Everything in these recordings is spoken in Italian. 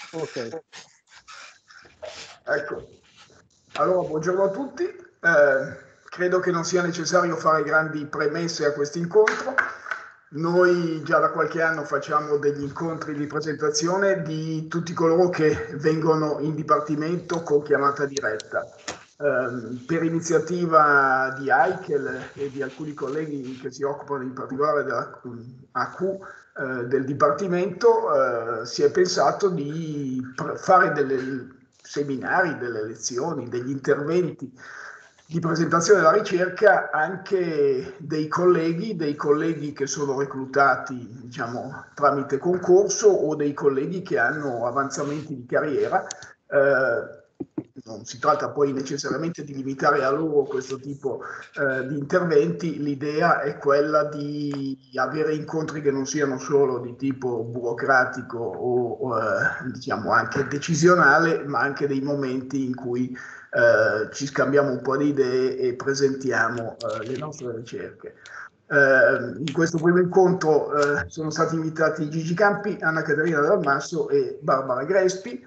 Ok. Ecco, allora buongiorno a tutti. Credo che non sia necessario fare grandi premesse a questo incontro. Noi già da qualche anno facciamo degli incontri di presentazione di tutti coloro che vengono in dipartimento con chiamata diretta. Per iniziativa di Heikel e di alcuni colleghi che si occupano in particolare della AQ del Dipartimento, si è pensato di fare delle seminari, delle lezioni, degli interventi di presentazione della ricerca anche dei colleghi che sono reclutati, diciamo, tramite concorso o dei colleghi che hanno avanzamenti di carriera. Non si tratta poi necessariamente di limitare a loro questo tipo di interventi, l'idea è quella di avere incontri che non siano solo di tipo burocratico o diciamo anche decisionale, ma anche dei momenti in cui ci scambiamo un po' di idee e presentiamo le nostre ricerche. In questo primo incontro sono stati invitati Gigi Campi, Anna Caterina Dalmasso e Barbara Grespi.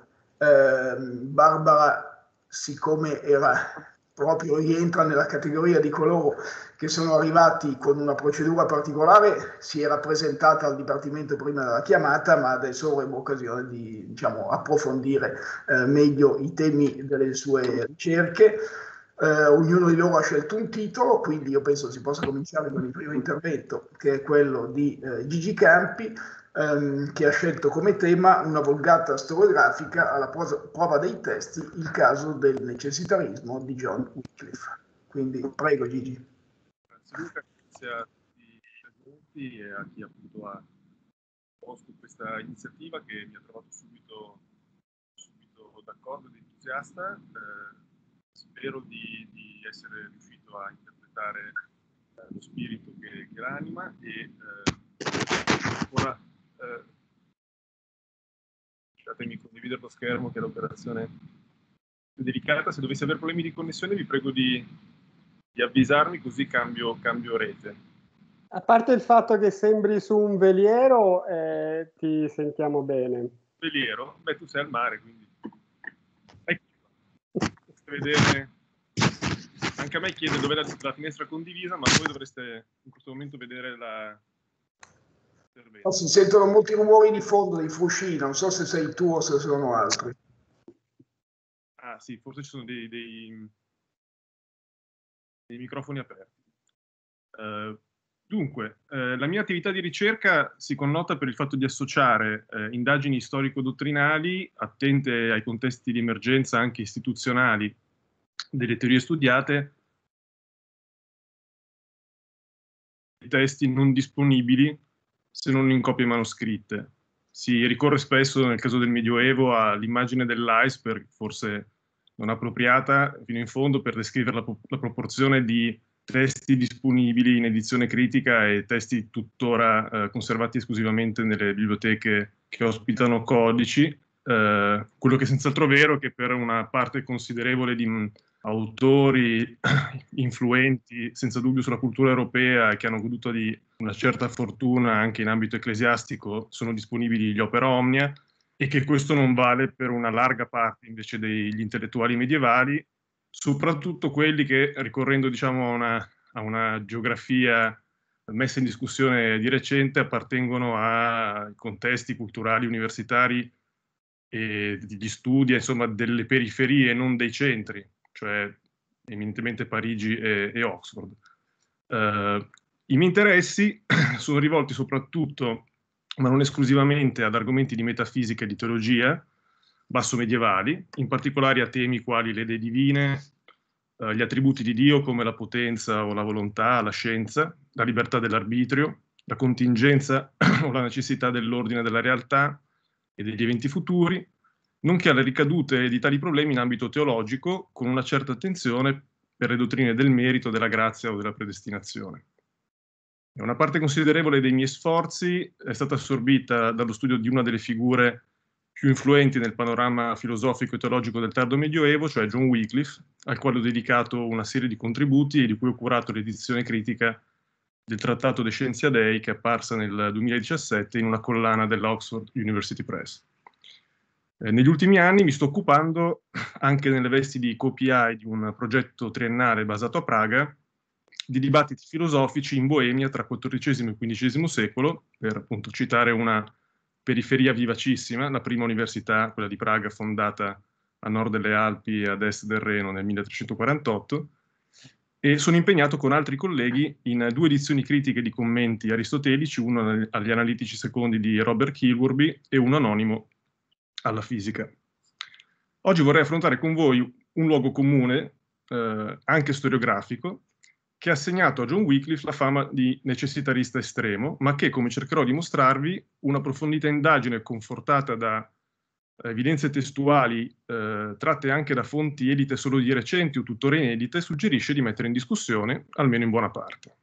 Barbara, siccome rientra nella categoria di coloro che sono arrivati con una procedura particolare, si era presentata al Dipartimento prima della chiamata, ma adesso avremo occasione di, diciamo, approfondire meglio i temi delle sue ricerche. Ognuno di loro ha scelto un titolo, quindi io penso si possa cominciare con il primo intervento, che è quello di Gigi Campi, che ha scelto come tema una vulgata storiografica alla prova dei testi, il caso del necessitarismo di John Wycliffe. Quindi prego Gigi. Grazie Luca, grazie a tutti i presenti e a chi appunto ha posto questa iniziativa che mi ha trovato subito d'accordo ed entusiasta. Spero di essere riuscito a interpretare lo spirito che l'anima e ora lasciatemi condividere lo schermo, che è l'operazione più delicata. Se dovessi avere problemi di connessione vi prego di avvisarmi, così cambio rete. A parte il fatto che sembri su un veliero, ti sentiamo bene. Veliero? Beh, tu sei al mare, quindi vedere. Anche a me chiede dov'è la finestra condivisa, ma voi dovreste in questo momento vedere la. Oh, si sentono molti rumori di fondo, dei frusci, non so se sei tu o se sono altri. Ah sì, forse ci sono dei microfoni aperti. Dunque, la mia attività di ricerca si connota per il fatto di associare indagini storico-dottrinali attente ai contesti di emergenza anche istituzionali delle teorie studiate, testi non disponibili se non in copie manoscritte. Si ricorre spesso, nel caso del Medioevo, all'immagine dell'iceberg, forse non appropriata fino in fondo, per descrivere la proporzione di testi disponibili in edizione critica e testi tuttora conservati esclusivamente nelle biblioteche che ospitano codici. Quello che è senz'altro vero è che per una parte considerevole di autori influenti senza dubbio sulla cultura europea e che hanno goduto di una certa fortuna anche in ambito ecclesiastico sono disponibili gli opera omnia, e che questo non vale per una larga parte invece degli intellettuali medievali, soprattutto quelli che, ricorrendo diciamo a una geografia messa in discussione di recente, appartengono a contesti culturali universitari e di studi, insomma, delle periferie, non dei centri, cioè eminentemente Parigi e Oxford. I miei interessi sono rivolti soprattutto, ma non esclusivamente, ad argomenti di metafisica e di teologia basso medievali, in particolare a temi quali le idee divine, gli attributi di Dio come la potenza o la volontà, la scienza, la libertà dell'arbitrio, la contingenza o la necessità dell'ordine della realtà e degli eventi futuri, nonché alle ricadute di tali problemi in ambito teologico, con una certa attenzione per le dottrine del merito, della grazia o della predestinazione. Una parte considerevole dei miei sforzi è stata assorbita dallo studio di una delle figure più influenti nel panorama filosofico e teologico del tardo Medioevo, cioè John Wycliffe, al quale ho dedicato una serie di contributi e di cui ho curato l'edizione critica del Trattato De Scientia Dei, che è apparsa nel 2017 in una collana della Oxford University Press. Negli ultimi anni mi sto occupando, anche nelle vesti di co-PI di un progetto triennale basato a Praga, di dibattiti filosofici in Boemia tra XIV e XV secolo, per appunto citare una periferia vivacissima, la prima università, quella di Praga, fondata a nord delle Alpi e ad est del Reno nel 1348, e sono impegnato con altri colleghi in 2 edizioni critiche di commenti aristotelici, uno agli analitici secondi di Robert Kilworby e uno anonimo alla fisica. Oggi vorrei affrontare con voi un luogo comune, anche storiografico, che ha assegnato a John Wycliffe la fama di necessitarista estremo, ma che, come cercherò di mostrarvi, una approfondita indagine confortata da evidenze testuali tratte anche da fonti edite solo di recenti o tuttora inedite, suggerisce di mettere in discussione, almeno in buona parte.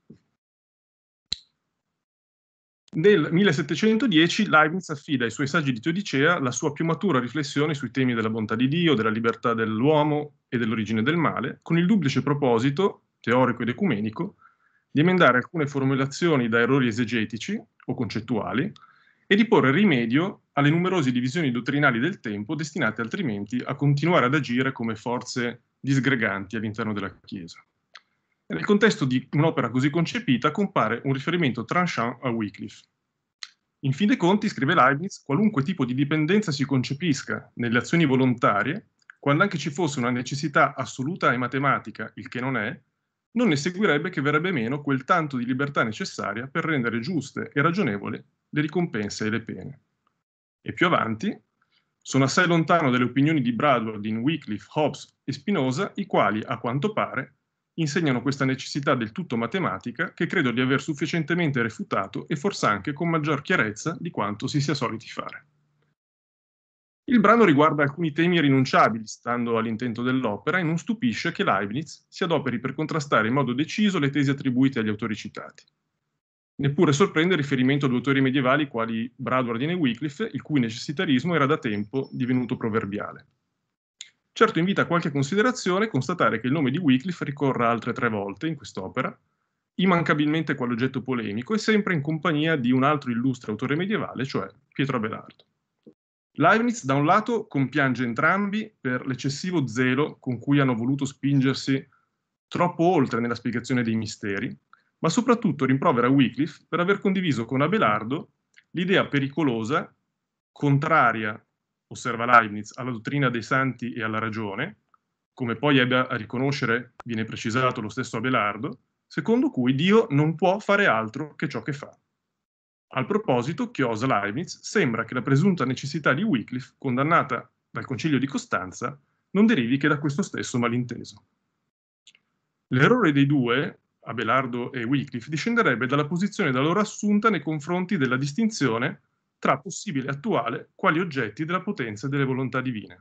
Nel 1710 Leibniz affida ai suoi saggi di Teodicea la sua più matura riflessione sui temi della bontà di Dio, della libertà dell'uomo e dell'origine del male, con il duplice proposito, teorico ed ecumenico, di emendare alcune formulazioni da errori esegetici o concettuali e di porre rimedio alle numerose divisioni dottrinali del tempo destinate altrimenti a continuare ad agire come forze disgreganti all'interno della Chiesa. Nel contesto di un'opera così concepita compare un riferimento tranchant a Wycliffe. In fin dei conti, scrive Leibniz, qualunque tipo di dipendenza si concepisca nelle azioni volontarie, quando anche ci fosse una necessità assoluta e matematica, il che non è, non ne seguirebbe che verrebbe meno quel tanto di libertà necessaria per rendere giuste e ragionevoli le ricompense e le pene. E più avanti, sono assai lontano dalle opinioni di Bradwardine, Wycliffe, Hobbes e Spinoza, i quali, a quanto pare, insegnano questa necessità del tutto matematica che credo di aver sufficientemente refutato e forse anche con maggior chiarezza di quanto si sia soliti fare. Il brano riguarda alcuni temi irrinunciabili, stando all'intento dell'opera, e non stupisce che Leibniz si adoperi per contrastare in modo deciso le tesi attribuite agli autori citati. Neppure sorprende il riferimento a 2 autori medievali quali Bradwardine e Wycliffe, il cui necessitarismo era da tempo divenuto proverbiale. Certo invita a qualche considerazione constatare che il nome di Wycliffe ricorra altre 3 volte in quest'opera, immancabilmente quale oggetto polemico e sempre in compagnia di un altro illustre autore medievale, cioè Pietro Abelardo. Leibniz, da un lato, compiange entrambi per l'eccessivo zelo con cui hanno voluto spingersi troppo oltre nella spiegazione dei misteri, ma soprattutto rimprovera Wycliffe per aver condiviso con Abelardo l'idea pericolosa, contraria, osserva Leibniz, alla dottrina dei santi e alla ragione, come poi ebbe a riconoscere, viene precisato lo stesso Abelardo, secondo cui Dio non può fare altro che ciò che fa. Al proposito, chiosa Leibniz, sembra che la presunta necessità di Wycliffe, condannata dal Concilio di Costanza, non derivi che da questo stesso malinteso. L'errore dei 2, Abelardo e Wycliffe, discenderebbe dalla posizione da loro assunta nei confronti della distinzione tra possibile e attuale quali oggetti della potenza e delle volontà divine.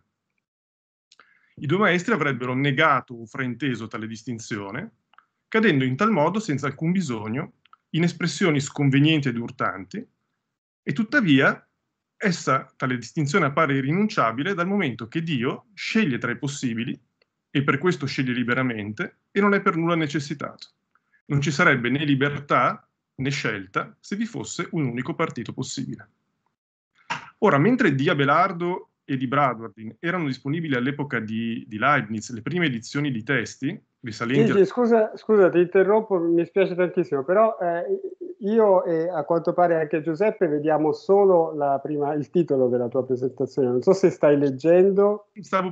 I 2 maestri avrebbero negato o frainteso tale distinzione, cadendo in tal modo senza alcun bisogno in espressioni sconvenienti ed urtanti, e tuttavia essa, tale distinzione, appare irrinunciabile dal momento che Dio sceglie tra i possibili, e per questo sceglie liberamente, e non è per nulla necessitato. Non ci sarebbe né libertà né scelta se vi fosse un unico partito possibile. Ora, mentre di Abelardo e di Bradwardine erano disponibili all'epoca di Leibniz le prime edizioni di testi, risalenti... Gigi, scusa, ti interrompo, mi spiace tantissimo, però io e a quanto pare anche Giuseppe vediamo solo il titolo della tua presentazione. Non so se stai leggendo.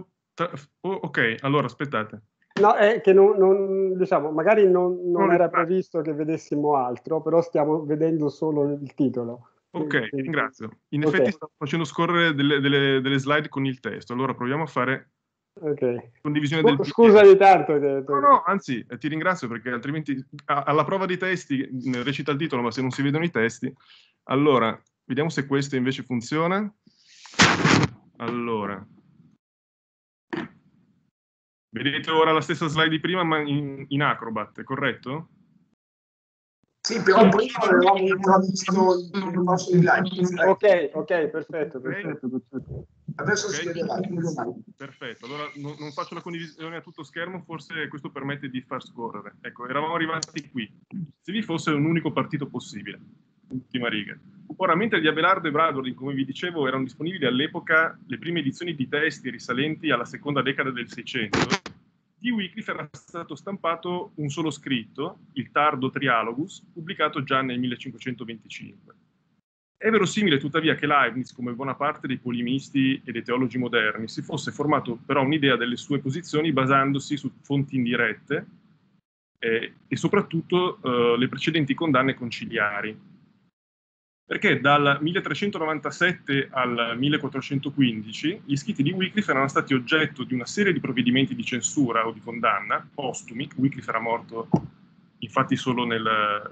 Ok, allora aspettate. No, è che diciamo, magari non era previsto che vedessimo altro, però stiamo vedendo solo il titolo. Ok, ringrazio. In effetti sto facendo scorrere delle slide con il testo, allora proviamo a fare condivisione del video. Scusami tanto. No, anzi, ti ringrazio perché altrimenti alla prova dei testi recita il titolo, ma se non si vedono i testi... Allora, vediamo se questo invece funziona. Allora... Vedete ora la stessa slide di prima, ma in Acrobat, corretto? Sì, però prima avevamo visto il nostro slide. Ok, perfetto. Adesso si vede live. Perfetto, allora non faccio la condivisione a tutto schermo, forse questo permette di far scorrere. Ecco, eravamo arrivati qui. Se vi fosse un unico partito possibile, ultima riga. Ora, mentre di Abelardo e Bradbury, come vi dicevo, erano disponibili all'epoca le prime edizioni di testi risalenti alla seconda decada del Seicento, di Wycliffe era stato stampato un solo scritto, il Tardo Trialogus, pubblicato già nel 1525. È verosimile tuttavia che Leibniz, come buona parte dei polemisti e dei teologi moderni, si fosse formato però un'idea delle sue posizioni basandosi su fonti indirette e soprattutto le precedenti condanne conciliari. Perché dal 1397 al 1415 gli scritti di Wycliffe erano stati oggetto di una serie di provvedimenti di censura o di condanna postumi. Wycliffe era morto infatti solo nel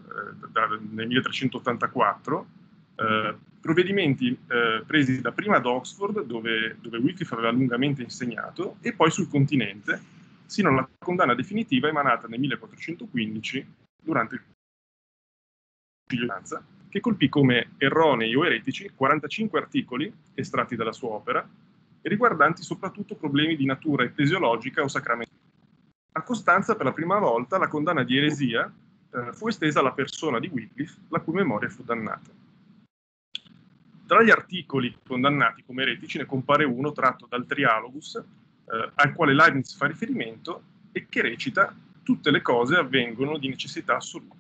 1384, provvedimenti presi dapprima ad Oxford, dove Wycliffe aveva lungamente insegnato, e poi sul continente, sino alla condanna definitiva emanata nel 1415 durante il Concilio, che colpì come erronei o eretici 45 articoli estratti dalla sua opera e riguardanti soprattutto problemi di natura ecclesiologica o sacramentale. A Costanza, per la prima volta, la condanna di eresia fu estesa alla persona di Wycliffe, la cui memoria fu dannata. Tra gli articoli condannati come eretici ne compare uno tratto dal Trialogus, al quale Leibniz fa riferimento e che recita: tutte le cose avvengono di necessità assoluta.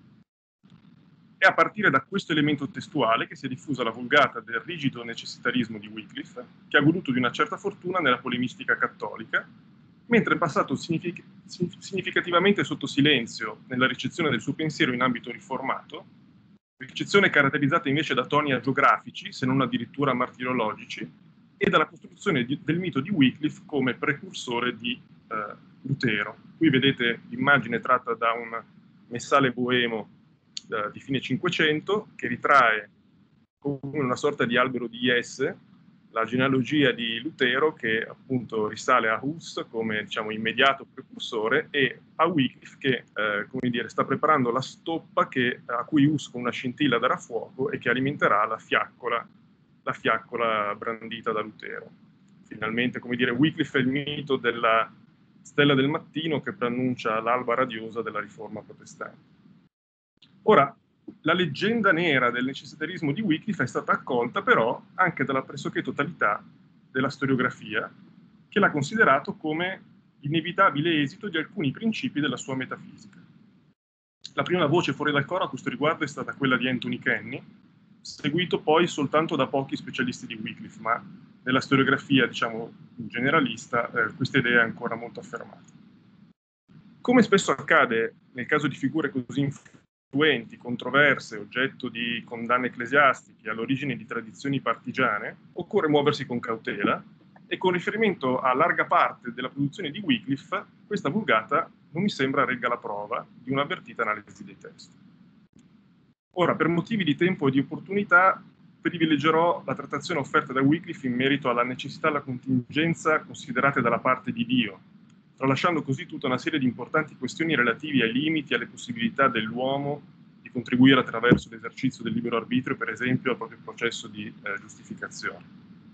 È a partire da questo elemento testuale che si è diffusa la vulgata del rigido necessitarismo di Wycliffe, che ha goduto di una certa fortuna nella polemistica cattolica, mentre è passato significativamente sotto silenzio nella ricezione del suo pensiero in ambito riformato, ricezione caratterizzata invece da toni agiografici, se non addirittura martirologici, e dalla costruzione del mito di Wycliffe come precursore di Lutero. Qui vedete l'immagine tratta da un messale boemo di fine Cinquecento, che ritrae come una sorta di albero di Jesse la genealogia di Lutero, che appunto risale a Hus come, diciamo, immediato precursore, e a Wycliffe che come dire, sta preparando la stoppa a cui Hus con una scintilla darà fuoco e che alimenterà la fiaccola brandita da Lutero. Finalmente, come dire, Wycliffe è il mito della stella del mattino che preannuncia l'alba radiosa della riforma protestante. Ora, la leggenda nera del necessitarismo di Wycliffe è stata accolta però anche dalla pressoché totalità della storiografia, che l'ha considerato come inevitabile esito di alcuni principi della sua metafisica. La prima voce fuori dal coro a questo riguardo è stata quella di Anthony Kenny, seguito poi soltanto da pochi specialisti di Wycliffe, ma nella storiografia, diciamo, generalista, questa idea è ancora molto affermata. Come spesso accade nel caso di figure così influenti, controverse, oggetto di condanne ecclesiastiche all'origine di tradizioni partigiane, occorre muoversi con cautela, e con riferimento a larga parte della produzione di Wycliffe, questa vulgata non mi sembra regga la prova di un'avvertita analisi dei testi. Ora, per motivi di tempo e di opportunità, privilegerò la trattazione offerta da Wycliffe in merito alla necessità e alla contingenza considerate dalla parte di Dio, tralasciando così tutta una serie di importanti questioni relativi ai limiti e alle possibilità dell'uomo di contribuire attraverso l'esercizio del libero arbitrio, per esempio, al proprio processo di giustificazione.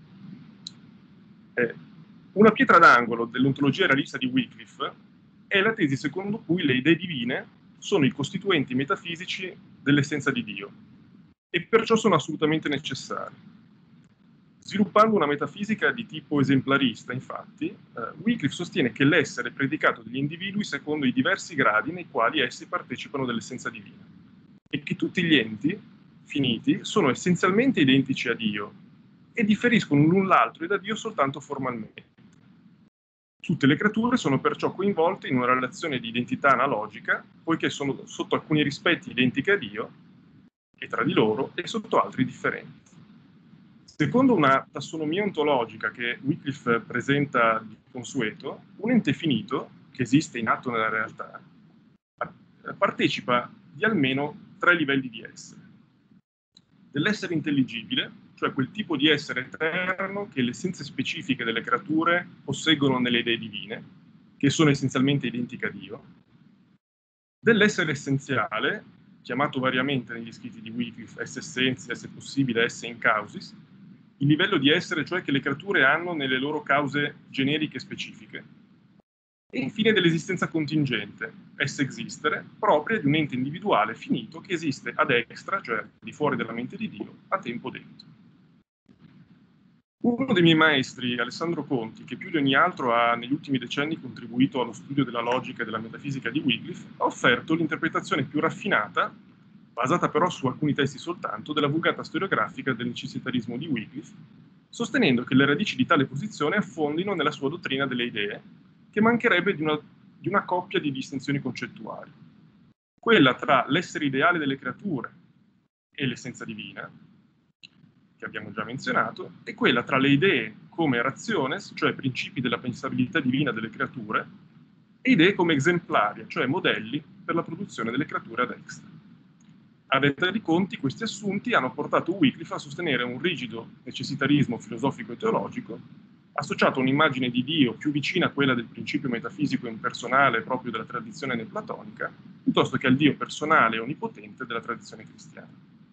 Una pietra d'angolo dell'ontologia realista di Wycliffe è la tesi secondo cui le idee divine sono i costituenti metafisici dell'essenza di Dio e perciò sono assolutamente necessari. Sviluppando una metafisica di tipo esemplarista, infatti, Wycliffe sostiene che l'essere è predicato degli individui secondo i diversi gradi nei quali essi partecipano dell'essenza divina e che tutti gli enti finiti sono essenzialmente identici a Dio e differiscono l'un l'altro da Dio soltanto formalmente. Tutte le creature sono perciò coinvolte in una relazione di identità analogica, poiché sono sotto alcuni rispetti identiche a Dio e tra di loro e sotto altri differenti. Secondo una tassonomia ontologica che Wycliffe presenta di consueto, un ente finito, che esiste in atto nella realtà, partecipa di almeno 3 livelli di essere. Dell'essere intelligibile, cioè quel tipo di essere eterno che le essenze specifiche delle creature posseggono nelle idee divine, che sono essenzialmente identiche a Dio. Dell'essere essenziale, chiamato variamente negli scritti di Wycliffe esse essentia, esse possibile, esse in causis, il livello di essere cioè che le creature hanno nelle loro cause generiche specifiche. E infine dell'esistenza contingente, esse existere, propria di un ente individuale finito che esiste ad extra, cioè di fuori della mente di Dio, a tempo debito. Uno dei miei maestri, Alessandro Conti, che più di ogni altro ha negli ultimi decenni contribuito allo studio della logica e della metafisica di Wycliffe, ha offerto l'interpretazione più raffinata, basata però su alcuni testi soltanto, della vulgata storiografica del necessitarismo di Wycliffe, sostenendo che le radici di tale posizione affondino nella sua dottrina delle idee, che mancherebbe di una coppia di distinzioni concettuali. Quella tra l'essere ideale delle creature e l'essenza divina, che abbiamo già menzionato, e quella tra le idee come rationes, cioè principi della pensabilità divina delle creature, e idee come exemplaria, cioè modelli per la produzione delle creature ad extra. A detta di Conti, questi assunti hanno portato Wycliffe a sostenere un rigido necessitarismo filosofico e teologico, associato a un'immagine di Dio più vicina a quella del principio metafisico impersonale proprio della tradizione neoplatonica, piuttosto che al Dio personale e onnipotente della tradizione cristiana.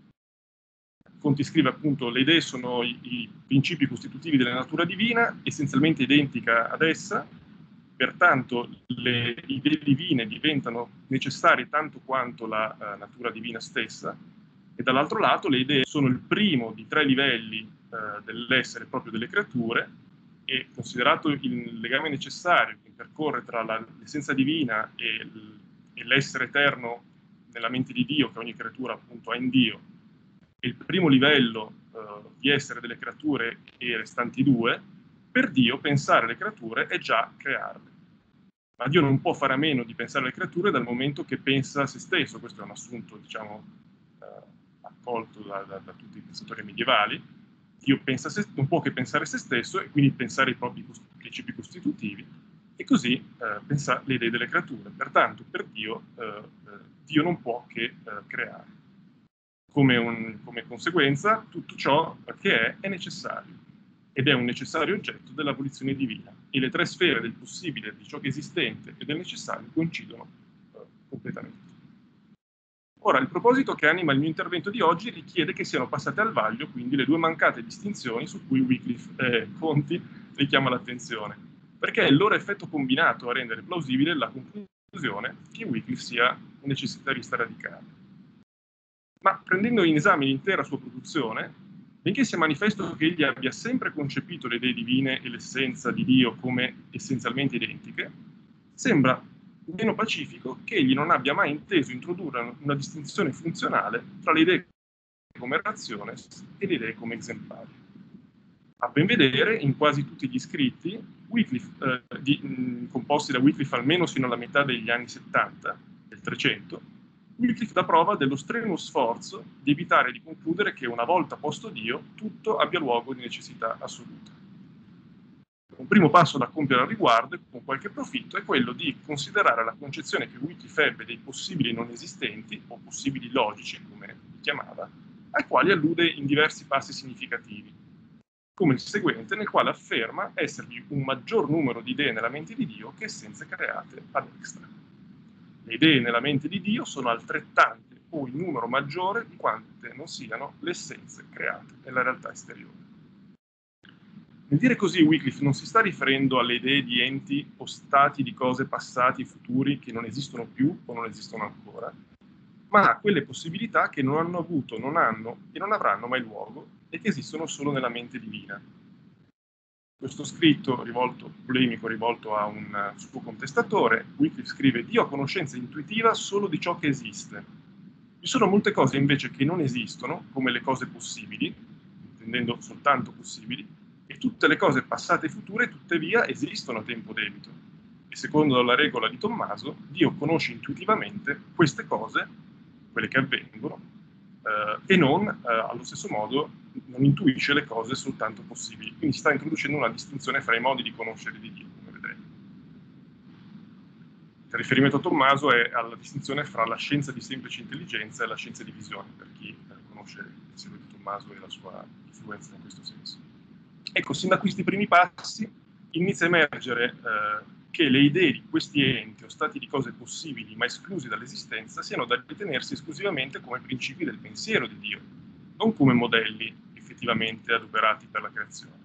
Conti scrive appunto: le idee sono i principi costitutivi della natura divina, essenzialmente identica ad essa, pertanto le idee divine diventano necessarie tanto quanto la natura divina stessa, e dall'altro lato le idee sono il primo di tre livelli dell'essere proprio delle creature, e considerato il legame necessario che intercorre tra l'essenza divina e l'essere eterno nella mente di Dio che ogni creatura appunto ha in Dio, e il primo livello di essere delle creature e i restanti due, per Dio pensare le creature è già crearle. Ma Dio non può fare a meno di pensare alle creature dal momento che pensa a se stesso. Questo è un assunto, diciamo, accolto da tutti i pensatori medievali. Dio non può che pensare a se stesso e quindi pensare ai propri principi costitutivi, e così pensa le idee delle creature. Pertanto per Dio, Dio non può che creare. Come conseguenza, tutto ciò che è necessario, ed è un necessario oggetto dell'abolizione divina, e le tre sfere del possibile, di ciò che è esistente e del necessario coincidono completamente. Ora, il proposito che anima il mio intervento di oggi richiede che siano passate al vaglio quindi le due mancate distinzioni su cui Conti richiama l'attenzione, perché è il loro effetto combinato a rendere plausibile la conclusione che Wycliffe sia un necessitarista radicale. Ma prendendo in esame l'intera sua produzione, benché sia manifesto che egli abbia sempre concepito le idee divine e l'essenza di Dio come essenzialmente identiche, sembra meno pacifico che egli non abbia mai inteso introdurre una distinzione funzionale tra le idee come rationes e le idee come esemplari. A ben vedere, in quasi tutti gli scritti, composti da Wycliffe almeno fino alla metà degli anni 70, del 300, Wycliffe dà prova dello strenuo sforzo di evitare di concludere che una volta posto Dio, tutto abbia luogo di necessità assoluta. Un primo passo da compiere al riguardo, con qualche profitto, è quello di considerare la concezione che Wycliffe ebbe dei possibili non esistenti, o possibili logici, come li chiamava, ai quali allude in diversi passi significativi, come il seguente, nel quale afferma esservi un maggior numero di idee nella mente di Dio che essenze create ad extra. Le idee nella mente di Dio sono altrettante o in numero maggiore di quante non siano le essenze create nella realtà esteriore. Nel dire così, Wycliffe non si sta riferendo alle idee di enti o stati di cose passati e futuri che non esistono più o non esistono ancora, ma a quelle possibilità che non hanno avuto, non hanno e non avranno mai luogo e che esistono solo nella mente divina. Questo scritto polemico rivolto a un suo contestatore, Wycliffe scrive: Dio ha conoscenza intuitiva solo di ciò che esiste. Vi sono molte cose invece che non esistono, come le cose possibili, intendendo soltanto possibili, e tutte le cose passate e future tuttavia esistono a tempo debito. E secondo la regola di Tommaso, Dio conosce intuitivamente queste cose, quelle che avvengono, e non, allo stesso modo, non intuisce le cose soltanto possibili. Quindi si sta introducendo una distinzione fra i modi di conoscere di Dio, come vedremo. Il riferimento a Tommaso è alla distinzione fra la scienza di semplice intelligenza e la scienza di visione, per chi conosce il pensiero di Tommaso e la sua influenza in questo senso. Ecco, sin da questi primi passi inizia a emergere che le idee di questi enti o stati di cose possibili ma esclusi dall'esistenza siano da ritenersi esclusivamente come principi del pensiero di Dio, non come modelli effettivamente adoperati per la creazione.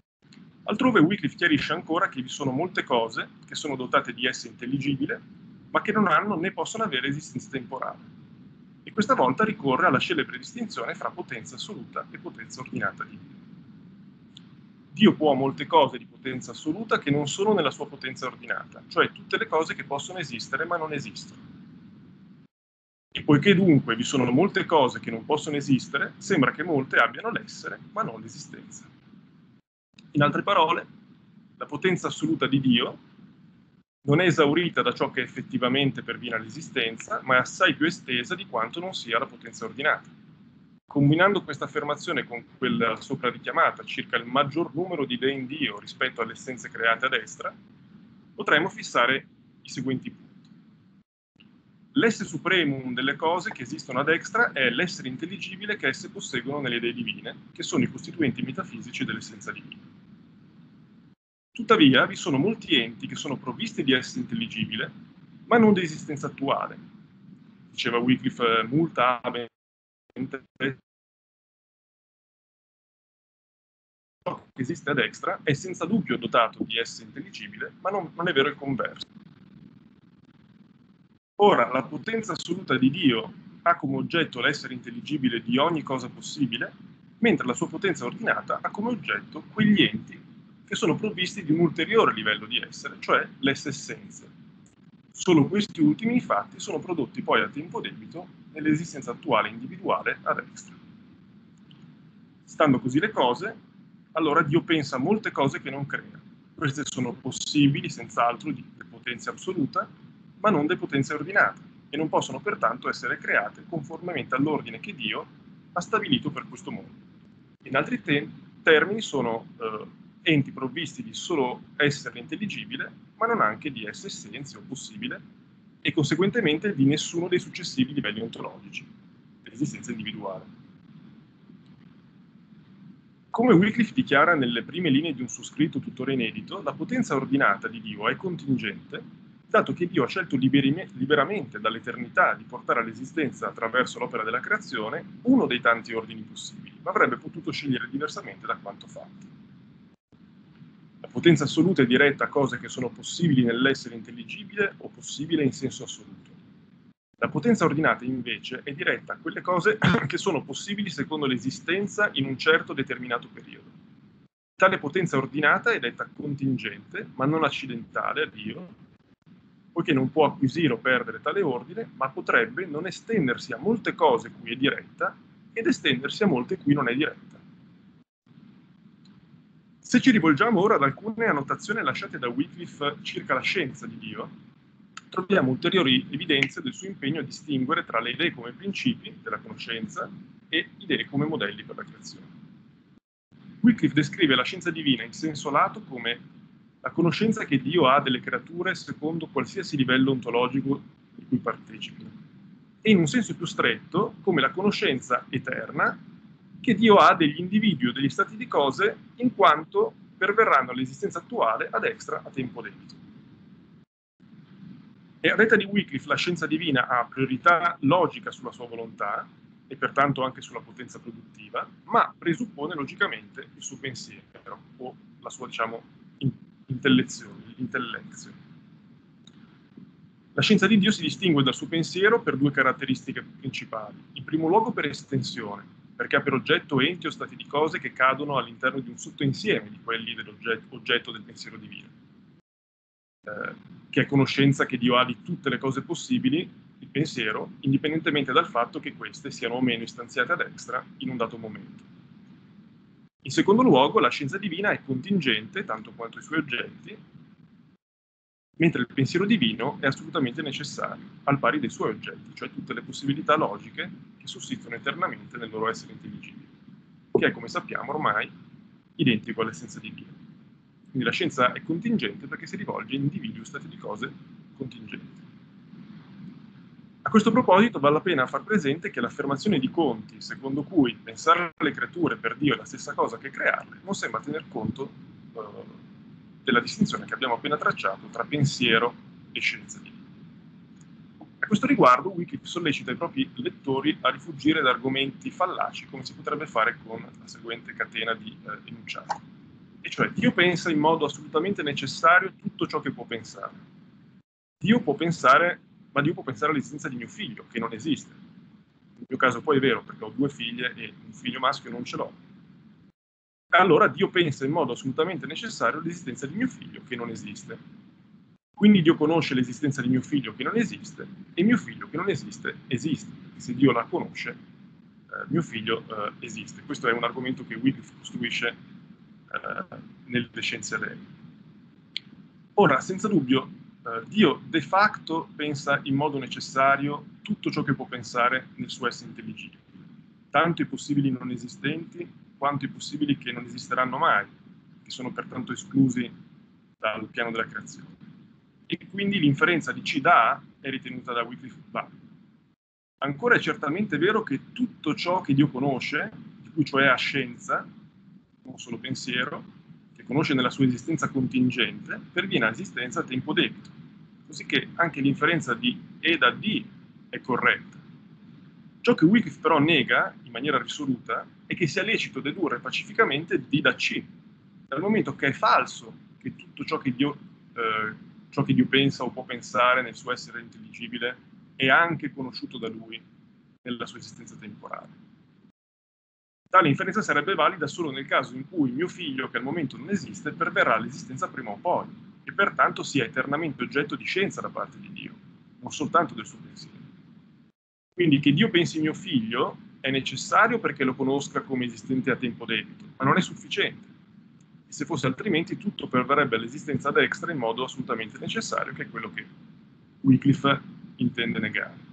Altrove Wycliffe chiarisce ancora che vi sono molte cose che sono dotate di esse intelligibile ma che non hanno né possono avere esistenza temporale. E questa volta ricorre alla celebre distinzione fra potenza assoluta e potenza ordinata di Dio. Dio può molte cose di potenza assoluta che non sono nella sua potenza ordinata, cioè tutte le cose che possono esistere ma non esistono. E poiché dunque vi sono molte cose che non possono esistere, sembra che molte abbiano l'essere ma non l'esistenza. In altre parole, la potenza assoluta di Dio non è esaurita da ciò che effettivamente perviene all'esistenza, ma è assai più estesa di quanto non sia la potenza ordinata. Combinando questa affermazione con quella sopra richiamata circa il maggior numero di dei in Dio rispetto alle essenze create a destra, potremmo fissare i seguenti punti. L'esse supremum delle cose che esistono a destra è l'essere intelligibile che esse posseggono nelle idee divine, che sono i costituenti metafisici dell'essenza divina. Tuttavia, vi sono molti enti che sono provvisti di essere intelligibile, ma non di esistenza attuale. Diceva Wycliffe, multa ciò che esiste a destra è senza dubbio dotato di essere intelligibile, ma non è vero il converso. Ora, la potenza assoluta di Dio ha come oggetto l'essere intelligibile di ogni cosa possibile, mentre la sua potenza ordinata ha come oggetto quegli enti che sono provvisti di un ulteriore livello di essere, cioè l'esse essenze. Solo questi ultimi, infatti, sono prodotti poi a tempo debito nell'esistenza attuale individuale a destra. Stando così le cose, allora Dio pensa a molte cose che non crea. Queste sono possibili, senz'altro, di potenza assoluta, ma non di potenza ordinata, e non possono pertanto essere create conformemente all'ordine che Dio ha stabilito per questo mondo. In altri termini sono enti provvisti di solo essere intelligibile, ma non anche di essere essenza o possibile, e conseguentemente di nessuno dei successivi livelli ontologici dell'esistenza individuale. Come Wycliffe dichiara nelle prime linee di un suo scritto tuttora inedito, la potenza ordinata di Dio è contingente, dato che Dio ha scelto liberamente dall'eternità di portare all'esistenza attraverso l'opera della creazione uno dei tanti ordini possibili, ma avrebbe potuto scegliere diversamente da quanto fatto. La potenza assoluta è diretta a cose che sono possibili nell'essere intelligibile o possibile in senso assoluto. La potenza ordinata, invece, è diretta a quelle cose che sono possibili secondo l'esistenza in un certo determinato periodo. Tale potenza ordinata è detta contingente, ma non accidentale a Dio, poiché non può acquisire o perdere tale ordine, ma potrebbe non estendersi a molte cose cui è diretta ed estendersi a molte cui non è diretta. Se ci rivolgiamo ora ad alcune annotazioni lasciate da Wycliffe circa la scienza di Dio, troviamo ulteriori evidenze del suo impegno a distinguere tra le idee come principi della conoscenza e idee come modelli per la creazione. Wycliffe descrive la scienza divina in senso lato come la conoscenza che Dio ha delle creature secondo qualsiasi livello ontologico di cui partecipino, e in un senso più stretto come la conoscenza eterna che Dio ha degli individui o degli stati di cose in quanto perverranno all'esistenza attuale ad extra a tempo debito. E a detta di Wycliffe la scienza divina ha priorità logica sulla sua volontà e pertanto anche sulla potenza produttiva, ma presuppone logicamente il suo pensiero o la sua, diciamo, l'intellezione. La scienza di Dio si distingue dal suo pensiero per due caratteristiche principali. In primo luogo per estensione, perché ha per oggetto enti o stati di cose che cadono all'interno di un sottoinsieme di quelli dell'oggetto del pensiero divino. Che è conoscenza che Dio ha di tutte le cose possibili, il pensiero, indipendentemente dal fatto che queste siano o meno istanziate a destra in un dato momento. In secondo luogo, la scienza divina è contingente, tanto quanto i suoi oggetti, mentre il pensiero divino è assolutamente necessario, al pari dei suoi oggetti, cioè tutte le possibilità logiche che sussistono eternamente nel loro essere intelligibile, che è, come sappiamo ormai, identico all'essenza di Dio. Quindi la scienza è contingente perché si rivolge a individui o stati di cose contingenti. A questo proposito vale la pena far presente che l'affermazione di Conti, secondo cui pensare alle creature per Dio è la stessa cosa che crearle, non sembra tener conto della distinzione che abbiamo appena tracciato tra pensiero e scienza di Dio. A questo riguardo Wycliffe sollecita i propri lettori a rifuggire da argomenti fallaci, come si potrebbe fare con la seguente catena di enunciati. E cioè, Dio pensa in modo assolutamente necessario tutto ciò che può pensare. Dio può pensare all'esistenza di mio figlio, che non esiste. Nel mio caso poi è vero, perché ho 2 figlie e un figlio maschio non ce l'ho. Allora Dio pensa in modo assolutamente necessario all'esistenza di mio figlio, che non esiste. Quindi Dio conosce l'esistenza di mio figlio che non esiste, e mio figlio che non esiste, esiste. Se Dio la conosce, mio figlio esiste. Questo è un argomento che Wycliffe costruisce nelle Scienze Dei. Ora, senza dubbio, Dio de facto pensa in modo necessario tutto ciò che può pensare nel suo essere intelligibile, tanto i possibili non esistenti quanto i possibili che non esisteranno mai, che sono pertanto esclusi dal piano della creazione. E quindi l'inferenza di C da A è ritenuta da Wycliffe valida. Ancora è certamente vero che tutto ciò che Dio conosce, di cui cioè ha scienza, non solo pensiero, che conosce nella sua esistenza contingente, perviene all'esistenza a tempo debito, così che anche l'inferenza di E da D è corretta. Ciò che Wycliffe però nega, in maniera risoluta, è che sia lecito dedurre pacificamente D da C, dal momento che è falso che tutto ciò che Dio pensa o può pensare nel suo essere intelligibile è anche conosciuto da lui nella sua esistenza temporale. Tale inferenza sarebbe valida solo nel caso in cui mio figlio, che al momento non esiste, perverrà all'esistenza prima o poi, e pertanto sia eternamente oggetto di scienza da parte di Dio, non soltanto del suo pensiero. Quindi che Dio pensi mio figlio è necessario perché lo conosca come esistente a tempo debito, ma non è sufficiente. E se fosse altrimenti tutto perverrebbe all'esistenza ad extra in modo assolutamente necessario, che è quello che Wycliffe intende negare.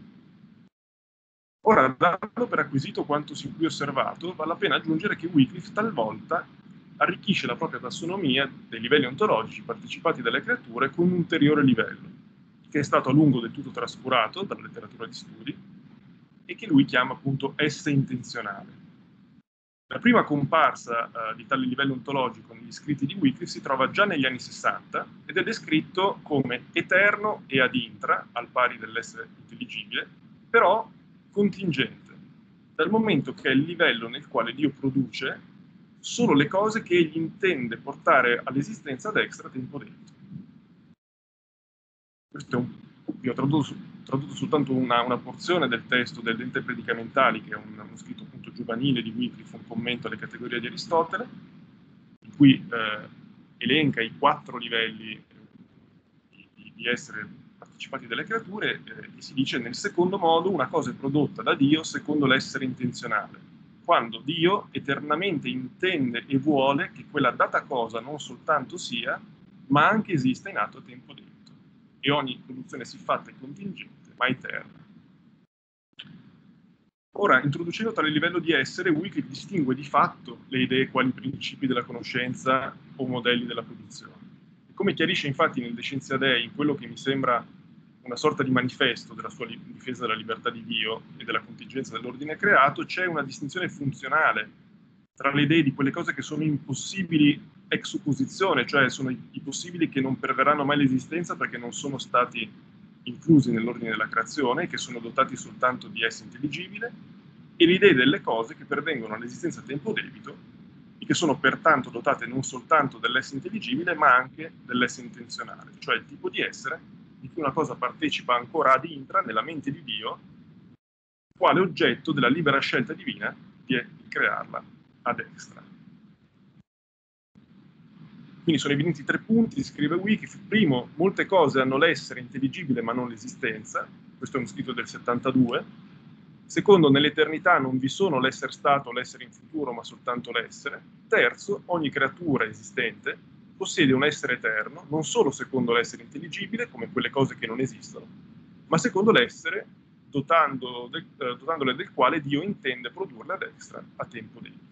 Ora, dando per acquisito quanto sin qui osservato, vale la pena aggiungere che Wycliffe talvolta arricchisce la propria tassonomia dei livelli ontologici partecipati dalle creature con un ulteriore livello, che è stato a lungo del tutto trascurato dalla letteratura di studi e che lui chiama appunto esse intenzionale. La prima comparsa di tale livello ontologico negli scritti di Wycliffe si trova già negli anni 60 ed è descritto come eterno e ad intra, al pari dell'essere intelligibile, però contingente, dal momento che è il livello nel quale Dio produce solo le cose che egli intende portare all'esistenza ad extra tempo debito. Questo è io ho tradotto soltanto una porzione del testo del Dente Predicamentali, che è uno scritto appunto giovanile di Wycliffe, un commento alle categorie di Aristotele, in cui elenca i 4 livelli di essere partecipati dalle creature, e si dice nel secondo modo una cosa è prodotta da Dio secondo l'essere intenzionale, quando Dio eternamente intende e vuole che quella data cosa non soltanto sia, ma anche esista in atto a tempo debito. E ogni produzione siffatta è contingente, ma eterna. Ora, introducendo tale livello di essere, Wycliffe distingue di fatto le idee quali principi della conoscenza o modelli della produzione. E come chiarisce infatti nel De Scientia Dei, in quello che mi sembra una sorta di manifesto della sua difesa della libertà di Dio e della contingenza dell'ordine creato, c'è una distinzione funzionale tra le idee di quelle cose che sono impossibili ex supposizione, cioè sono i possibili che non perverranno mai l'esistenza perché non sono stati inclusi nell'ordine della creazione, che sono dotati soltanto di esse intelligibile, e le idee delle cose che pervengono all'esistenza a tempo debito e che sono pertanto dotate non soltanto dell'esse intelligibile, ma anche dell'esse intenzionale, cioè il tipo di essere di cui una cosa partecipa ancora ad intra nella mente di Dio, quale oggetto della libera scelta divina di crearla ad extra. Quindi sono evidenti 3 punti, scrive Wycliffe. Primo, molte cose hanno l'essere intelligibile ma non l'esistenza, questo è uno scritto del 72. Secondo, nell'eternità non vi sono l'essere stato o l'essere in futuro, ma soltanto l'essere. Terzo, ogni creatura esistente possiede un essere eterno, non solo secondo l'essere intelligibile, come quelle cose che non esistono, ma secondo l'essere dotandole del quale Dio intende produrle ad extra a tempo debito.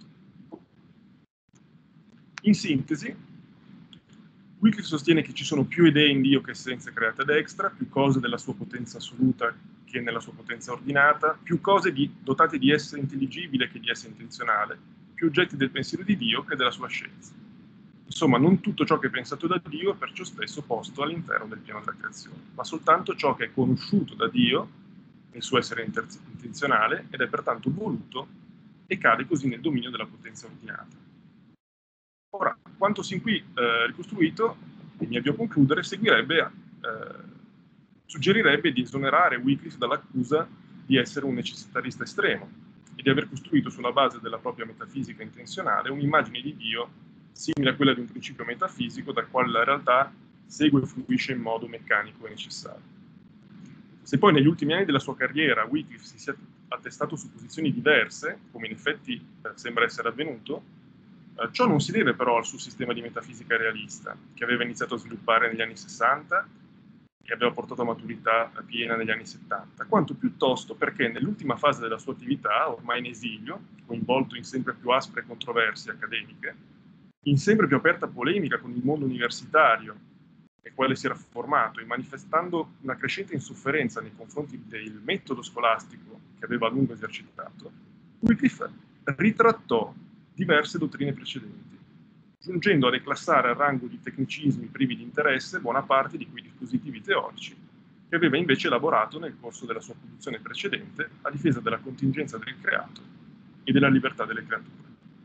In sintesi, Wycliffe sostiene che ci sono più idee in Dio che essenze create ad extra, più cose della sua potenza assoluta che nella sua potenza ordinata, più cose dotate di essere intelligibile che di essere intenzionale, più oggetti del pensiero di Dio che della sua scienza. Insomma, non tutto ciò che è pensato da Dio è perciò stesso posto all'interno del piano della creazione, ma soltanto ciò che è conosciuto da Dio nel suo essere intenzionale ed è pertanto voluto e cade così nel dominio della potenza ordinata. Ora, quanto sin qui ricostruito, e mi avvio a concludere, seguirebbe suggerirebbe di esonerare Wycliffe dall'accusa di essere un necessitarista estremo e di aver costruito sulla base della propria metafisica intenzionale un'immagine di Dio simile a quella di un principio metafisico dal quale la realtà segue e fluisce in modo meccanico e necessario. Se poi negli ultimi anni della sua carriera Wycliffe si sia attestato su posizioni diverse, come in effetti sembra essere avvenuto, ciò non si deve però al suo sistema di metafisica realista, che aveva iniziato a sviluppare negli anni 60 e aveva portato a maturità piena negli anni 70, quanto piuttosto perché nell'ultima fase della sua attività, ormai in esilio, coinvolto in sempre più aspre controversie accademiche, in sempre più aperta polemica con il mondo universitario, e quale si era formato, e manifestando una crescente insofferenza nei confronti del metodo scolastico che aveva a lungo esercitato, Wycliffe ritrattò diverse dottrine precedenti, giungendo a declassare al rango di tecnicismi privi di interesse buona parte di quei dispositivi teorici che aveva invece elaborato nel corso della sua produzione precedente a difesa della contingenza del creato e della libertà delle creature.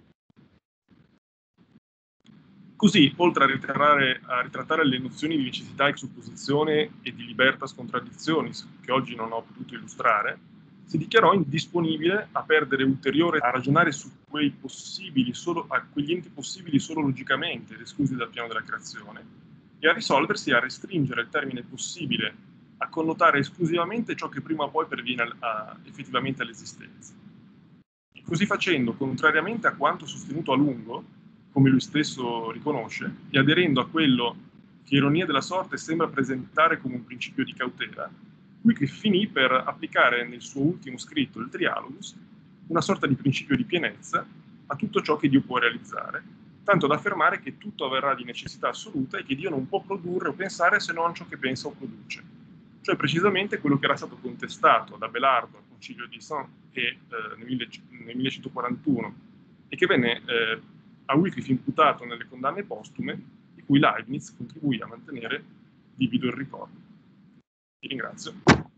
Così, oltre a ritrattare le nozioni di necessità ex opposizione e di libertas contradictionis, che oggi non ho potuto illustrare, si dichiarò indisponibile a perdere ulteriore a ragionare su quegli enti possibili solo logicamente ed esclusi dal piano della creazione, e a risolversi a restringere il termine possibile a connotare esclusivamente ciò che prima o poi perviene effettivamente all'esistenza. E così facendo, contrariamente a quanto sostenuto a lungo, come lui stesso riconosce, e aderendo a quello che ironia della sorte sembra presentare come un principio di cautela, Wycliffe finì per applicare nel suo ultimo scritto, il Trialogus, una sorta di principio di pienezza a tutto ciò che Dio può realizzare, tanto da affermare che tutto avverrà di necessità assoluta e che Dio non può produrre o pensare se non ciò che pensa o produce. Cioè precisamente quello che era stato contestato ad Abelardo al Concilio di Sens nel 1141 e che venne a Wycliffe imputato nelle condanne postume, di cui Leibniz contribuì a mantenere vivido il ricordo. Ti ringrazio.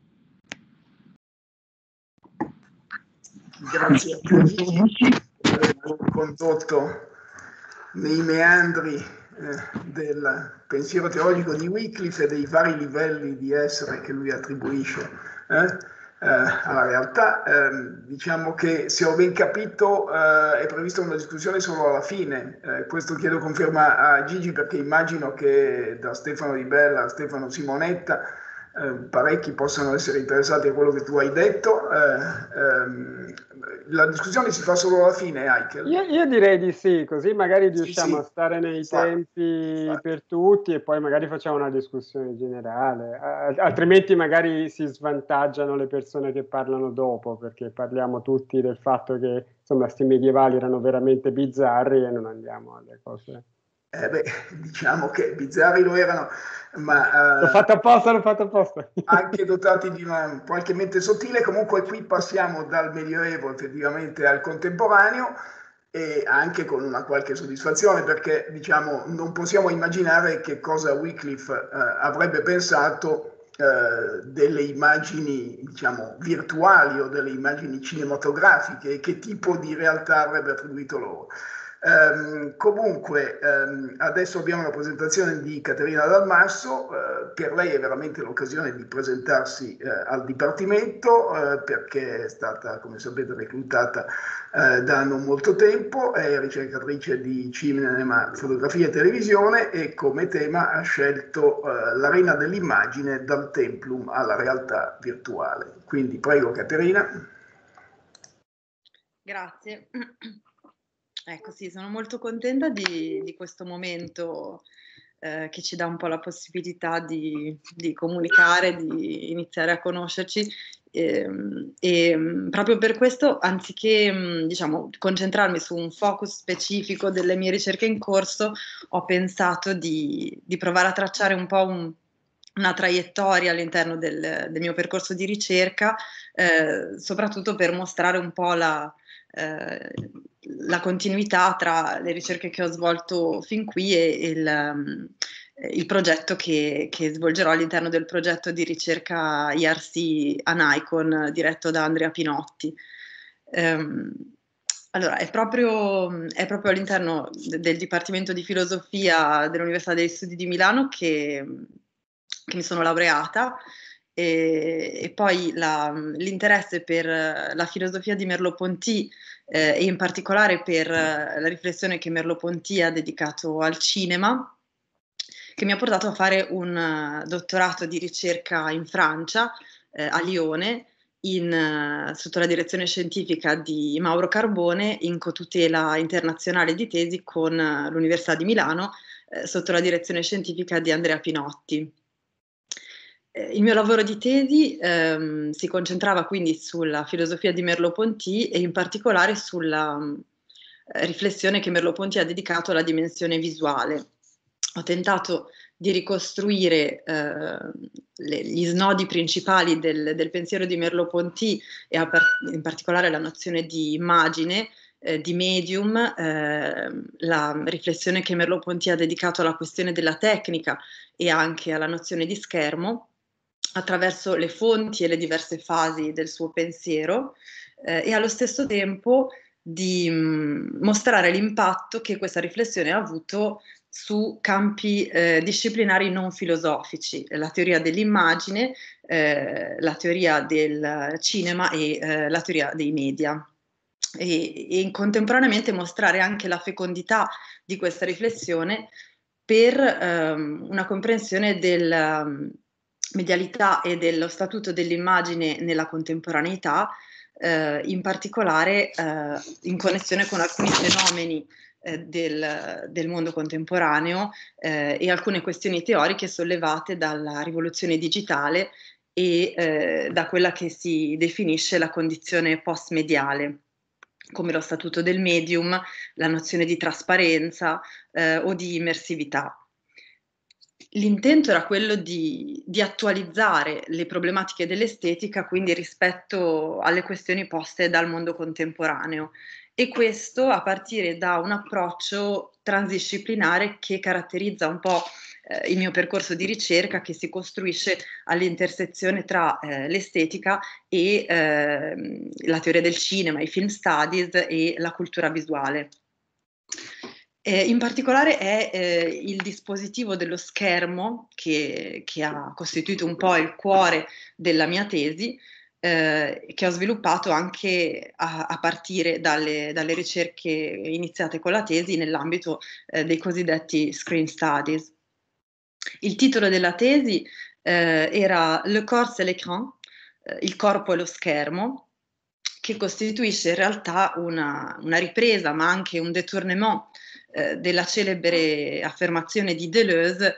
Grazie a tutti per aver condotto nei meandri del pensiero teologico di Wycliffe e dei vari livelli di essere che lui attribuisce alla realtà. Diciamo che, se ho ben capito, è prevista una discussione solo alla fine. Questo chiedo conferma a Gigi, perché immagino che da Stefano Di Bella a Stefano Simonetta parecchi possano essere interessati a quello che tu hai detto. La discussione si fa solo alla fine, Heikel? Io direi di sì, così magari riusciamo Sì. a stare nei tempi per tutti e poi magari facciamo una discussione generale, altrimenti magari si svantaggiano le persone che parlano dopo, perché parliamo tutti del fatto che insomma sti medievali erano veramente bizzarri e non andiamo alle cose. Diciamo che bizzarri lo erano, ma l'ho fatto apposta. Anche dotati di qualche mente sottile. Comunque qui passiamo dal Medioevo effettivamente al contemporaneo, e anche con una qualche soddisfazione, perché diciamo non possiamo immaginare che cosa Wycliffe avrebbe pensato delle immagini, diciamo, virtuali o delle immagini cinematografiche, e che tipo di realtà avrebbe attribuito loro. Comunque adesso abbiamo la presentazione di Caterina Dal Masso. Per lei è veramente l'occasione di presentarsi al Dipartimento, perché è stata, come sapete, reclutata da non molto tempo, è ricercatrice di cinema, fotografia e televisione, e come tema ha scelto l'arena dell'immagine, dal templum alla realtà virtuale. Quindi prego, Caterina. Grazie. Ecco, sì, sono molto contenta di questo momento che ci dà un po' la possibilità di comunicare, di iniziare a conoscerci, e proprio per questo, anziché diciamo, concentrarmi su un focus specifico delle mie ricerche in corso, ho pensato di provare a tracciare un po' una traiettoria all'interno del mio percorso di ricerca, soprattutto per mostrare un po' la continuità tra le ricerche che ho svolto fin qui e il progetto che svolgerò all'interno del progetto di ricerca IRC a Nikon, diretto da Andrea Pinotti. Allora, è proprio all'interno del Dipartimento di Filosofia dell'Università degli Studi di Milano che mi sono laureata, e poi l'interesse per la filosofia di Merleau-Ponty e in particolare per la riflessione che Merleau-Ponty ha dedicato al cinema, che mi ha portato a fare un dottorato di ricerca in Francia, a Lione, sotto la direzione scientifica di Mauro Carbone, in cotutela internazionale di tesi con l'Università di Milano, sotto la direzione scientifica di Andrea Pinotti. Il mio lavoro di tesi si concentrava quindi sulla filosofia di Merleau-Ponty e in particolare sulla riflessione che Merleau-Ponty ha dedicato alla dimensione visuale. Ho tentato di ricostruire gli snodi principali del pensiero di Merleau-Ponty e in particolare la nozione di immagine, di medium, la riflessione che Merleau-Ponty ha dedicato alla questione della tecnica e anche alla nozione di schermo, attraverso le fonti e le diverse fasi del suo pensiero, e allo stesso tempo di mostrare l'impatto che questa riflessione ha avuto su campi disciplinari non filosofici, la teoria dell'immagine, la teoria del cinema e la teoria dei media. E contemporaneamente mostrare anche la fecondità di questa riflessione per una comprensione della medialità e dello statuto dell'immagine nella contemporaneità, in particolare in connessione con alcuni fenomeni del mondo contemporaneo e alcune questioni teoriche sollevate dalla rivoluzione digitale e da quella che si definisce la condizione post-mediale, come lo statuto del medium, la nozione di trasparenza o di immersività. L'intento era quello di attualizzare le problematiche dell'estetica, quindi rispetto alle questioni poste dal mondo contemporaneo, e questo a partire da un approccio transdisciplinare che caratterizza un po' il mio percorso di ricerca, che si costruisce all'intersezione tra l'estetica e la teoria del cinema, i film studies e la cultura visuale. In particolare è il dispositivo dello schermo che ha costituito un po' il cuore della mia tesi, che ho sviluppato anche a partire dalle ricerche iniziate con la tesi nell'ambito dei cosiddetti screen studies. Il titolo della tesi era Le corps et l'écran, il corpo e lo schermo, che costituisce in realtà una ripresa, ma anche un détournement della celebre affermazione di Deleuze,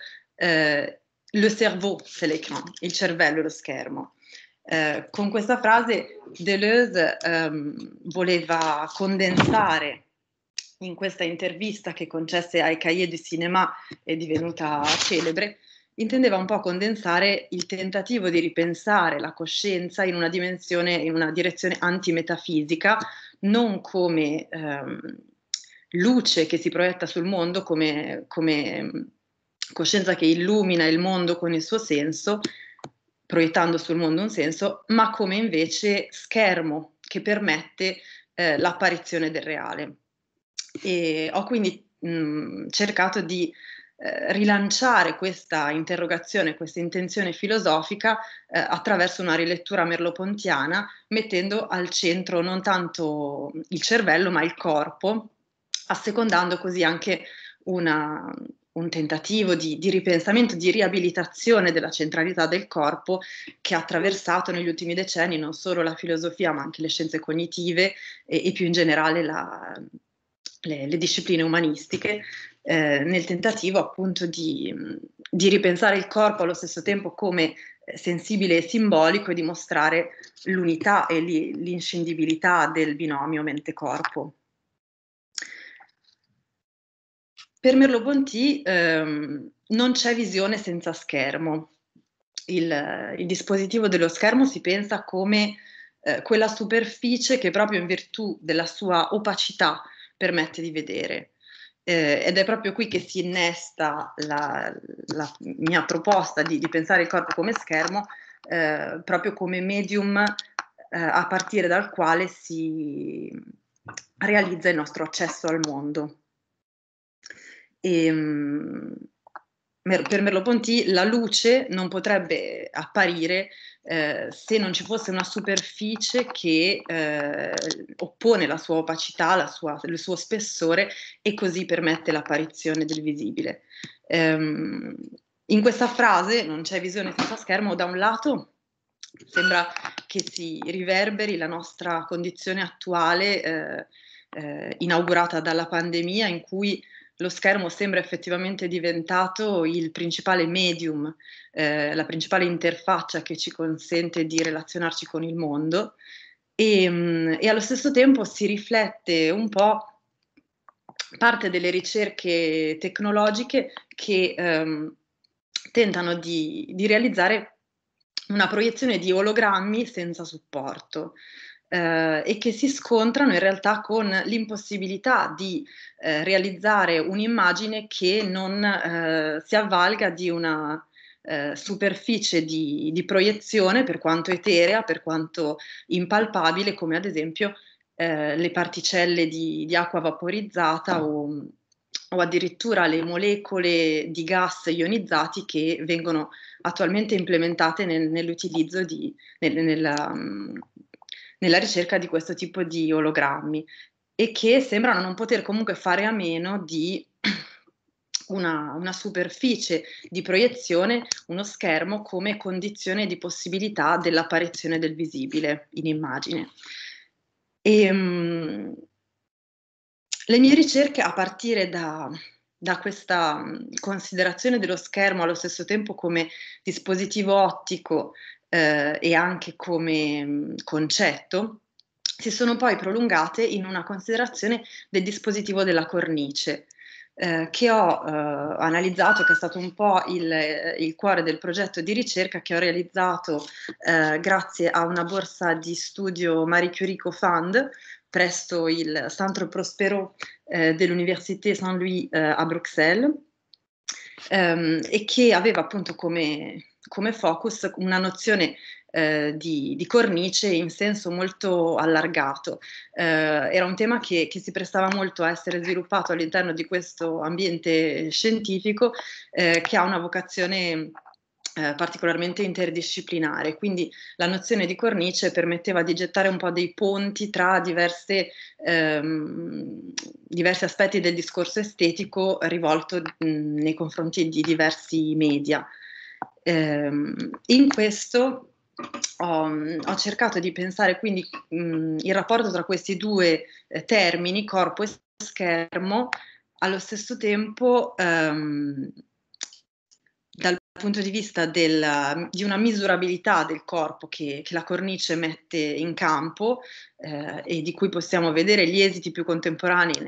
le cerveau c'est l'écran, il cervello è lo schermo. Con questa frase Deleuze voleva condensare in questa intervista che concesse ai Cahiers du Cinéma, è divenuta celebre, intendeva un po' condensare il tentativo di ripensare la coscienza in una direzione antimetafisica, non come luce che si proietta sul mondo, come coscienza che illumina il mondo con il suo senso, proiettando sul mondo un senso, ma come invece schermo che permette l'apparizione del reale. E ho quindi cercato di rilanciare questa interrogazione, questa intenzione filosofica attraverso una rilettura merleau-pontiana, mettendo al centro non tanto il cervello ma il corpo, assecondando così anche un tentativo di ripensamento, di riabilitazione della centralità del corpo che ha attraversato negli ultimi decenni non solo la filosofia ma anche le scienze cognitive e più in generale le discipline umanistiche, nel tentativo appunto di ripensare il corpo allo stesso tempo come sensibile e simbolico e di mostrare l'unità e l'inscindibilità del binomio mente-corpo. Per Merleau-Ponty non c'è visione senza schermo. Il dispositivo dello schermo si pensa come quella superficie che proprio in virtù della sua opacità permette di vedere. Ed è proprio qui che si innesta la mia proposta di pensare il corpo come schermo, proprio come medium a partire dal quale si realizza il nostro accesso al mondo. per Merleau-Ponty la luce non potrebbe apparire se non ci fosse una superficie che oppone la sua opacità, il suo spessore e così permette l'apparizione del visibile. In questa frase non c'è visione senza schermo, da un lato sembra che si riverberi la nostra condizione attuale inaugurata dalla pandemia, in cui lo schermo sembra effettivamente diventato il principale medium, la principale interfaccia che ci consente di relazionarci con il mondo e allo stesso tempo si riflette un po' parte delle ricerche tecnologiche che tentano di realizzare una proiezione di ologrammi senza supporto. E che si scontrano in realtà con l'impossibilità di realizzare un'immagine che non si avvalga di una superficie di proiezione, per quanto eterea, per quanto impalpabile, come ad esempio le particelle di acqua vaporizzata o addirittura le molecole di gas ionizzati che vengono attualmente implementate nell'utilizzo nella ricerca di questo tipo di ologrammi e che sembrano non poter comunque fare a meno di una superficie di proiezione, uno schermo come condizione di possibilità dell'apparizione del visibile in immagine. Le mie ricerche, a partire da questa considerazione dello schermo allo stesso tempo come dispositivo ottico e anche come concetto, si sono poi prolungate in una considerazione del dispositivo della cornice, che ho analizzato, che è stato un po' il cuore del progetto di ricerca che ho realizzato grazie a una borsa di studio Marie Curie Co-Fund presso il Centre Prospero dell'Université Saint-Louis a Bruxelles, e che aveva appunto come focus una nozione di cornice in senso molto allargato. Era un tema che si prestava molto a essere sviluppato all'interno di questo ambiente scientifico che ha una vocazione particolarmente interdisciplinare, quindi la nozione di cornice permetteva di gettare un po' dei ponti tra diversi aspetti del discorso estetico rivolto nei confronti di diversi media. In questo ho cercato di pensare quindi il rapporto tra questi due termini, corpo e schermo, allo stesso tempo dal punto di vista di una misurabilità del corpo che la cornice mette in campo e di cui possiamo vedere gli esiti più contemporanei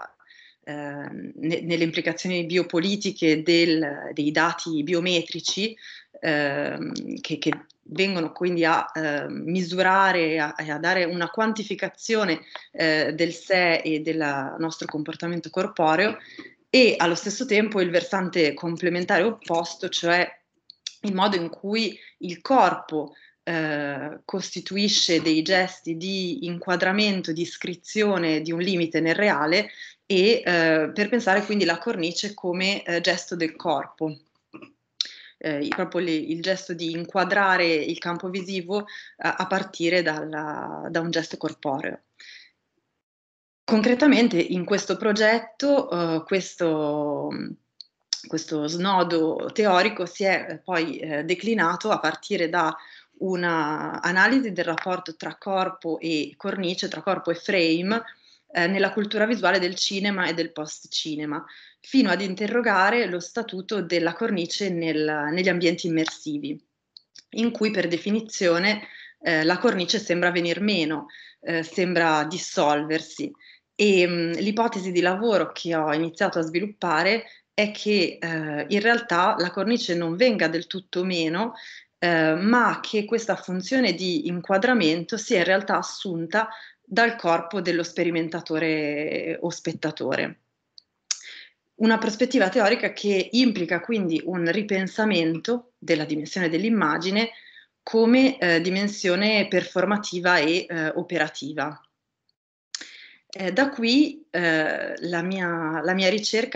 nelle implicazioni biopolitiche dei dati biometrici che vengono quindi a misurare e a dare una quantificazione del sé e del nostro comportamento corporeo, e allo stesso tempo il versante complementare opposto, cioè il modo in cui il corpo costituisce dei gesti di inquadramento, di iscrizione di un limite nel reale e per pensare quindi la cornice come gesto del corpo. Proprio il gesto di inquadrare il campo visivo a partire da un gesto corporeo. Concretamente in questo progetto questo snodo teorico si è poi declinato a partire da una analisi del rapporto tra corpo e cornice, tra corpo e frame, nella cultura visuale del cinema e del post-cinema, fino ad interrogare lo statuto della cornice negli ambienti immersivi, in cui per definizione la cornice sembra venir meno, sembra dissolversi. E l'ipotesi di lavoro che ho iniziato a sviluppare è che in realtà la cornice non venga del tutto meno, ma che questa funzione di inquadramento sia in realtà assunta dal corpo dello sperimentatore o spettatore. Una prospettiva teorica che implica quindi un ripensamento della dimensione dell'immagine come dimensione performativa e operativa. Da qui la mia ricerca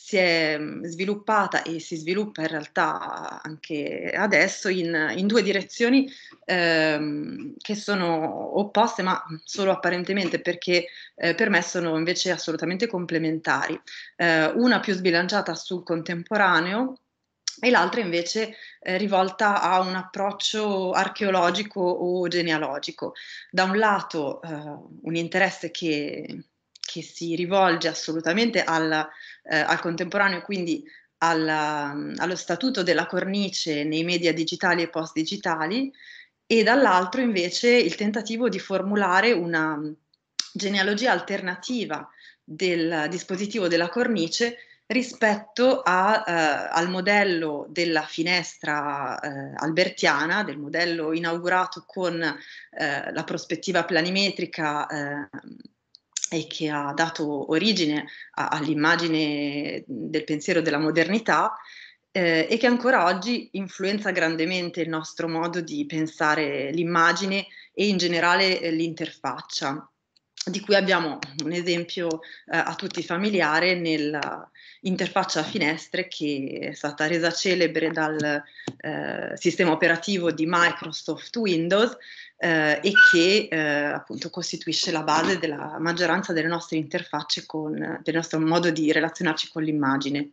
si è sviluppata e si sviluppa in realtà anche adesso in due direzioni che sono opposte, ma solo apparentemente, perché per me sono invece assolutamente complementari. Una più sbilanciata sul contemporaneo e l'altra invece rivolta a un approccio archeologico o genealogico. Da un lato un interesse che si rivolge assolutamente al contemporaneo, quindi allo statuto della cornice nei media digitali e post-digitali, e dall'altro invece il tentativo di formulare una genealogia alternativa del dispositivo della cornice rispetto al modello della finestra albertiana, del modello inaugurato con la prospettiva planimetrica e che ha dato origine all'immagine del pensiero della modernità, e che ancora oggi influenza grandemente il nostro modo di pensare l'immagine e in generale l'interfaccia, di cui abbiamo un esempio a tutti familiare nell'interfaccia a finestre, che è stata resa celebre dal sistema operativo di Microsoft Windows, e che appunto costituisce la base della maggioranza delle nostre interfacce, del nostro modo di relazionarci con l'immagine.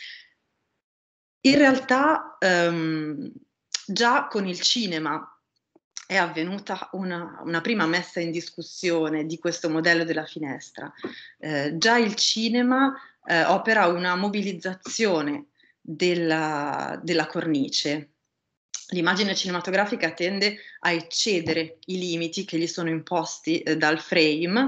In realtà già con il cinema è avvenuta una prima messa in discussione di questo modello della finestra. Già il cinema opera una mobilizzazione della cornice. L'immagine cinematografica tende a eccedere i limiti che gli sono imposti dal frame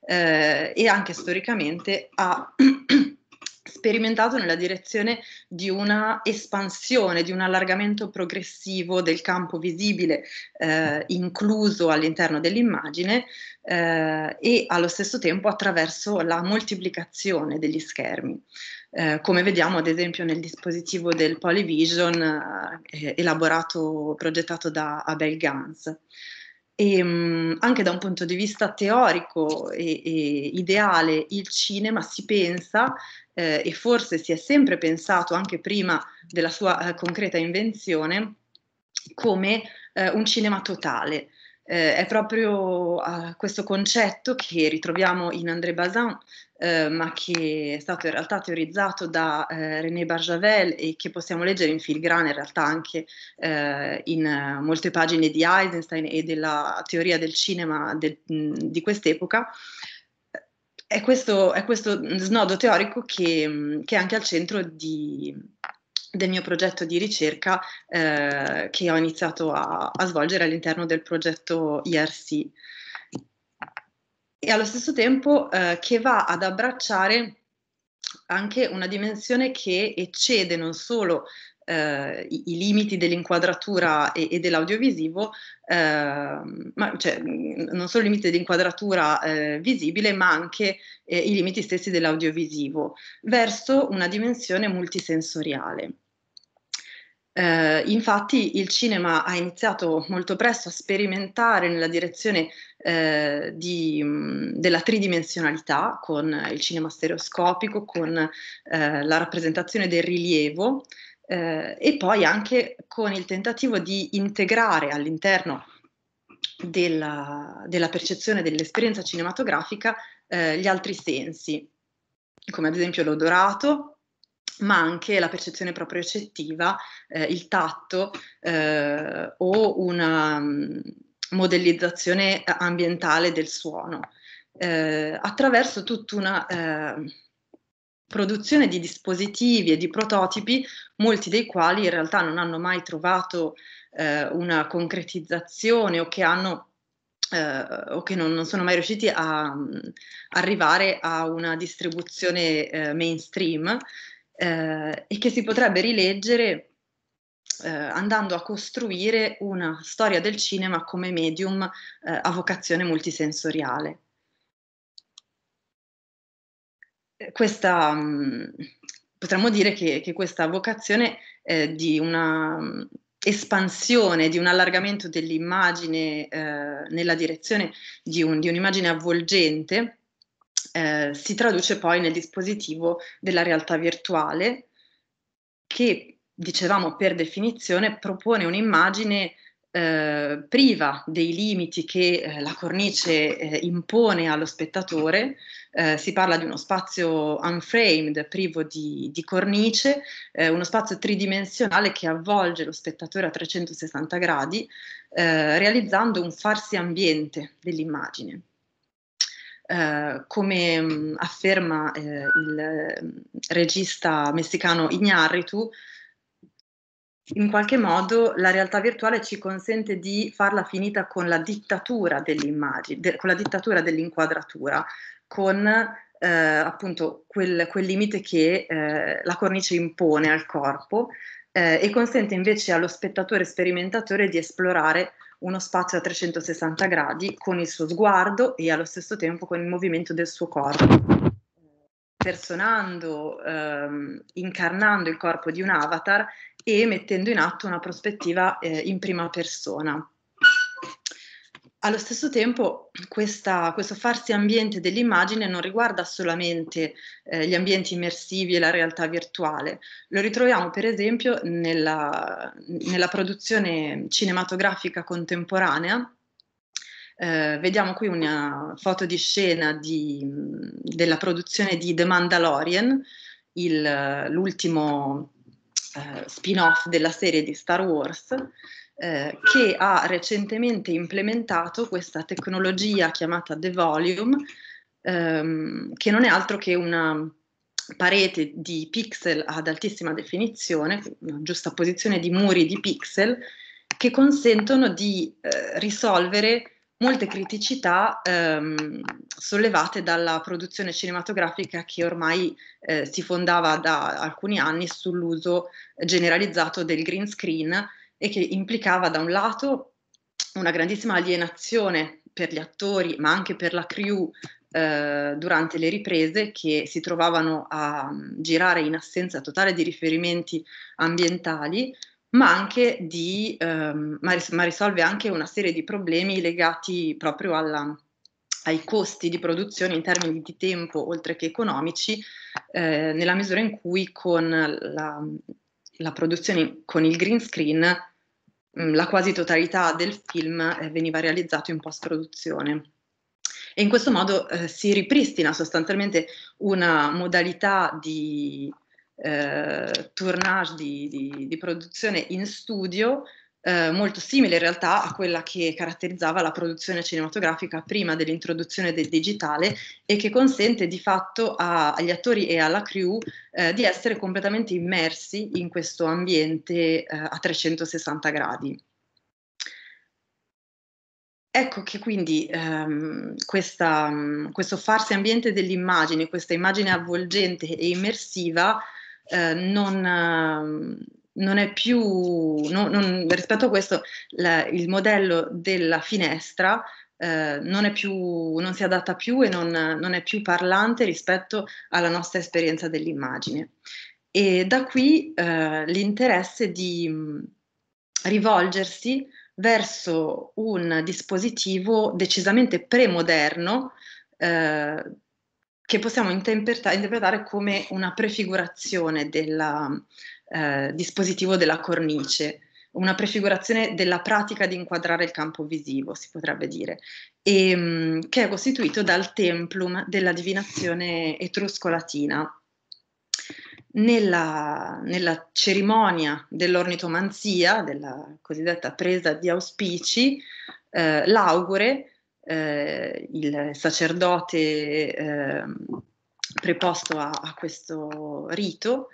e anche storicamente ha sperimentato nella direzione di una espansione, di un allargamento progressivo del campo visibile incluso all'interno dell'immagine e allo stesso tempo attraverso la moltiplicazione degli schermi. Come vediamo ad esempio nel dispositivo del Polyvision progettato da Abel Gans. E anche da un punto di vista teorico e ideale il cinema si pensa e forse si è sempre pensato anche prima della sua concreta invenzione come un cinema totale. È proprio questo concetto che ritroviamo in André Bazin, ma che è stato in realtà teorizzato da René Barjavel e che possiamo leggere in filigrana in realtà anche in molte pagine di Eisenstein e della teoria del cinema di quest'epoca. È questo snodo teorico che è anche al centro del mio progetto di ricerca che ho iniziato a svolgere all'interno del progetto IRC, e allo stesso tempo che va ad abbracciare anche una dimensione che eccede non solo i limiti dell'inquadratura e dell'audiovisivo, cioè non solo i limiti dell'inquadratura visibile, ma anche i limiti stessi dell'audiovisivo, verso una dimensione multisensoriale. Infatti il cinema ha iniziato molto presto a sperimentare nella direzione della tridimensionalità, con il cinema stereoscopico, con la rappresentazione del rilievo e poi anche con il tentativo di integrare all'interno della percezione dell'esperienza cinematografica gli altri sensi, come ad esempio l'odorato, ma anche la percezione propriocettiva, il tatto o una modellizzazione ambientale del suono, attraverso tutta una produzione di dispositivi e di prototipi, molti dei quali in realtà non hanno mai trovato una concretizzazione o che non sono mai riusciti a arrivare a una distribuzione mainstream, e che si potrebbe rileggere andando a costruire una storia del cinema come medium a vocazione multisensoriale. Potremmo dire che questa vocazione di una espansione, di un allargamento dell'immagine nella direzione di un'immagine avvolgente si traduce poi nel dispositivo della realtà virtuale che, dicevamo, per definizione propone un'immagine priva dei limiti che la cornice impone allo spettatore. Si parla di uno spazio unframed, privo di cornice, uno spazio tridimensionale che avvolge lo spettatore a 360 gradi, realizzando un farsi ambiente dell'immagine. Come afferma il regista messicano Iñárritu, in qualche modo la realtà virtuale ci consente di farla finita con la dittatura dell'immagine, con la dittatura dell'inquadratura, con appunto quel limite che la cornice impone al corpo, e consente invece allo spettatore sperimentatore di esplorare uno spazio a 360 gradi con il suo sguardo e allo stesso tempo con il movimento del suo corpo, personando, incarnando il corpo di un avatar e mettendo in atto una prospettiva in prima persona. Allo stesso tempo questo farsi ambiente dell'immagine non riguarda solamente gli ambienti immersivi e la realtà virtuale. Lo ritroviamo per esempio nella produzione cinematografica contemporanea. Vediamo qui una foto di scena della produzione di The Mandalorian, l'ultimo spin-off della serie di Star Wars, che ha recentemente implementato questa tecnologia chiamata The Volume, che non è altro che una parete di pixel ad altissima definizione, una giustaposizione di muri di pixel che consentono di risolvere molte criticità sollevate dalla produzione cinematografica che ormai si fondava da alcuni anni sull'uso generalizzato del green screen e che implicava da un lato una grandissima alienazione per gli attori ma anche per la crew durante le riprese, che si trovavano a girare in assenza totale di riferimenti ambientali, ma anche ma risolve anche una serie di problemi legati proprio ai costi di produzione in termini di tempo oltre che economici, nella misura in cui con la produzione con il green screen la quasi totalità del film veniva realizzato in post-produzione. E in questo modo si ripristina sostanzialmente una modalità di tournage, di produzione in studio, molto simile in realtà a quella che caratterizzava la produzione cinematografica prima dell'introduzione del digitale e che consente di fatto agli attori e alla crew di essere completamente immersi in questo ambiente a 360 gradi. Ecco che quindi questo farsi ambiente dell'immagine, questa immagine avvolgente e immersiva non è più, rispetto a questo, il modello della finestra non si adatta più e non è più parlante rispetto alla nostra esperienza dell'immagine. E da qui l'interesse di rivolgersi verso un dispositivo decisamente premoderno che possiamo interpretare come una prefigurazione del dispositivo della cornice, una prefigurazione della pratica di inquadrare il campo visivo, si potrebbe dire, e che è costituito dal templum della divinazione etrusco-latina. Nella cerimonia dell'ornitomanzia, della cosiddetta presa di auspici, l'augure, il sacerdote preposto a questo rito,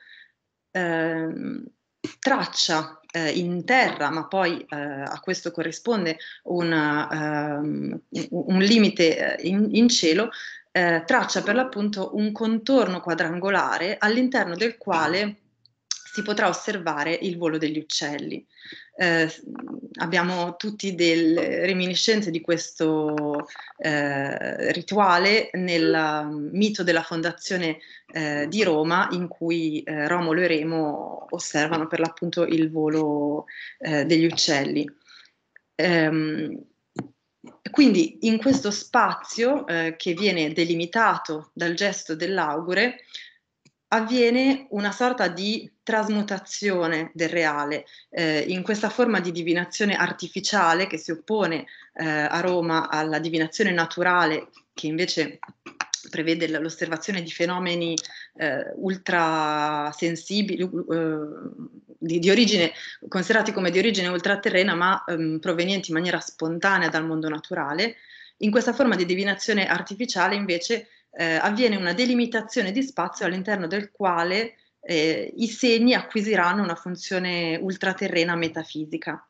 traccia in terra, ma poi a questo corrisponde un limite in cielo, traccia per l'appunto un contorno quadrangolare all'interno del quale si potrà osservare il volo degli uccelli. Abbiamo tutti delle reminiscenze di questo rituale nel mito della fondazione di Roma, in cui Romolo e Remo osservano per l'appunto il volo degli uccelli. Quindi in questo spazio che viene delimitato dal gesto dell'augure avviene una sorta di trasmutazione del reale, in questa forma di divinazione artificiale che si oppone a Roma alla divinazione naturale, che invece prevede l'osservazione di fenomeni ultrasensibili, di origine, considerati come di origine ultraterrena, ma provenienti in maniera spontanea dal mondo naturale. In questa forma di divinazione artificiale invece avviene una delimitazione di spazio all'interno del quale i segni acquisiranno una funzione ultraterrena metafisica.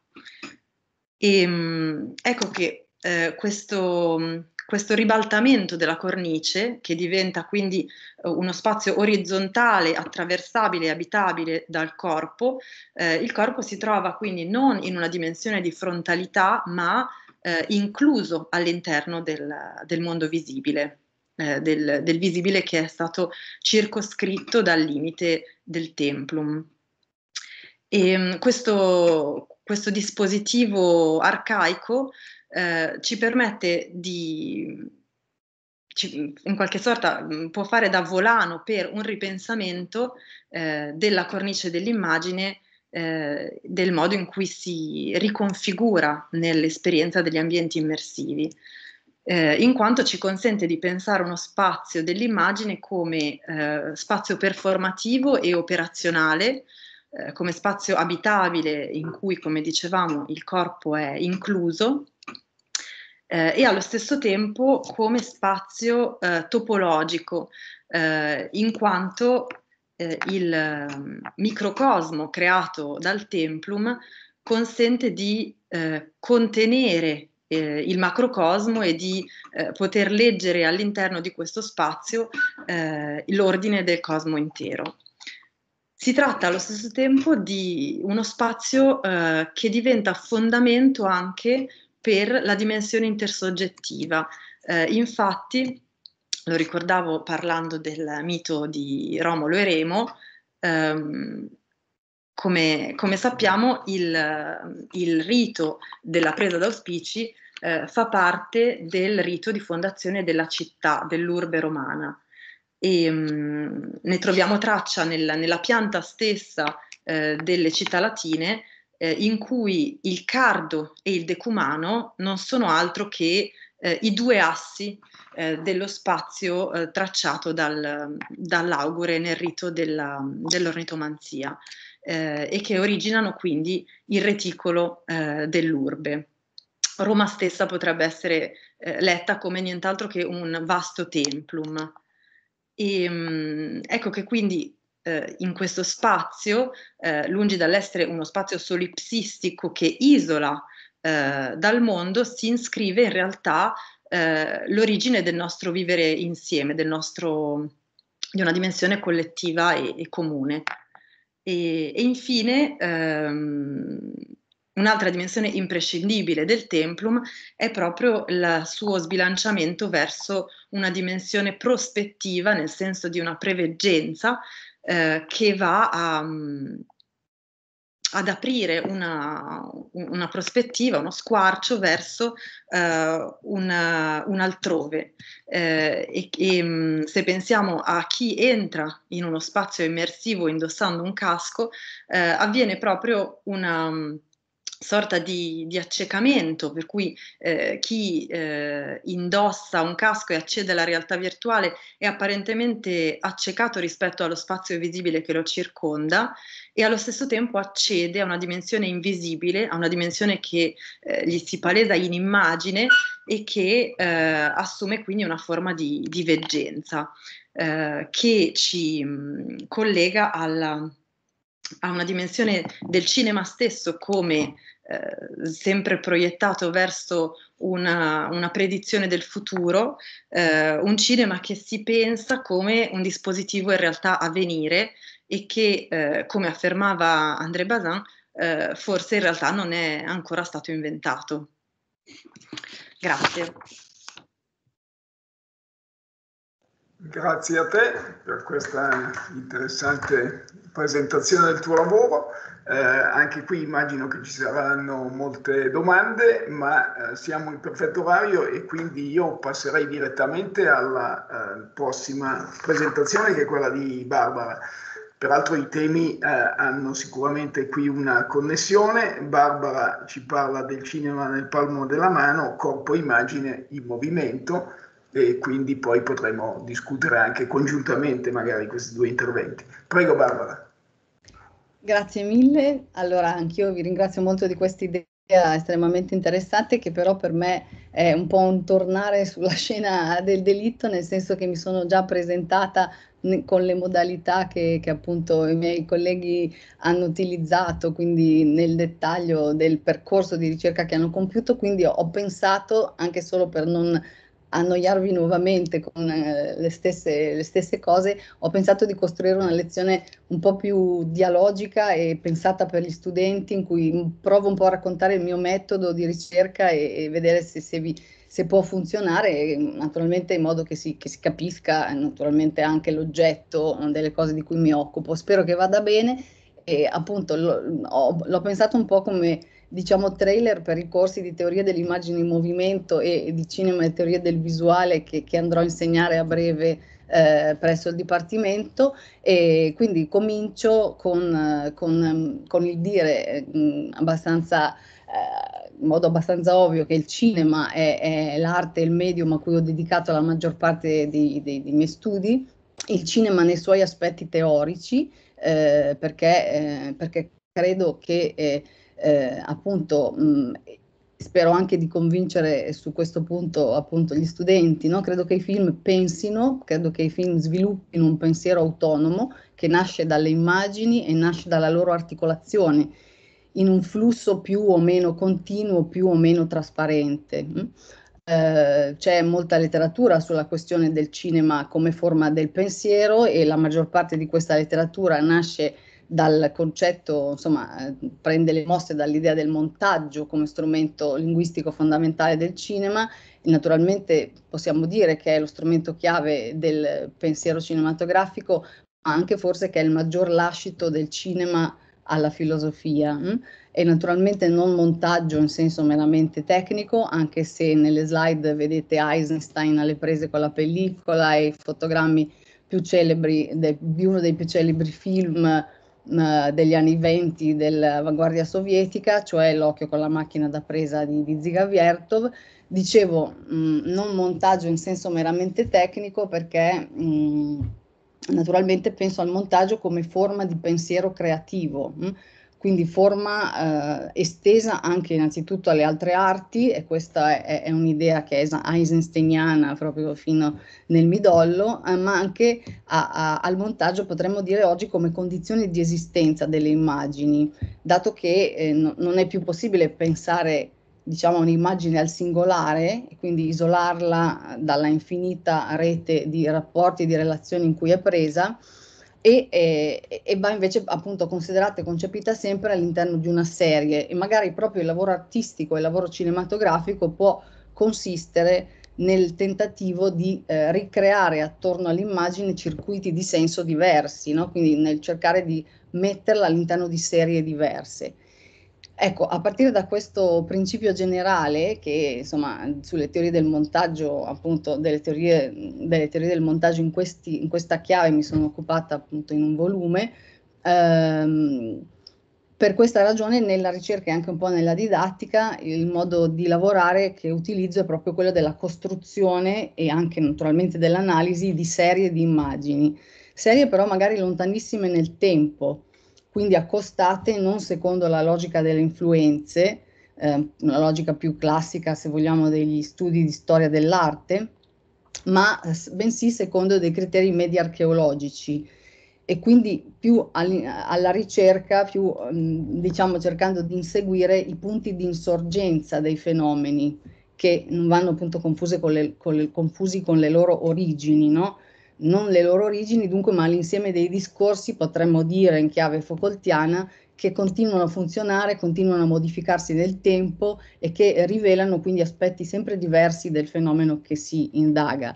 E ecco che questo ribaltamento della cornice, che diventa quindi uno spazio orizzontale, attraversabile e abitabile dal corpo, il corpo si trova quindi non in una dimensione di frontalità, ma incluso all'interno del mondo visibile. Del visibile che è stato circoscritto dal limite del templum. E questo dispositivo arcaico ci permette in qualche sorta può fare da volano per un ripensamento della cornice dell'immagine, del modo in cui si riconfigura nell'esperienza degli ambienti immersivi. In quanto ci consente di pensare uno spazio dell'immagine come spazio performativo e operazionale, come spazio abitabile in cui, come dicevamo, il corpo è incluso, e allo stesso tempo come spazio topologico, in quanto il microcosmo creato dal templum consente di contenere il macrocosmo e di poter leggere all'interno di questo spazio l'ordine del cosmo intero. Si tratta allo stesso tempo di uno spazio che diventa fondamento anche per la dimensione intersoggettiva. Infatti, lo ricordavo parlando del mito di Romolo e Remo, come sappiamo il rito della presa d'auspici fa parte del rito di fondazione della città, dell'urbe romana. E ne troviamo traccia nella pianta stessa delle città latine, in cui il cardo e il decumano non sono altro che i due assi dello spazio tracciato dall'augure nel rito dell'ornitomanzia, e che originano quindi il reticolo dell'urbe. Roma stessa potrebbe essere letta come nient'altro che un vasto templum. E ecco che quindi in questo spazio, lungi dall'essere uno spazio solipsistico che isola dal mondo, si iscrive in realtà l'origine del nostro vivere insieme, di una dimensione collettiva e comune. E infine un'altra dimensione imprescindibile del templum è proprio il suo sbilanciamento verso una dimensione prospettiva, nel senso di una preveggenza che va ad aprire una prospettiva, uno squarcio verso un altrove. Se pensiamo a chi entra in uno spazio immersivo indossando un casco, avviene proprio una sorta di accecamento, per cui chi indossa un casco e accede alla realtà virtuale è apparentemente accecato rispetto allo spazio visibile che lo circonda, e allo stesso tempo accede a una dimensione invisibile, a una dimensione che gli si palesa in immagine e che assume quindi una forma di veggenza che ci collega a una dimensione del cinema stesso come sempre proiettato verso una predizione del futuro, un cinema che si pensa come un dispositivo in realtà a venire e che, come affermava André Bazin, forse in realtà non è ancora stato inventato. Grazie. Grazie a te per questa interessante presentazione del tuo lavoro. Anche qui immagino che ci saranno molte domande, ma siamo in perfetto orario e quindi io passerei direttamente alla prossima presentazione, che è quella di Barbara. Peraltro i temi hanno sicuramente qui una connessione. Barbara ci parla del cinema nel palmo della mano, corpo-immagine in movimento, e quindi poi potremo discutere anche congiuntamente magari questi due interventi. Prego Barbara. Grazie mille. Allora, anch'io vi ringrazio molto di questa idea estremamente interessante, che però per me è un po' un tornare sulla scena del delitto, nel senso che mi sono già presentata con le modalità che appunto i miei colleghi hanno utilizzato, quindi nel dettaglio del percorso di ricerca che hanno compiuto, quindi ho pensato, anche solo per non annoiarvi nuovamente con le stesse cose, ho pensato di costruire una lezione un po' più dialogica e pensata per gli studenti, in cui provo un po' a raccontare il mio metodo di ricerca e vedere se può funzionare, naturalmente in modo che si capisca naturalmente anche l'oggetto delle cose di cui mi occupo. Spero che vada bene e appunto l'ho pensato un po' come, diciamo, trailer per i corsi di teoria dell'immagine in movimento e di cinema e teoria del visuale che andrò a insegnare a breve presso il Dipartimento. E quindi comincio con il dire in modo abbastanza ovvio che il cinema è l'arte, il medium a cui ho dedicato la maggior parte dei miei studi, il cinema nei suoi aspetti teorici, perché credo che appunto spero anche di convincere su questo punto appunto gli studenti, no? Credo che i film pensino, credo che i film sviluppino un pensiero autonomo che nasce dalle immagini e nasce dalla loro articolazione in un flusso più o meno continuo, più o meno trasparente. C'è molta letteratura sulla questione del cinema come forma del pensiero e la maggior parte di questa letteratura nasce dal concetto, insomma, prende le mosse dall'idea del montaggio come strumento linguistico fondamentale del cinema. E naturalmente possiamo dire che è lo strumento chiave del pensiero cinematografico, ma anche forse che è il maggior lascito del cinema alla filosofia. E naturalmente non montaggio in senso meramente tecnico, anche se nelle slide vedete Eisenstein alle prese con la pellicola e i fotogrammi più celebri di uno dei più celebri film degli anni 20 dell'avanguardia sovietica, cioè L'occhio con la macchina da presa di Dziga Vertov. Dicevo non montaggio in senso meramente tecnico, perché naturalmente penso al montaggio come forma di pensiero creativo, quindi forma estesa anche innanzitutto alle altre arti, e questa è un'idea che è eisensteiniana proprio fino nel midollo, ma anche al montaggio, potremmo dire oggi, come condizione di esistenza delle immagini, dato che non è più possibile pensare, diciamo, un'immagine al singolare e quindi isolarla dalla infinita rete di rapporti e di relazioni in cui è presa, e va invece appunto considerata e concepita sempre all'interno di una serie, e magari proprio il lavoro artistico e il lavoro cinematografico può consistere nel tentativo di ricreare attorno all'immagine circuiti di senso diversi, no? Quindi nel cercare di metterla all'interno di serie diverse. Ecco, a partire da questo principio generale, che insomma sulle teorie del montaggio, appunto delle teorie del montaggio in questa chiave mi sono occupata appunto in un volume, per questa ragione nella ricerca e anche un po' nella didattica il modo di lavorare che utilizzo è proprio quello della costruzione e anche naturalmente dell'analisi di serie di immagini, serie però magari lontanissime nel tempo, quindi accostate non secondo la logica delle influenze, una logica più classica se vogliamo degli studi di storia dell'arte, ma bensì secondo dei criteri media archeologici, e quindi più alla ricerca, più diciamo cercando di inseguire i punti di insorgenza dei fenomeni, che non vanno appunto confusi con le loro origini, no? Non le loro origini dunque, ma l'insieme dei discorsi, potremmo dire in chiave Foucaultiana, che continuano a funzionare, continuano a modificarsi nel tempo e che rivelano quindi aspetti sempre diversi del fenomeno che si indaga.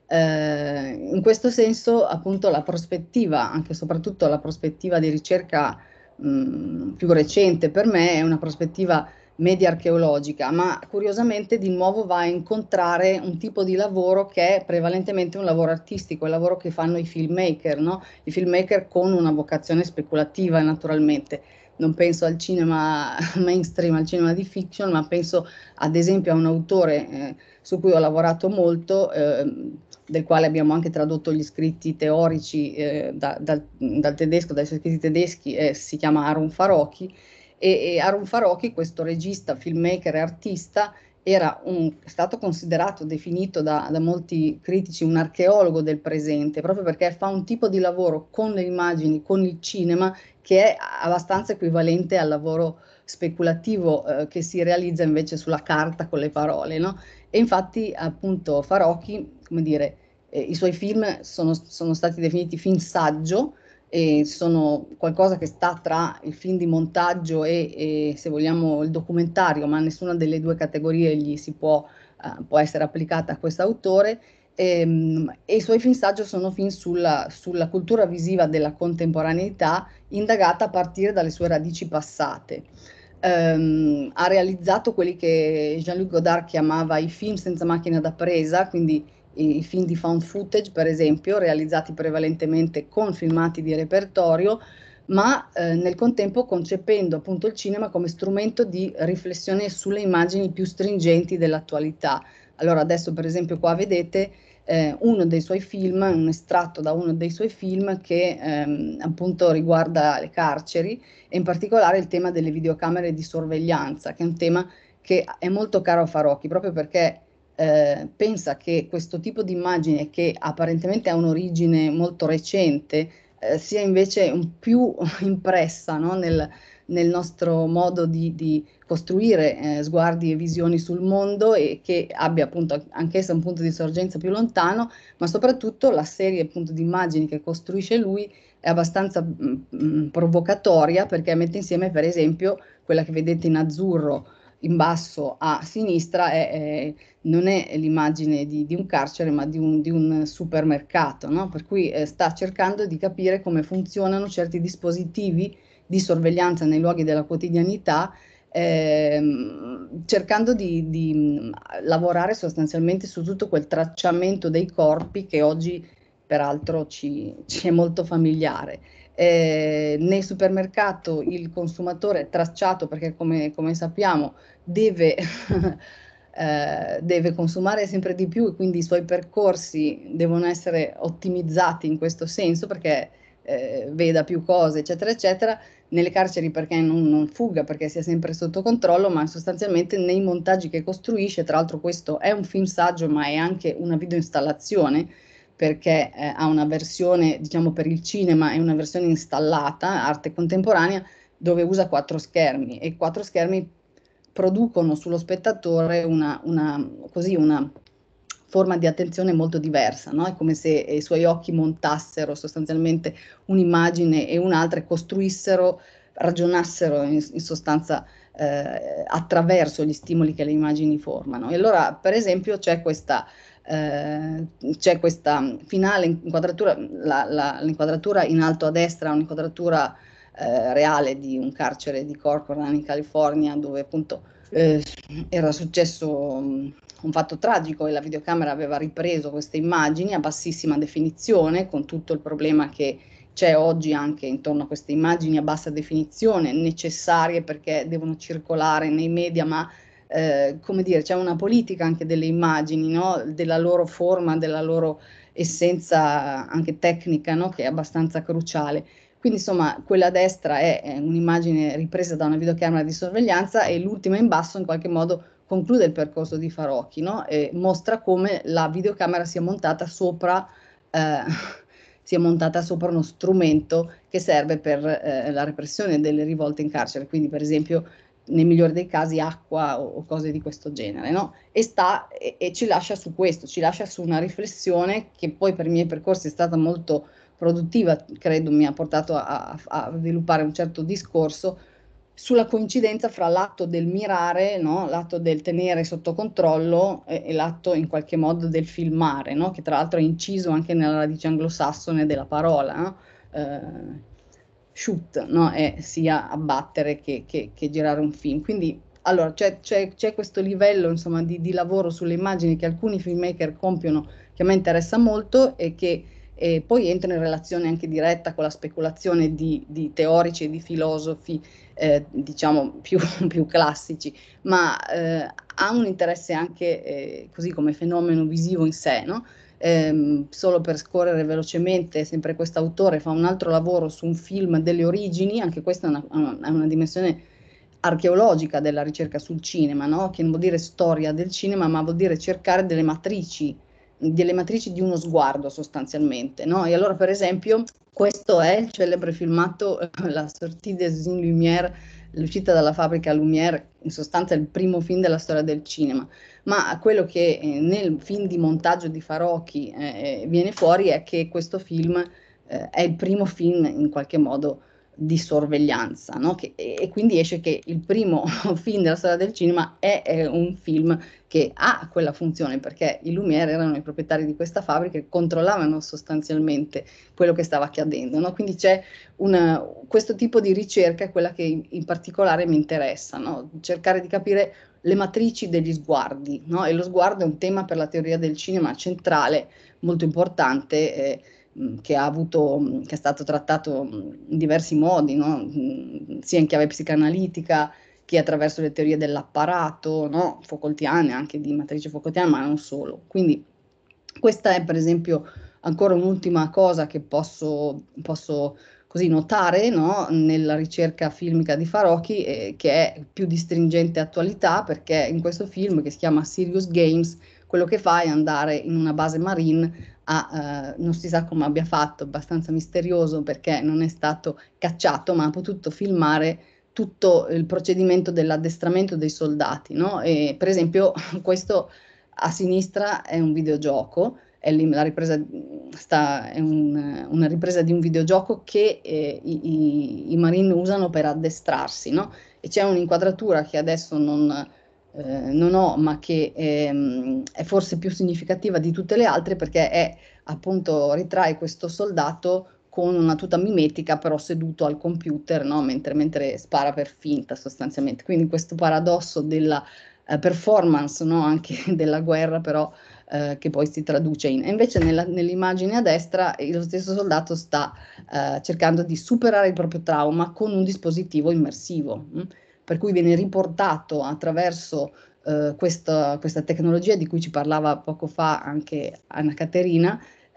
In questo senso, appunto, la prospettiva, anche e soprattutto la prospettiva di ricerca più recente per me, è una prospettiva media archeologica, ma curiosamente di nuovo va a incontrare un tipo di lavoro che è prevalentemente un lavoro artistico, il lavoro che fanno i filmmaker, no? I filmmaker con una vocazione speculativa, naturalmente. Non penso al cinema mainstream, al cinema di fiction, ma penso ad esempio a un autore su cui ho lavorato molto, del quale abbiamo anche tradotto gli scritti teorici dal tedesco, dai suoi scritti tedeschi, si chiama Harun Farocki, e Harun Farocki, questo regista, filmmaker e artista, era stato considerato, definito da molti critici un archeologo del presente, proprio perché fa un tipo di lavoro con le immagini, con il cinema, che è abbastanza equivalente al lavoro speculativo che si realizza invece sulla carta con le parole, no? E infatti appunto Farocchi, come dire, i suoi film sono stati definiti film saggio, e sono qualcosa che sta tra il film di montaggio e se vogliamo il documentario, ma nessuna delle due categorie gli si può essere applicata a questo autore. E i suoi film saggio sono film sulla cultura visiva della contemporaneità, indagata a partire dalle sue radici passate. Ha realizzato quelli che Jean-Luc Godard chiamava i film senza macchina da presa, quindi i film di found footage, per esempio, realizzati prevalentemente con filmati di repertorio, ma nel contempo concependo appunto il cinema come strumento di riflessione sulle immagini più stringenti dell'attualità. Allora adesso per esempio qua vedete uno dei suoi film, un estratto da uno dei suoi film che appunto riguarda le carceri e in particolare il tema delle videocamere di sorveglianza, che è un tema che è molto caro a Farocchi, proprio perché pensa che questo tipo di immagine, che apparentemente ha un'origine molto recente, sia invece un più impressa, no? nel nostro modo di costruire sguardi e visioni sul mondo, e che abbia appunto anch'essa un punto di sorgenza più lontano, ma soprattutto la serie appunto di immagini che costruisce lui è abbastanza provocatoria, perché mette insieme per esempio quella che vedete in azzurro in basso a sinistra, non è l'immagine di un carcere, ma di un supermercato, no? Per cui sta cercando di capire come funzionano certi dispositivi di sorveglianza nei luoghi della quotidianità, cercando di lavorare sostanzialmente su tutto quel tracciamento dei corpi che oggi peraltro ci è molto familiare. Nel supermercato il consumatore è tracciato perché come sappiamo deve, deve consumare sempre di più, e quindi i suoi percorsi devono essere ottimizzati in questo senso perché veda più cose, eccetera, eccetera. Nelle carceri perché non fuga, perché sia sempre sotto controllo, ma sostanzialmente nei montaggi che costruisce. Tra l'altro questo è un film saggio, ma è anche una videoinstallazione, perché ha una versione, diciamo, per il cinema, è una versione installata, arte contemporanea, dove usa 4 schermi, e 4 schermi producono sullo spettatore una forma di attenzione molto diversa, no? È come se i suoi occhi montassero sostanzialmente un'immagine e un'altra e costruissero, ragionassero in sostanza attraverso gli stimoli che le immagini formano. E allora, per esempio, c'è questa finale inquadratura, l'inquadratura in alto a destra è un'inquadratura reale di un carcere di Corcoran in California, dove appunto era successo un fatto tragico, e la videocamera aveva ripreso queste immagini a bassissima definizione, con tutto il problema che c'è oggi anche intorno a queste immagini a bassa definizione, necessarie perché devono circolare nei media, ma come dire, c'è una politica anche delle immagini, no? Della loro forma, della loro essenza anche tecnica, no? Che è abbastanza cruciale. Quindi insomma quella a destra è un'immagine ripresa da una videocamera di sorveglianza, e l'ultima in basso in qualche modo conclude il percorso di Farocchi, no? E mostra come la videocamera sia montata sopra uno strumento che serve per la repressione delle rivolte in carcere, quindi per esempio nel migliore dei casi acqua o cose di questo genere, no? E ci lascia su questo, ci lascia su una riflessione che poi per i miei percorsi è stata molto produttiva, credo mi ha portato a sviluppare un certo discorso sulla coincidenza fra l'atto del mirare, no? L'atto del tenere sotto controllo e l'atto in qualche modo del filmare, no? Che tra l'altro è inciso anche nella radice anglosassone della parola, no? Shoot, no? È sia abbattere che girare un film. Quindi allora c'è questo livello, insomma, di lavoro sulle immagini che alcuni filmmaker compiono, che a me interessa molto e che poi entra in relazione anche diretta con la speculazione di teorici e di filosofi, diciamo più classici, ma ha un interesse anche così come fenomeno visivo in sé, no? Solo per scorrere velocemente, sempre quest'autore fa un altro lavoro su un film delle origini, anche questa è una dimensione archeologica della ricerca sul cinema, no? Che non vuol dire storia del cinema, ma vuol dire cercare delle matrici di uno sguardo sostanzialmente, no? E allora per esempio questo è il celebre filmato La sortie des Lumière, l'uscita dalla fabbrica Lumière, in sostanza è il primo film della storia del cinema, ma quello che nel film di montaggio di Farocchi viene fuori è che questo film è il primo film in qualche modo di sorveglianza, no? E quindi esce che il primo film della storia del cinema è un film che ha quella funzione, perché i Lumière erano i proprietari di questa fabbrica e controllavano sostanzialmente quello che stava accadendo, no? Quindi c'è questo tipo di ricerca è quella che in particolare mi interessa, no? Cercare di capire le matrici degli sguardi, no? E lo sguardo è un tema per la teoria del cinema centrale, molto importante, che è stato trattato in diversi modi, no? Sia in chiave psicanalitica che attraverso le teorie dell'apparato, no? Foucaultiane, anche di matrice Foucaultiana, ma non solo. Quindi questa è per esempio ancora un'ultima cosa che posso così notare, no? Nella ricerca filmica di Farocchi, che è più di stringente attualità, perché in questo film che si chiama Serious Games, quello che fa è andare in una base marine non si sa come abbia fatto, abbastanza misterioso perché non è stato cacciato, ma ha potuto filmare tutto il procedimento dell'addestramento dei soldati, no? E, per esempio, questo a sinistra è un videogioco, è una ripresa di un videogioco che i Marine usano per addestrarsi, no? E c'è un'inquadratura che adesso non ho, ma che è forse più significativa di tutte le altre perché appunto ritrae questo soldato con una tuta mimetica però seduto al computer, no? mentre spara per finta sostanzialmente. Quindi questo paradosso della performance, no? Anche della guerra però che poi si traduce in... E invece nell'immagine a destra lo stesso soldato sta cercando di superare il proprio trauma con un dispositivo immersivo. Per cui viene riportato attraverso questa tecnologia di cui ci parlava poco fa anche Anna Caterina,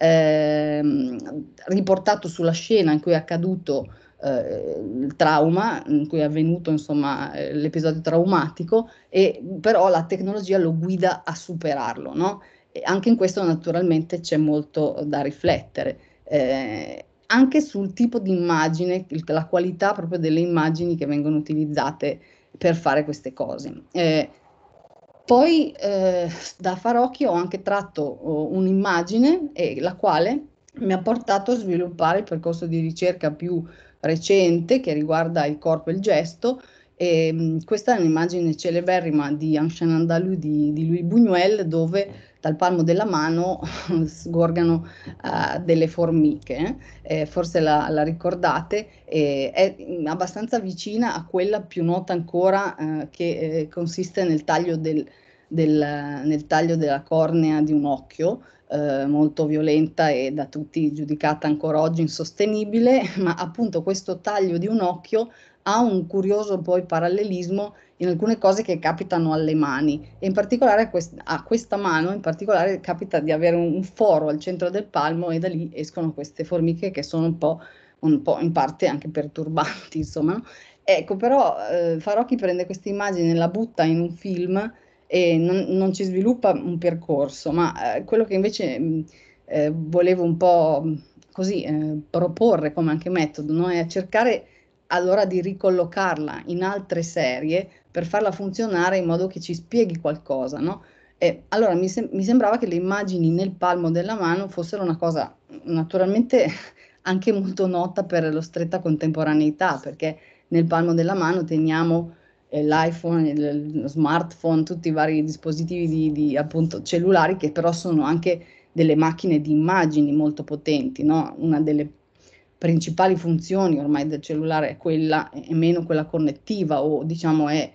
riportato sulla scena in cui è accaduto il trauma, in cui è avvenuto insomma l'episodio traumatico, e però la tecnologia lo guida a superarlo, no? E anche in questo naturalmente c'è molto da riflettere. Anche sul tipo di immagine, la qualità proprio delle immagini che vengono utilizzate per fare queste cose. Poi da Farocchi ho anche tratto un'immagine la quale mi ha portato a sviluppare il percorso di ricerca più recente che riguarda il corpo e il gesto. Questa è un'immagine celeberrima di Ancien Andalou di Louis Buñuel, dove dal palmo della mano sgorgano delle formiche, forse la ricordate, è abbastanza vicina a quella più nota ancora che consiste nel taglio della cornea di un occhio, molto violenta e da tutti giudicata ancora oggi insostenibile, ma appunto questo taglio di un occhio ha un curioso poi parallelismo in alcune cose che capitano alle mani, e in particolare a questa mano in particolare capita di avere un foro al centro del palmo e da lì escono queste formiche che sono un po' in parte anche perturbanti, insomma, no? Ecco, però Farocchi prende questa immagine, la butta in un film e non ci sviluppa un percorso, ma quello che invece volevo un po' così proporre come anche metodo, no? È cercare allora di ricollocarla in altre serie per farla funzionare in modo che ci spieghi qualcosa, no? E allora mi sembrava che le immagini nel palmo della mano fossero una cosa naturalmente anche molto nota per lo stretta contemporaneità, perché nel palmo della mano teniamo l'iPhone, lo smartphone, tutti i vari dispositivi di appunto cellulari, che però sono anche delle macchine di immagini molto potenti, no? Una delle principali funzioni ormai del cellulare è quella, e meno quella connettiva, o diciamo è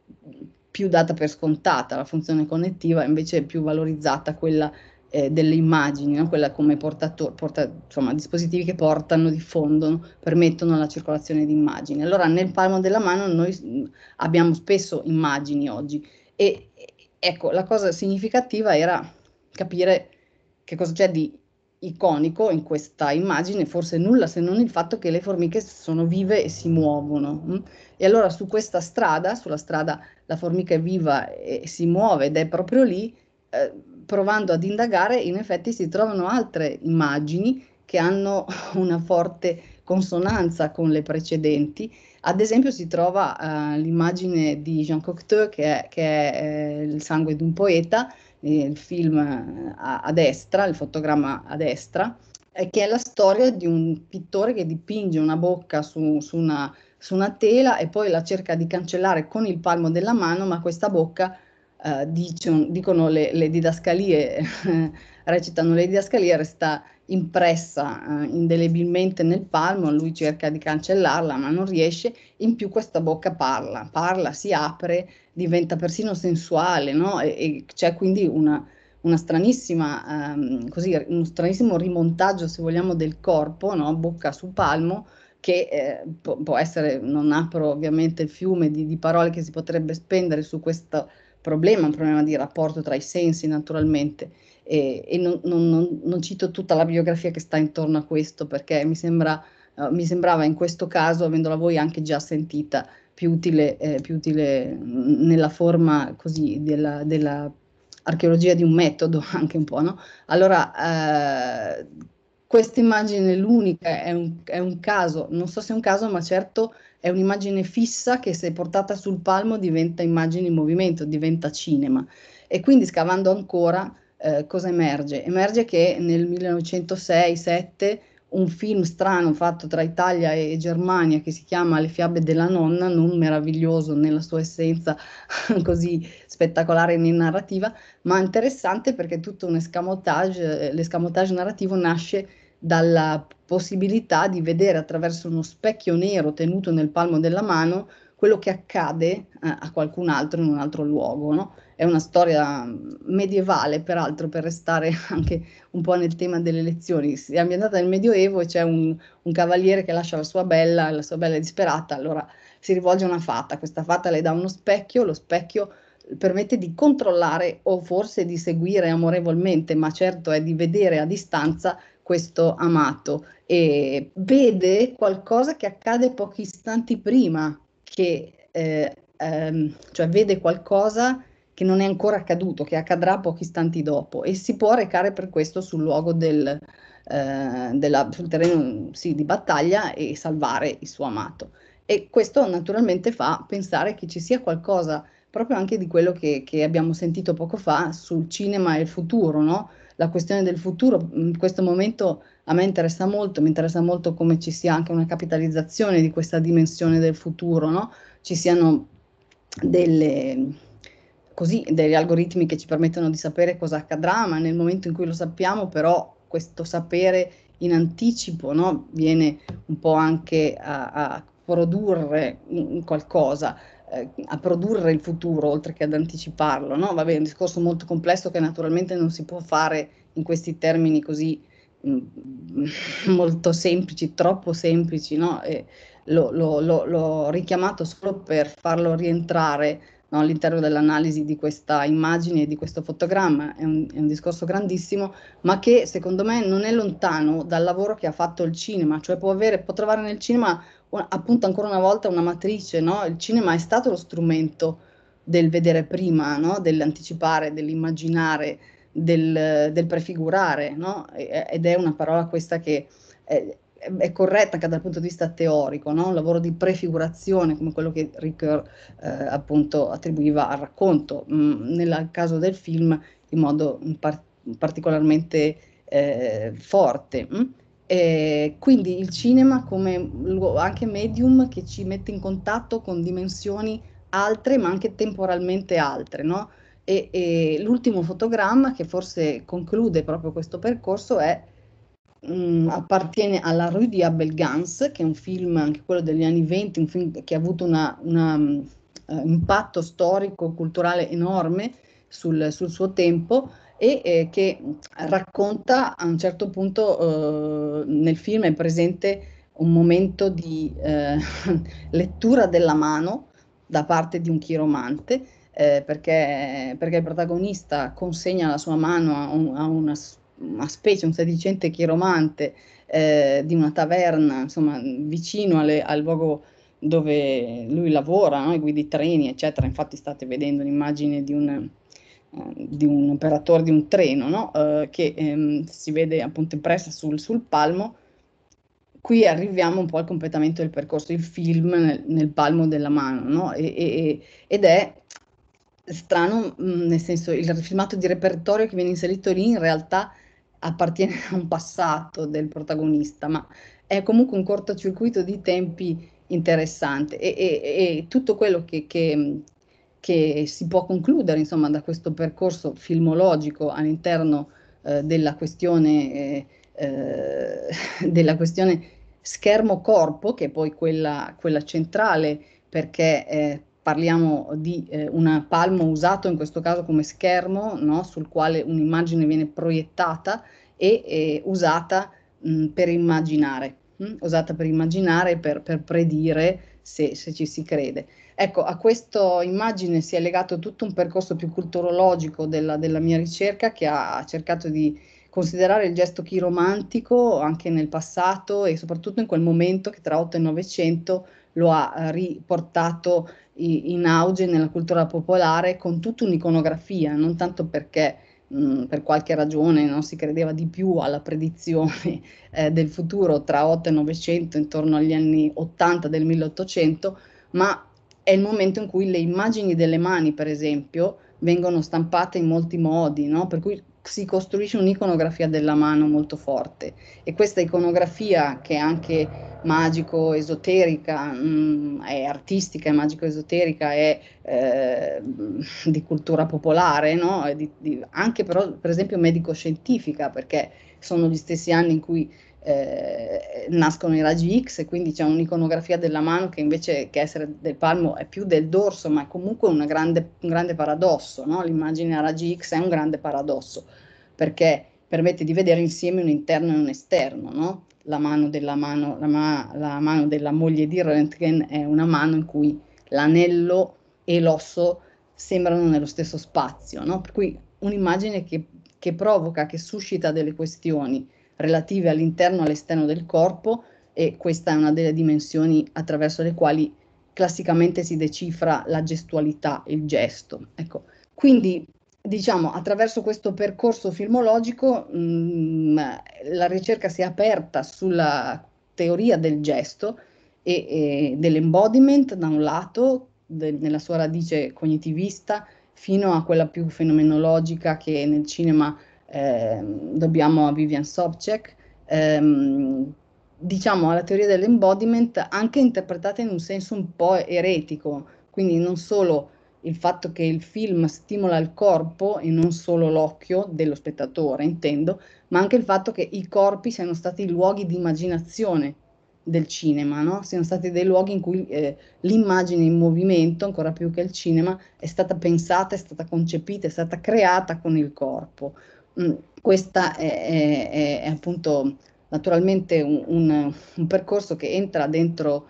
più data per scontata la funzione connettiva, invece è più valorizzata quella delle immagini, no? Quella come insomma, dispositivi che portano, diffondono, permettono la circolazione di immagini. Allora nel palmo della mano noi abbiamo spesso immagini oggi, e ecco, la cosa significativa era capire che cosa c'è di iconico in questa immagine, forse nulla se non il fatto che le formiche sono vive e si muovono. E allora su questa strada, sulla strada la formica è viva e si muove ed è proprio lì, provando ad indagare, in effetti si trovano altre immagini che hanno una forte consonanza con le precedenti. Ad esempio si trova l'immagine di Jean Cocteau, che è Il sangue di un poeta, il film a destra, il fotogramma a destra, che è la storia di un pittore che dipinge una bocca su una tela e poi la cerca di cancellare con il palmo della mano, ma questa bocca, dicono le didascalie, recitano le didascalie, resta impressa indelebilmente nel palmo, lui cerca di cancellarla ma non riesce, in più questa bocca parla, si apre, diventa persino sensuale, no? E c'è quindi una stranissima, uno stranissimo rimontaggio, se vogliamo, del corpo, no? Bocca su palmo, che può essere, non apro ovviamente il fiume di parole che si potrebbe spendere su questo problema, un problema di rapporto tra i sensi naturalmente, e non cito tutta la biografia che sta intorno a questo, perché mi sembrava in questo caso, avendola voi anche già sentita, più utile nella forma così della archeologia di un metodo anche un po', no? Allora, questa immagine, l'unica, è un caso, non so se è un caso, ma certo è un'immagine fissa che, se portata sul palmo, diventa immagine in movimento, diventa cinema. E quindi, scavando ancora, cosa emerge? Emerge che nel 1906-7 un film strano fatto tra Italia e Germania, che si chiama Le fiabe della nonna, non meraviglioso nella sua essenza così spettacolare né narrativa, ma interessante perché tutto un escamotage, l'escamotage narrativo nasce dalla possibilità di vedere attraverso uno specchio nero tenuto nel palmo della mano quello che accade a qualcun altro in un altro luogo, no? È una storia medievale, peraltro, per restare anche un po' nel tema delle elezioni. È ambientata nel Medioevo e c'è un cavaliere che lascia la sua bella è disperata, allora si rivolge a una fata, questa fata le dà uno specchio, lo specchio permette di controllare o forse di seguire amorevolmente, ma certo è di vedere a distanza questo amato, e vede qualcosa che accade pochi istanti prima, cioè vede qualcosa che non è ancora accaduto, che accadrà pochi istanti dopo, e si può recare per questo sul luogo sul terreno di battaglia e salvare il suo amato. E questo naturalmente fa pensare che ci sia qualcosa proprio anche di quello che abbiamo sentito poco fa sul cinema e il futuro, no? La questione del futuro in questo momento a me interessa molto, mi interessa molto come ci sia anche una capitalizzazione di questa dimensione del futuro, no? Ci siano degli algoritmi che ci permettono di sapere cosa accadrà, ma nel momento in cui lo sappiamo, però, questo sapere in anticipo, no? Viene un po' anche a produrre qualcosa, a produrre il futuro oltre che ad anticiparlo, no? Vabbè, è un discorso molto complesso che naturalmente non si può fare in questi termini così molto semplici, troppo semplici, no? L'ho richiamato solo per farlo rientrare, no, all'interno dell'analisi di questa immagine e di questo fotogramma. È un discorso grandissimo, ma che secondo me non è lontano dal lavoro che ha fatto il cinema, cioè può trovare nel cinema appunto ancora una volta una matrice, no? Il cinema è stato lo strumento del vedere prima, no? Dell'anticipare, dell'immaginare, del prefigurare, no? Ed è una parola questa che è corretta anche dal punto di vista teorico, no? Un lavoro di prefigurazione come quello che Ricoeur appunto attribuiva al racconto, nel caso del film in modo particolarmente forte. Quindi il cinema come anche medium che ci mette in contatto con dimensioni altre, ma anche temporalmente altre, no? E l'ultimo fotogramma che forse conclude proprio questo percorso appartiene alla Rue di Abel-Gance, che è un film, anche quello degli anni 20, un film che ha avuto un impatto storico, culturale enorme sul suo tempo, e che racconta a un certo punto nel film è presente un momento di lettura della mano da parte di un chiromante, perché il protagonista consegna la sua mano a una specie, un sedicente chiromante di una taverna, insomma, vicino al luogo dove lui lavora, no? Guida i treni, eccetera. Infatti state vedendo l'immagine di un operatore di un treno, no? Che si vede appunto impressa sul palmo. Qui arriviamo un po' al completamento del percorso, il film nel palmo della mano, no? Ed è strano, nel senso, il filmato di repertorio che viene inserito lì in realtà appartiene a un passato del protagonista, ma è comunque un cortocircuito di tempi interessante e tutto quello che si può concludere, insomma, da questo percorso filmologico all'interno della questione schermo-corpo, che è poi quella centrale, perché parliamo di un palmo usato in questo caso come schermo, no? Sul quale un'immagine viene proiettata e usata per immaginare, per predire se ci si crede. Ecco, a questa immagine si è legato tutto un percorso più culturologico della mia ricerca, che ha cercato di considerare il gesto chiromantico anche nel passato e soprattutto in quel momento che tra 8 e 900 lo ha riportato in auge nella cultura popolare con tutta un'iconografia, non tanto perché per qualche ragione non si credeva di più alla predizione del futuro tra 8 e 900, intorno agli anni 80 del 1800, ma è il momento in cui le immagini delle mani, per esempio, vengono stampate in molti modi, no? Per cui si costruisce un'iconografia della mano molto forte, e questa iconografia, che è anche magico-esoterica, è artistica, è magico-esoterica, è di cultura popolare, no? Anche però, per esempio, medico-scientifica, perché sono gli stessi anni in cui nascono i raggi X, e quindi c'è un'iconografia della mano che invece che essere del palmo è più del dorso, ma è comunque un grande paradosso, no? L'immagine a raggi X è un grande paradosso, perché permette di vedere insieme un interno e un esterno, no? La mano della moglie di Röntgen è una mano in cui l'anello e l'osso sembrano nello stesso spazio, no? Per cui un'immagine che provoca, che suscita delle questioni relative all'interno e all'esterno del corpo, e questa è una delle dimensioni attraverso le quali classicamente si decifra la gestualità, il gesto. Ecco, quindi diciamo attraverso questo percorso filmologico la ricerca si è aperta sulla teoria del gesto e dell'embodiment da un lato, nella sua radice cognitivista, fino a quella più fenomenologica che nel cinema dobbiamo a Vivian Sobchak, diciamo alla teoria dell'embodiment anche interpretata in un senso un po' eretico, quindi non solo il fatto che il film stimola il corpo e non solo l'occhio dello spettatore, intendo, ma anche il fatto che i corpi siano stati luoghi di immaginazione del cinema, no? Siano stati dei luoghi in cui l'immagine in movimento, ancora più che il cinema, è stata pensata, è stata concepita, è stata creata con il corpo. Questa è appunto naturalmente un percorso che entra dentro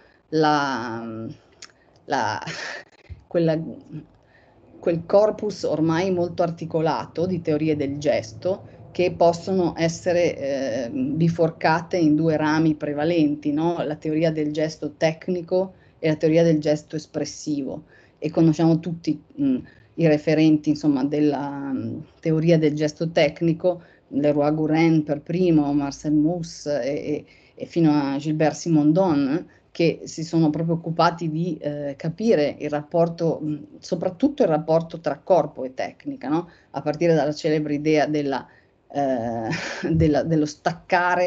quel corpus ormai molto articolato di teorie del gesto, che possono essere biforcate in due rami prevalenti, no? La teoria del gesto tecnico e la teoria del gesto espressivo, e conosciamo tutti i referenti, insomma, della teoria del gesto tecnico, Leroy-Gourenne per primo, Marcel Mauss e fino a Gilbert Simondon, che si sono proprio occupati di capire il rapporto, soprattutto il rapporto tra corpo e tecnica, no? A partire dalla celebre idea dello staccare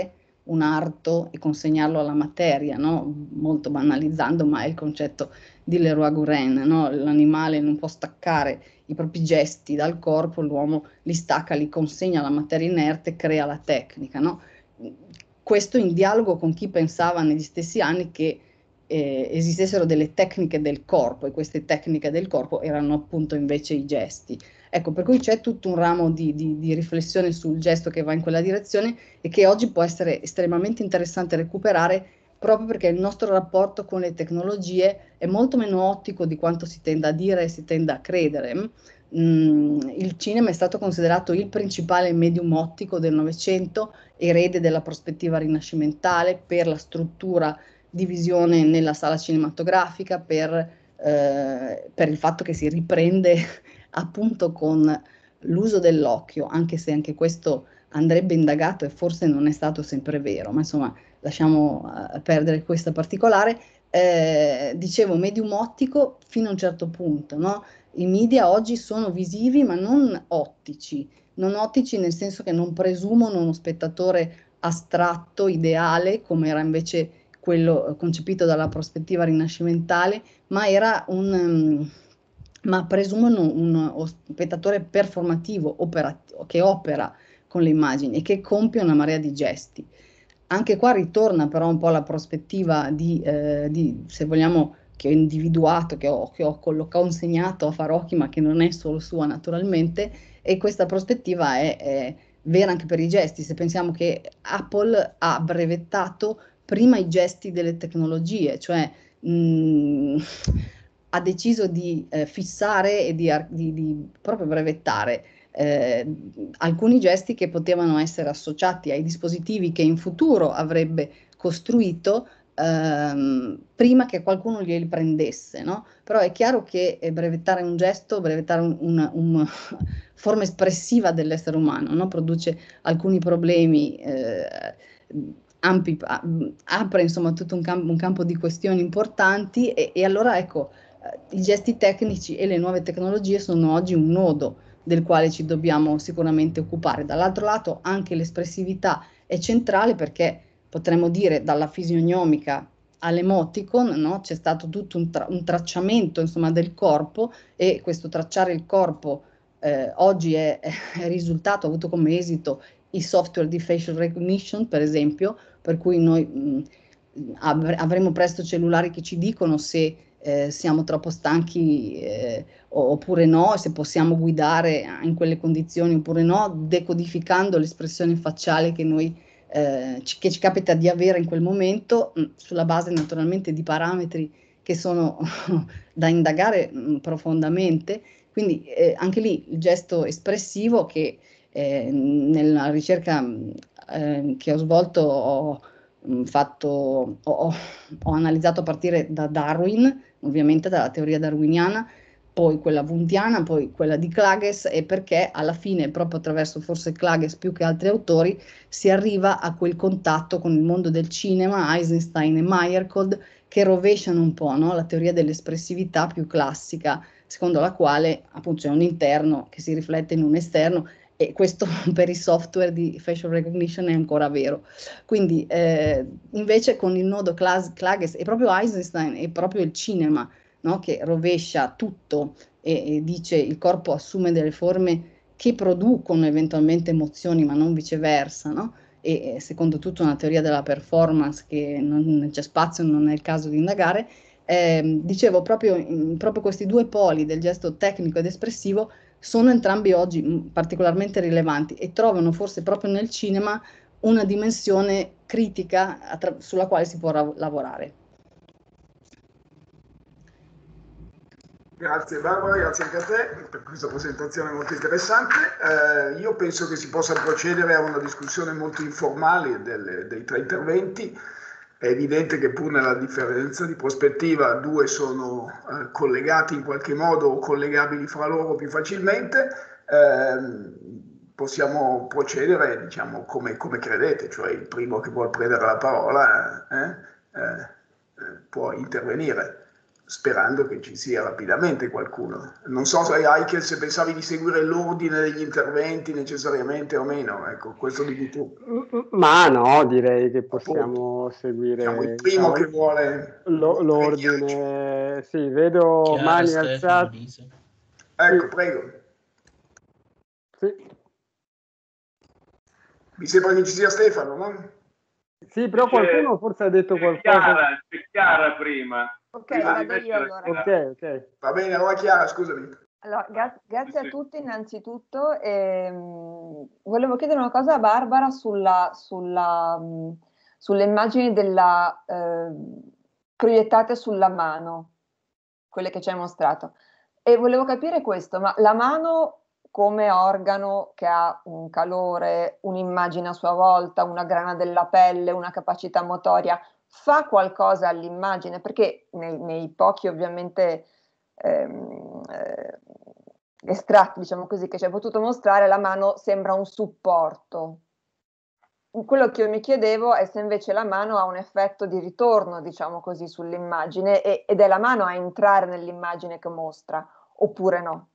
un arto e consegnarlo alla materia, no? Molto banalizzando, ma è il concetto di Leroy-Gourhan, no? L'animale non può staccare i propri gesti dal corpo, l'uomo li stacca, li consegna alla materia inerte, crea la tecnica, no? Questo in dialogo con chi pensava negli stessi anni che esistessero delle tecniche del corpo, e queste tecniche del corpo erano appunto invece i gesti. Ecco, per cui c'è tutto un ramo di riflessione sul gesto che va in quella direzione e che oggi può essere estremamente interessante recuperare, proprio perché il nostro rapporto con le tecnologie è molto meno ottico di quanto si tenda a dire e si tenda a credere. Il cinema è stato considerato il principale medium ottico del Novecento, erede della prospettiva rinascimentale per la struttura di visione nella sala cinematografica, per il fatto che si riprende appunto con l'uso dell'occhio, anche se anche questo andrebbe indagato e forse non è stato sempre vero, ma insomma lasciamo perdere questa particolare. Dicevo medium ottico fino a un certo punto, no? I media oggi sono visivi ma non ottici nel senso che non presumono uno spettatore astratto, ideale, come era invece quello concepito dalla prospettiva rinascimentale, ma presumono uno spettatore performativo, che opera con le immagini e che compie una marea di gesti. Anche qua ritorna però un po' la prospettiva se vogliamo, che ho individuato, che ho consegnato a Farocchi, ma che non è solo sua naturalmente, e questa prospettiva è vera anche per i gesti. Se pensiamo che Apple ha brevettato prima i gesti delle tecnologie, cioè ha deciso di fissare e di proprio brevettare alcuni gesti che potevano essere associati ai dispositivi che in futuro avrebbe costruito prima che qualcuno glieli prendesse, no? Però è chiaro che brevettare un gesto, brevettare una forma espressiva dell'essere umano, no? Produce alcuni problemi apre insomma tutto un campo di questioni importanti e allora ecco, i gesti tecnici e le nuove tecnologie sono oggi un nodo del quale ci dobbiamo sicuramente occupare. Dall'altro lato anche l'espressività è centrale, perché potremmo dire dalla fisionomica all'emoticon, no? C'è stato tutto un tracciamento insomma del corpo, e questo tracciare il corpo oggi è risultato, ha avuto come esito i software di facial recognition, per esempio, per cui noi avremo presto cellulari che ci dicono se siamo troppo stanchi oppure no, se possiamo guidare in quelle condizioni oppure no, decodificando l'espressione facciale che ci capita di avere in quel momento, sulla base naturalmente di parametri che sono da indagare profondamente. Quindi anche lì il gesto espressivo che nella ricerca che ho svolto ho analizzato a partire da Darwin, ovviamente dalla teoria darwiniana, poi quella wundtiana, poi quella di Klages, e perché alla fine, proprio attraverso forse Klages più che altri autori, si arriva a quel contatto con il mondo del cinema, Eisenstein e Meyerhold, che rovesciano un po', no? La teoria dell'espressività più classica, secondo la quale appunto c'è un interno che si riflette in un esterno, e questo per i software di facial recognition è ancora vero. Quindi invece con il nodo Klages e proprio Eisenstein e proprio il cinema, no? Che rovescia tutto e dice il corpo assume delle forme che producono eventualmente emozioni, ma non viceversa, no? E secondo tutta una teoria della performance che non c'è spazio, non è il caso di indagare. Dicevo, proprio questi due poli del gesto tecnico ed espressivo sono entrambi oggi particolarmente rilevanti e trovano forse proprio nel cinema una dimensione critica sulla quale si può lavorare. Grazie Barbara, grazie anche a te per questa presentazione molto interessante. Io penso che si possa procedere a una discussione molto informale dei tre interventi. È evidente che pur nella differenza di prospettiva, due sono collegati in qualche modo o collegabili fra loro più facilmente. Possiamo procedere, diciamo, come credete, cioè il primo che vuol prendere la parola può intervenire. sperando che ci sia rapidamente qualcuno. Non so se Heikel, se pensavi di seguire l'ordine degli interventi necessariamente o meno, ecco, questo di tu. Ma no, direi che possiamo seguire, siamo il primo che vuole l'ordine. Sì, vedo Chiara, mani Stefano, alzate. Lisa. Ecco, Sì. prego. Sì. Mi sembra che ci sia Stefano, no? Sì, però qualcuno forse ha detto qualcosa. C'è Chiara prima. Ok, vado io allora. Ok. Va bene, allora Chiara, scusami. Allora, grazie a tutti innanzitutto. Volevo chiedere una cosa a Barbara sulle immagini proiettate sulla mano, quelle che ci hai mostrato. E volevo capire questo, ma la mano come organo che ha un calore, un'immagine a sua volta, una grana della pelle, una capacità motoria, fa qualcosa all'immagine? Perché nei pochi ovviamente estratti, diciamo così, che ci hai potuto mostrare, la mano sembra un supporto. Quello che io mi chiedevo è se invece la mano ha un effetto di ritorno, diciamo così, sull'immagine ed è la mano a entrare nell'immagine che mostra, oppure no?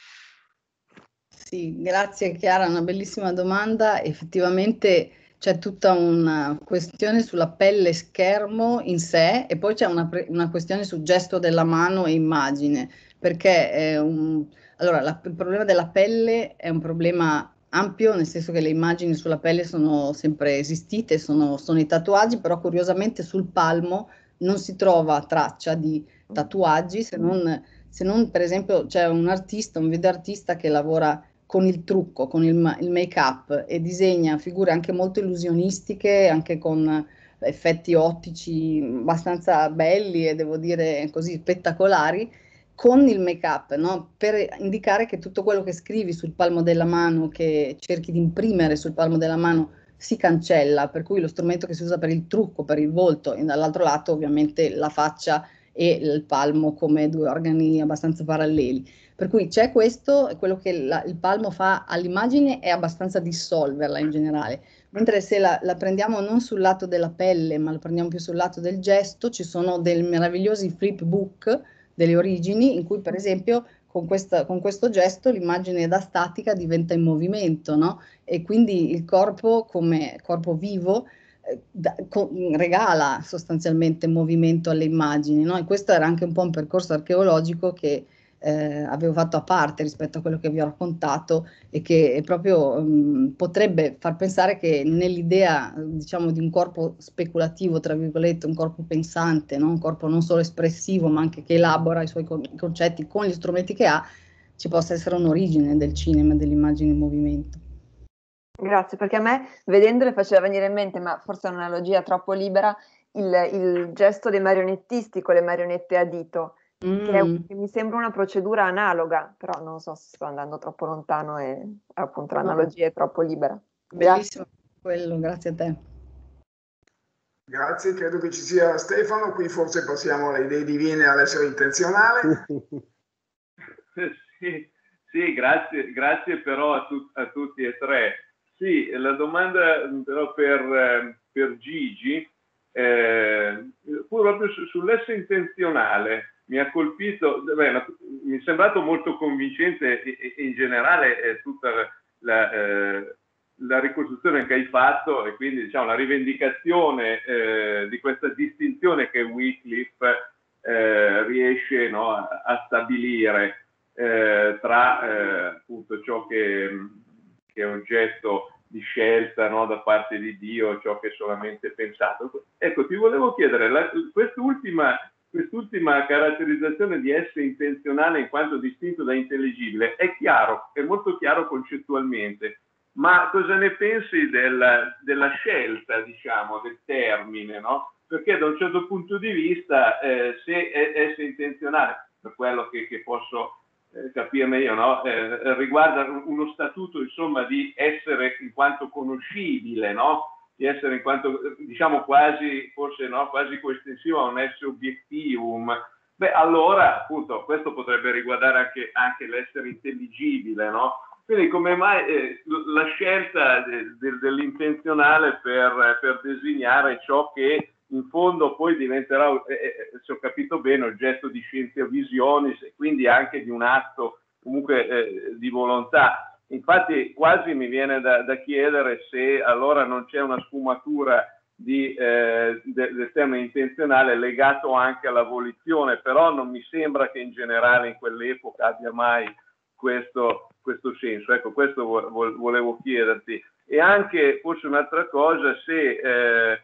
Sì, grazie Chiara, una bellissima domanda. Effettivamente c'è tutta una questione sulla pelle schermo in sé e poi c'è una questione sul gesto della mano e immagine, perché allora, il problema della pelle è un problema ampio, nel senso che le immagini sulla pelle sono sempre esistite, sono i tatuaggi, però curiosamente sul palmo non si trova traccia di tatuaggi, se non per esempio c'è un videoartista che lavora con il trucco, con il make-up e disegna figure anche molto illusionistiche, anche con effetti ottici abbastanza belli e devo dire così spettacolari, con il make-up, no? Per indicare che tutto quello che scrivi sul palmo della mano, che cerchi di imprimere sul palmo della mano, si cancella, per cui lo strumento che si usa per il trucco, per il volto, e dall'altro lato ovviamente la faccia e il palmo come due organi abbastanza paralleli. Per cui c'è questo, quello che il palmo fa all'immagine è abbastanza dissolverla in generale, mentre se la prendiamo non sul lato della pelle, ma la prendiamo più sul lato del gesto, ci sono dei meravigliosi flipbook delle origini, in cui per esempio con questo gesto l'immagine da statica diventa in movimento, no? E quindi il corpo come corpo vivo regala sostanzialmente movimento alle immagini, no? E questo era anche un po' un percorso archeologico che avevo fatto a parte rispetto a quello che vi ho raccontato e che proprio potrebbe far pensare che nell'idea, diciamo, di un corpo speculativo, tra virgolette, un corpo pensante, no? Un corpo non solo espressivo, ma anche che elabora i suoi concetti con gli strumenti che ha, ci possa essere un'origine del cinema, dell'immagine in movimento. Grazie, perché a me, vedendole, faceva venire in mente, ma forse è un'analogia troppo libera, il gesto dei marionettisti con le marionette a dito, che mi sembra una procedura analoga, però non so se sto andando troppo lontano e appunto l'analogia è troppo libera. Bellissimo quello, grazie a te. Grazie, credo che ci sia Stefano, qui forse passiamo alle idee divine all'essere intenzionale. Sì, grazie però a tutti e tre. Sì, la domanda però per Gigi, proprio sull'essere intenzionale, mi ha colpito, mi è sembrato molto convincente e in generale tutta la ricostruzione che hai fatto e quindi diciamo la rivendicazione di questa distinzione che Wycliffe riesce, no, a stabilire tra appunto ciò che è oggetto di scelta, no, da parte di Dio, ciò che è solamente pensato. Ecco, ti volevo chiedere, quest'ultima caratterizzazione di essere intenzionale in quanto distinto da intelligibile è chiaro, è molto chiaro concettualmente, ma cosa ne pensi della scelta, diciamo, del termine, no? Perché da un certo punto di vista, se essere intenzionale, per quello che posso capirne io, no? Riguarda uno statuto, insomma, di essere in quanto conoscibile, no? Di essere in quanto, diciamo, quasi, forse no, quasi coestensivo a un esse obiectivum. Beh, allora, appunto, questo potrebbe riguardare anche l'essere intelligibile, no? Quindi come mai la scelta dell'intenzionale per designare ciò che in fondo poi diventerà, se ho capito bene, oggetto di scientia visionis e quindi anche di un atto comunque di volontà. Infatti quasi mi viene da chiedere se allora non c'è una sfumatura del termine intenzionale legato anche alla volizione, però non mi sembra che in generale in quell'epoca abbia mai questo senso. Ecco, questo volevo chiederti. E anche forse un'altra cosa, se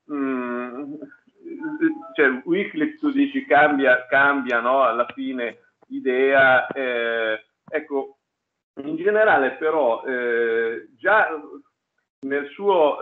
cioè Wycliffe, tu dici cambia no, alla fine idea, ecco, in generale però già nel suo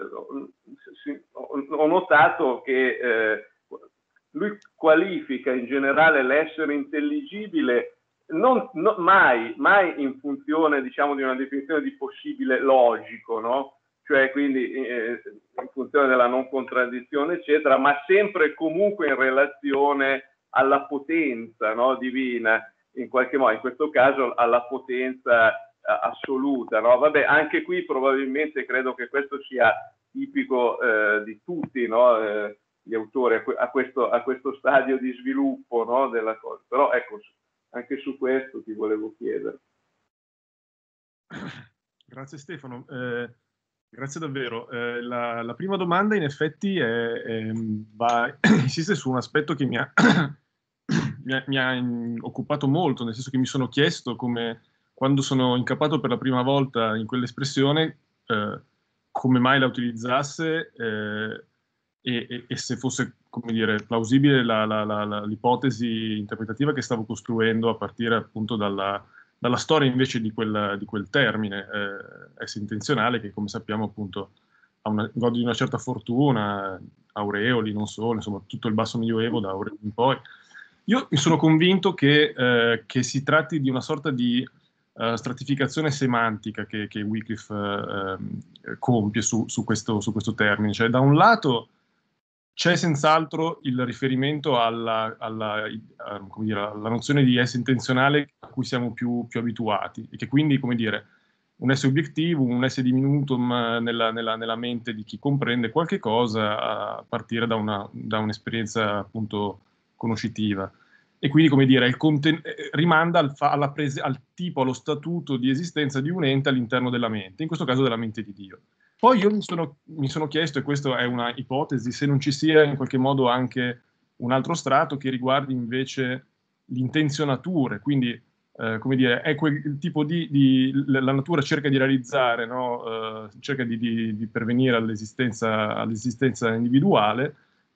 ho notato che lui qualifica in generale l'essere intelligibile mai in funzione, diciamo, di una definizione di possibile logico, no? Cioè quindi in funzione della non contraddizione, eccetera, ma sempre comunque in relazione alla potenza, no, divina, in qualche modo, in questo caso alla potenza assoluta, no? Vabbè, anche qui probabilmente credo che questo sia tipico di tutti, no? Gli autori a questo stadio di sviluppo, no, della cosa. Però ecco, anche su questo ti volevo chiedere. Grazie Stefano, grazie davvero. La prima domanda in effetti insiste su un aspetto che mi ha occupato molto, nel senso che mi sono chiesto come, quando sono incappato per la prima volta in quell'espressione, come mai la utilizzasse e se fosse, come dire, plausibile l'ipotesi interpretativa che stavo costruendo a partire appunto dalla storia invece di quel termine essere intenzionale, che come sappiamo appunto gode di una certa fortuna, aureoli, non solo, insomma tutto il basso medioevo da Aurelio in poi. Io mi sono convinto che si tratti di una sorta di stratificazione semantica che Wycliffe compie su questo termine. Cioè, da un lato c'è senz'altro il riferimento alla nozione di esse intenzionale a cui siamo più abituati, e che quindi, come dire, un esse obiettivo, un esse diminutum nella mente di chi comprende qualche cosa a partire da un'esperienza appunto conoscitiva. E quindi, come dire, rimanda al tipo, allo statuto di esistenza di un ente all'interno della mente, in questo caso della mente di Dio. Poi io mi sono chiesto, e questa è una ipotesi, se non ci sia in qualche modo anche un altro strato che riguardi invece l'intenzionature, quindi come dire, è quel tipo la natura cerca di realizzare, no? Cerca di pervenire all'esistenza individuale,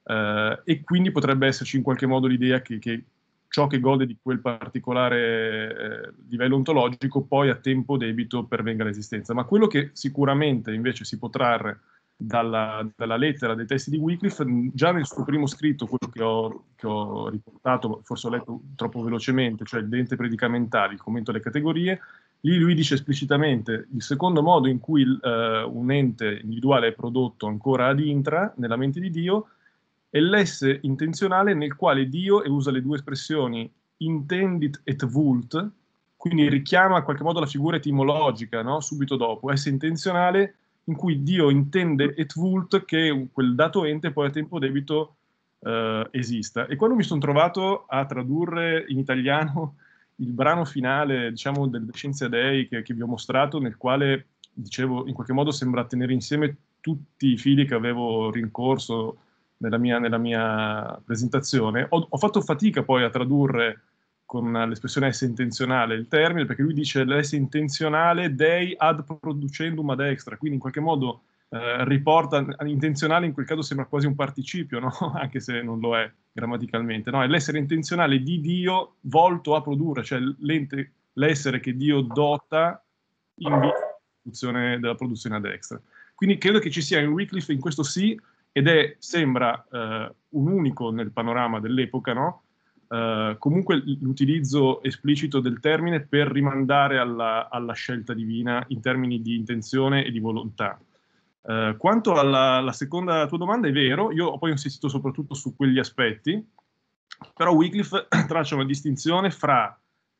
e quindi potrebbe esserci in qualche modo l'idea che ciò che gode di quel particolare livello ontologico poi a tempo debito pervenga all'esistenza. Ma quello che sicuramente invece si può trarre dalla lettera dei testi di Wycliffe, già nel suo primo scritto, quello che ho riportato, forse ho letto troppo velocemente, cioè il Dente Predicamentale, il commento alle categorie, lì lui dice esplicitamente il secondo modo in cui un ente individuale è prodotto ancora ad intra, nella mente di Dio, è l'esse intenzionale nel quale Dio, e usa le due espressioni intendit et vult, quindi richiama in qualche modo la figura etimologica, no? Subito dopo, esse intenzionale in cui Dio intende et vult che quel dato ente poi a tempo debito esista. E quando mi sono trovato a tradurre in italiano il brano finale, diciamo, del De Scientia Dei che vi ho mostrato, nel quale, dicevo, in qualche modo sembra tenere insieme tutti i fili che avevo rincorso nella mia presentazione, ho fatto fatica poi a tradurre con l'espressione esse intenzionale il termine, perché lui dice l'esse intenzionale dei ad producendum ad extra, quindi in qualche modo riporta, intenzionale in quel caso sembra quasi un participio, no? Anche se non lo è grammaticalmente, no? È l'essere intenzionale di Dio volto a produrre, cioè l'essere che Dio dota in vista della produzione ad extra. Quindi credo che ci sia in Wycliffe in questo sì, ed sembra un unico nel panorama dell'epoca, no? Comunque l'utilizzo esplicito del termine per rimandare alla scelta divina in termini di intenzione e di volontà. Quanto alla seconda tua domanda, è vero, io ho poi insistito soprattutto su quegli aspetti, però Wycliffe traccia una distinzione fra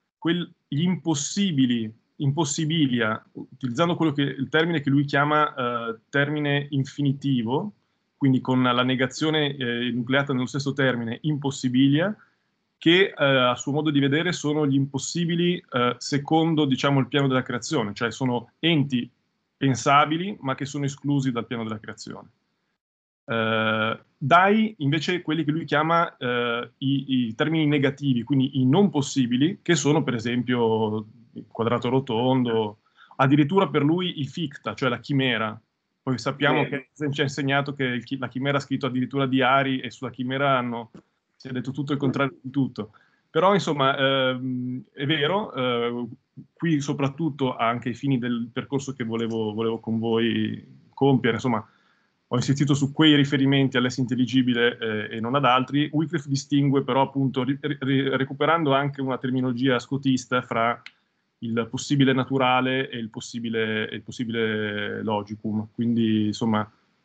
gli impossibilia, utilizzando il termine che lui chiama termine infinitivo, quindi con la negazione nucleata nello stesso termine, impossibilia, che a suo modo di vedere sono gli impossibili secondo, diciamo, il piano della creazione, cioè sono enti pensabili ma che sono esclusi dal piano della creazione. Dai invece quelli che lui chiama i termini negativi, quindi i non possibili, che sono per esempio il quadrato rotondo, addirittura per lui i ficta, cioè la chimera. Poi sappiamo che ci ha insegnato che la chimera ha scritto addirittura diari e sulla chimera si è detto tutto il contrario di tutto. Però insomma è vero, qui soprattutto anche ai fini del percorso che volevo con voi compiere, insomma ho insistito su quei riferimenti all'esse intelligibile e non ad altri. Wycliffe distingue però appunto recuperando anche una terminologia scotista fra il possibile naturale e il possibile logicum. Quindi insomma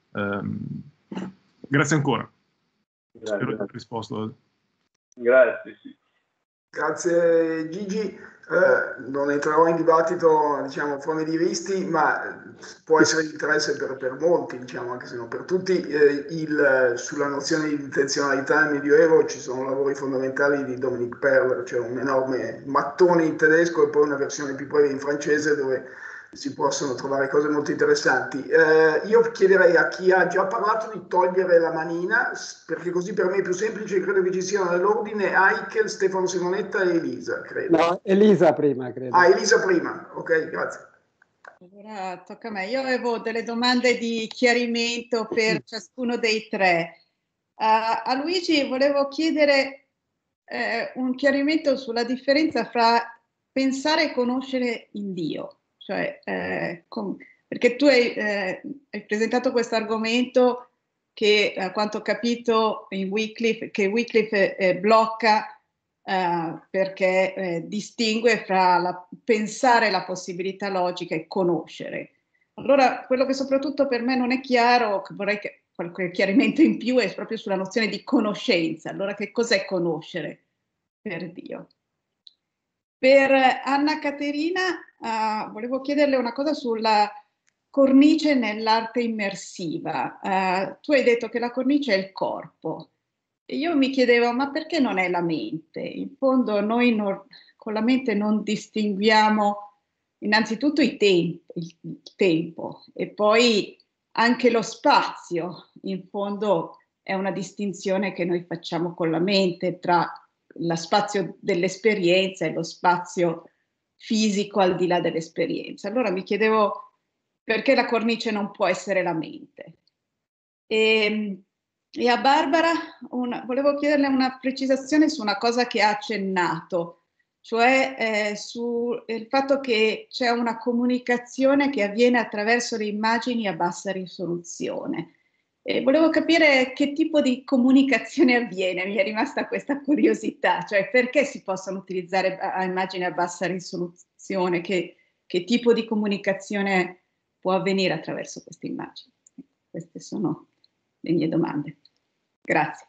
grazie ancora. Grazie. Spero di aver risposto. Grazie, sì. Grazie Gigi, non entrerò in dibattito, diciamo, fra medievisti, ma può essere di interesse per molti, diciamo, anche se non per tutti. Sulla nozione di intenzionalità nel Medioevo ci sono lavori fondamentali di Dominic Perler, cioè un enorme mattone in tedesco e poi una versione più breve in francese dove si possono trovare cose molto interessanti. Io chiederei a chi ha già parlato di togliere la manina, perché così per me è più semplice. Credo che ci siano nell'ordine Aichel, Stefano Simonetta e Elisa, credo. No, Elisa prima, credo. Ah, Elisa prima, ok, grazie. Allora tocca a me. Io avevo delle domande di chiarimento per ciascuno dei tre. A Luigi volevo chiedere un chiarimento sulla differenza fra pensare e conoscere in Dio. Cioè, perché tu hai presentato questo argomento che, a quanto ho capito, che Wycliffe blocca perché distingue fra pensare la possibilità logica e conoscere. Allora, quello che soprattutto per me non è chiaro, che vorrei che qualche chiarimento in più, è proprio sulla nozione di conoscenza. Allora, che cos'è conoscere per Dio? Per Anna Caterina volevo chiederle una cosa sulla cornice nell'arte immersiva. Tu hai detto che la cornice è il corpo. E io mi chiedevo, ma perché non è la mente? In fondo noi con la mente non distinguiamo innanzitutto il tempo e poi anche lo spazio. In fondo è una distinzione che noi facciamo con la mente tra lo spazio dell'esperienza e lo spazio fisico al di là dell'esperienza. Allora mi chiedevo perché la cornice non può essere la mente. E a Barbara volevo chiederle una precisazione su una cosa che ha accennato, cioè sul fatto che c'è una comunicazione che avviene attraverso le immagini a bassa risoluzione. Volevo capire che tipo di comunicazione avviene, mi è rimasta questa curiosità, cioè perché si possono utilizzare immagini a bassa risoluzione, che tipo di comunicazione può avvenire attraverso queste immagini. Queste sono le mie domande. Grazie.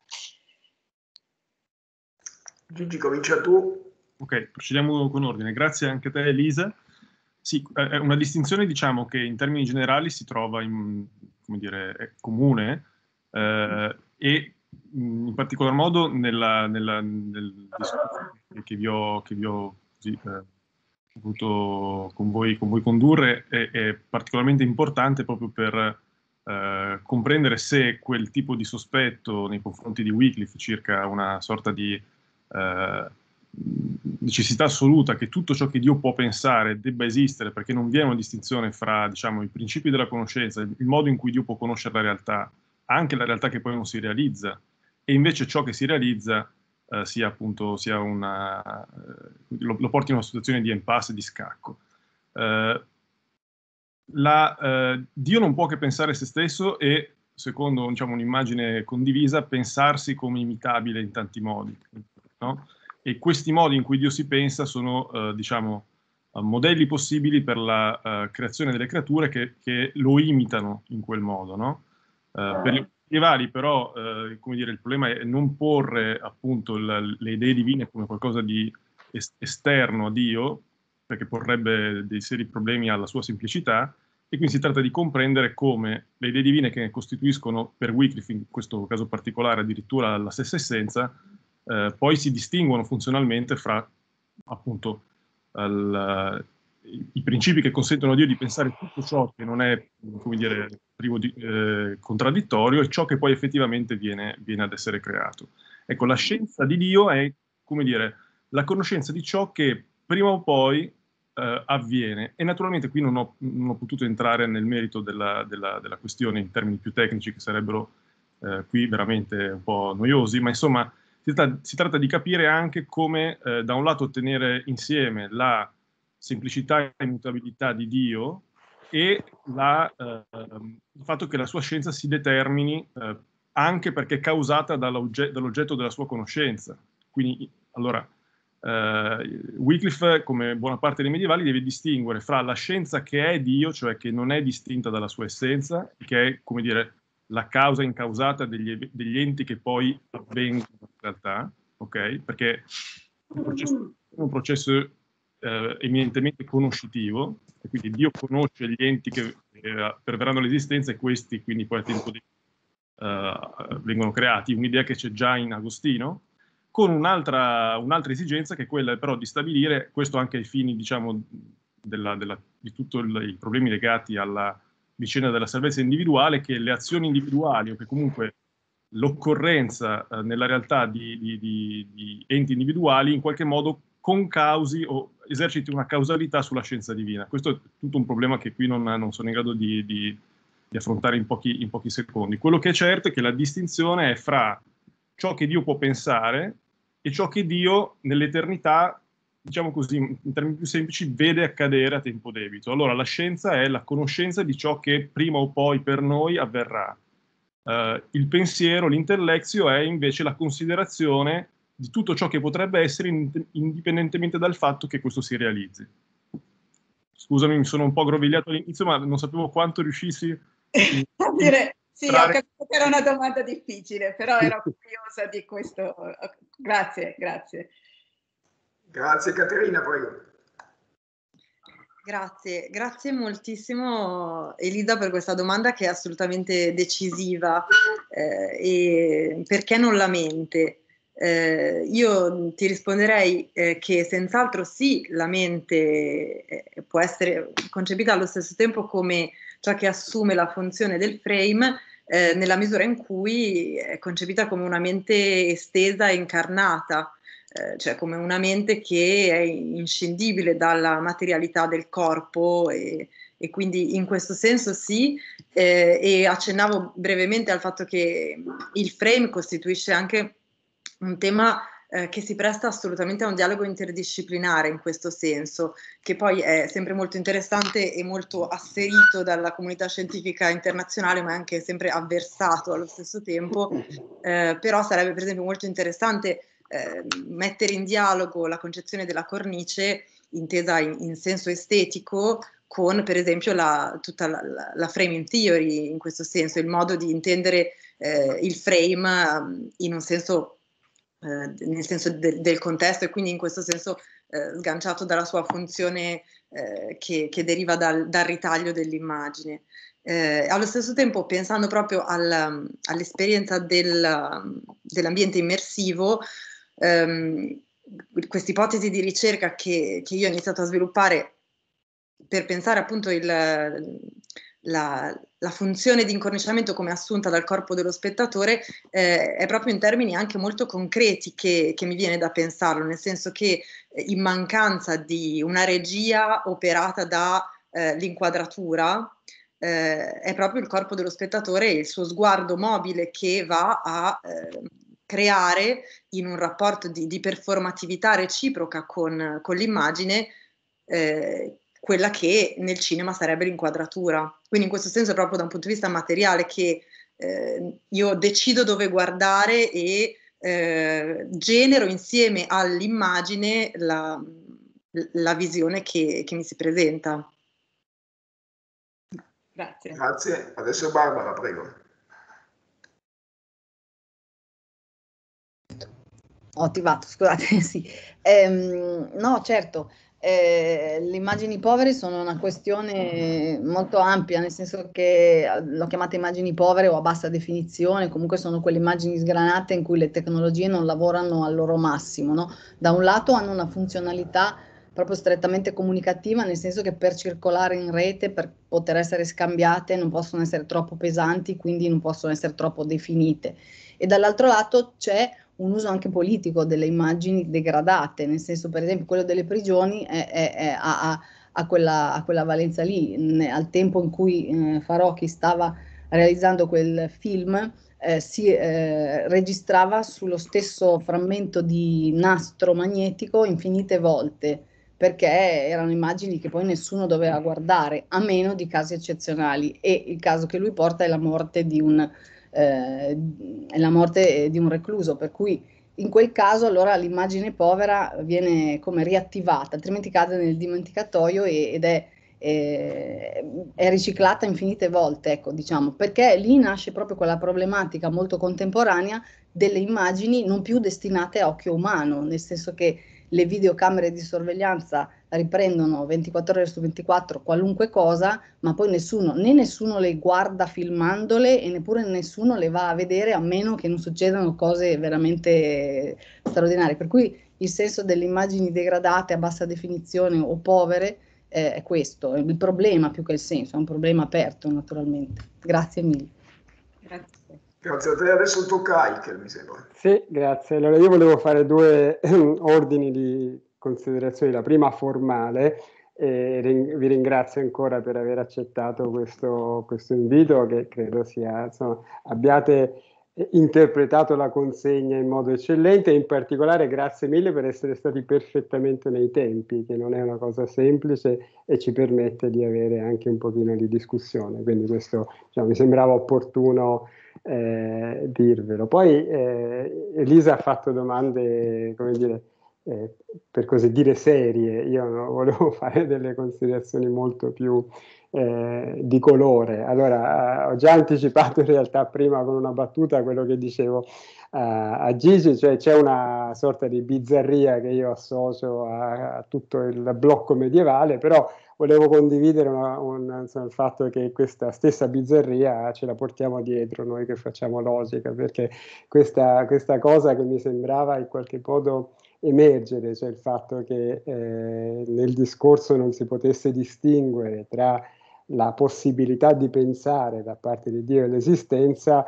Gigi, comincia tu. Ok, procediamo con ordine. Grazie anche a te, Elisa. Sì, è una distinzione, diciamo, che in termini generali si trova come dire, è comune e in particolar modo nel discorso che vi ho così, avuto con voi condurre è particolarmente importante proprio per comprendere se quel tipo di sospetto nei confronti di Wycliffe circa una sorta di necessità assoluta che tutto ciò che Dio può pensare debba esistere, perché non vi è una distinzione fra, diciamo, i principi della conoscenza, il modo in cui Dio può conoscere la realtà, anche la realtà che poi non si realizza, e invece ciò che si realizza sia una lo porti in una situazione di impasse, di scacco. Dio non può che pensare se stesso e, secondo, diciamo, un'immagine condivisa, pensarsi come imitabile in tanti modi, no? E questi modi in cui Dio si pensa sono, diciamo, modelli possibili per la creazione delle creature che lo imitano in quel modo, no? Per gli medievali, però, come dire, il problema è non porre appunto le idee divine come qualcosa di esterno a Dio, perché porrebbe dei seri problemi alla sua semplicità, e quindi si tratta di comprendere come le idee divine, che costituiscono per Wycliffe in questo caso particolare addirittura la stessa essenza, poi si distinguono funzionalmente fra appunto i principi che consentono a Dio di pensare tutto ciò che non è, come dire, privo di contraddittorio, e ciò che poi effettivamente viene ad essere creato. Ecco, la scienza di Dio è, come dire, la conoscenza di ciò che prima o poi avviene. E naturalmente qui non ho potuto entrare nel merito della questione in termini più tecnici, che sarebbero qui veramente un po' noiosi, ma insomma si tratta di capire anche come da un lato tenere insieme la semplicità e immutabilità di Dio e il fatto che la sua scienza si determini anche perché è causata dall'oggetto della sua conoscenza. Quindi, allora, Wycliffe, come buona parte dei medievali, deve distinguere fra la scienza che è Dio, cioè che non è distinta dalla sua essenza, che è, come dire, la causa incausata degli enti che poi avvengono in realtà, ok? Perché è un processo eminentemente conoscitivo, e quindi Dio conosce gli enti che perverranno l'esistenza, e questi quindi poi a tempo vengono creati, un'idea che c'è già in Agostino, con un'altra esigenza, che è quella però di stabilire, questo anche ai fini, diciamo, di tutti i problemi legati alla vicenda della salvezza individuale, che le azioni individuali, o che comunque l'occorrenza nella realtà di enti individuali, in qualche modo concausi o eserciti una causalità sulla scienza divina. Questo è tutto un problema che qui non sono in grado di affrontare in pochi secondi. Quello che è certo è che la distinzione è fra ciò che Dio può pensare e ciò che Dio nell'eternità, diciamo così, in termini più semplici, vede accadere a tempo debito. Allora la scienza è la conoscenza di ciò che prima o poi per noi avverrà. Il pensiero, l'intellezio, è invece la considerazione di tutto ciò che potrebbe essere indipendentemente dal fatto che questo si realizzi. Scusami, mi sono un po' aggrovigliato all'inizio, ma non sapevo quanto riuscissi a dire. Sì, ho capito che era una domanda difficile, però ero curiosa di questo. Grazie. Grazie Caterina, prego. Grazie moltissimo Elisa per questa domanda, che è assolutamente decisiva. E perché non la mente? Io ti risponderei che senz'altro sì, la mente può essere concepita allo stesso tempo come ciò che assume la funzione del frame, nella misura in cui è concepita come una mente estesa e incarnata, cioè come una mente che è inscindibile dalla materialità del corpo, e quindi in questo senso sì, e accennavo brevemente al fatto che il frame costituisce anche un tema che si presta assolutamente a un dialogo interdisciplinare in questo senso, che poi è sempre molto interessante e molto asserito dalla comunità scientifica internazionale, ma è anche sempre avversato allo stesso tempo. Però sarebbe per esempio molto interessante mettere in dialogo la concezione della cornice intesa in senso estetico con, per esempio, tutta la framing theory, in questo senso, il modo di intendere il frame in un senso, nel senso del contesto, e quindi in questo senso sganciato dalla sua funzione che deriva dal ritaglio dell'immagine. Allo stesso tempo, pensando proprio all'esperienza dell'ambiente immersivo, questa ipotesi di ricerca che io ho iniziato a sviluppare per pensare appunto la funzione di incorniciamento come assunta dal corpo dello spettatore, è proprio in termini anche molto concreti che mi viene da pensarlo, nel senso che in mancanza di una regia operata dall'inquadratura, è proprio il corpo dello spettatore e il suo sguardo mobile che va a creare, in un rapporto di performatività reciproca con l'immagine, quella che nel cinema sarebbe l'inquadratura. Quindi in questo senso è proprio da un punto di vista materiale che io decido dove guardare e genero insieme all'immagine la visione che mi si presenta. Grazie. Grazie. Adesso Barbara, prego. Ho attivato, scusate, sì. No, certo. le immagini povere sono una questione molto ampia, nel senso che l'ho chiamata immagini povere o a bassa definizione, comunque sono quelle immagini sgranate in cui le tecnologie non lavorano al loro massimo, no? Da un lato hanno una funzionalità proprio strettamente comunicativa, nel senso che per circolare in rete, per poter essere scambiate, non possono essere troppo pesanti, quindi non possono essere troppo definite. E dall'altro lato c'è un uso anche politico delle immagini degradate, nel senso, per esempio, quello delle prigioni ha quella valenza lì. Al tempo in cui Farocchi stava realizzando quel film, si registrava sullo stesso frammento di nastro magnetico infinite volte, perché erano immagini che poi nessuno doveva guardare, a meno di casi eccezionali. E il caso che lui porta è la morte di un recluso, per cui in quel caso allora l'immagine povera viene come riattivata, altrimenti cade nel dimenticatoio ed è riciclata infinite volte, ecco, diciamo, perché lì nasce proprio quella problematica molto contemporanea delle immagini non più destinate a occhio umano, nel senso che le videocamere di sorveglianza riprendono 24 ore su 24 qualunque cosa, ma poi nessuno le guarda filmandole e neppure nessuno le va a vedere, a meno che non succedano cose veramente straordinarie. Per cui il senso delle immagini degradate a bassa definizione o povere è questo, è il problema più che il senso, è un problema aperto naturalmente. Grazie mille. Grazie. Grazie a te, adesso tocca a Aikel, mi sembra. Sì, grazie. Allora io volevo fare due ordini di considerazioni. La prima formale, vi ringrazio ancora per aver accettato questo invito, che credo sia, insomma, abbiate interpretato la consegna in modo eccellente, e in particolare grazie mille per essere stati perfettamente nei tempi, che non è una cosa semplice e ci permette di avere anche un pochino di discussione, quindi questo, diciamo, mi sembrava opportuno dirvelo. Poi Elisa ha fatto domande, come dire, per così dire serie. Io volevo fare delle considerazioni molto più di colore. Allora, ho già anticipato in realtà prima con una battuta quello che dicevo a Gigi, cioè c'è una sorta di bizzarria che io associo a tutto il blocco medievale, però volevo condividere insomma, il fatto che questa stessa bizzarria ce la portiamo dietro noi che facciamo logica, perché questa cosa che mi sembrava in qualche modo emergere, cioè il fatto che nel discorso non si potesse distinguere tra la possibilità di pensare da parte di Dio l'esistenza,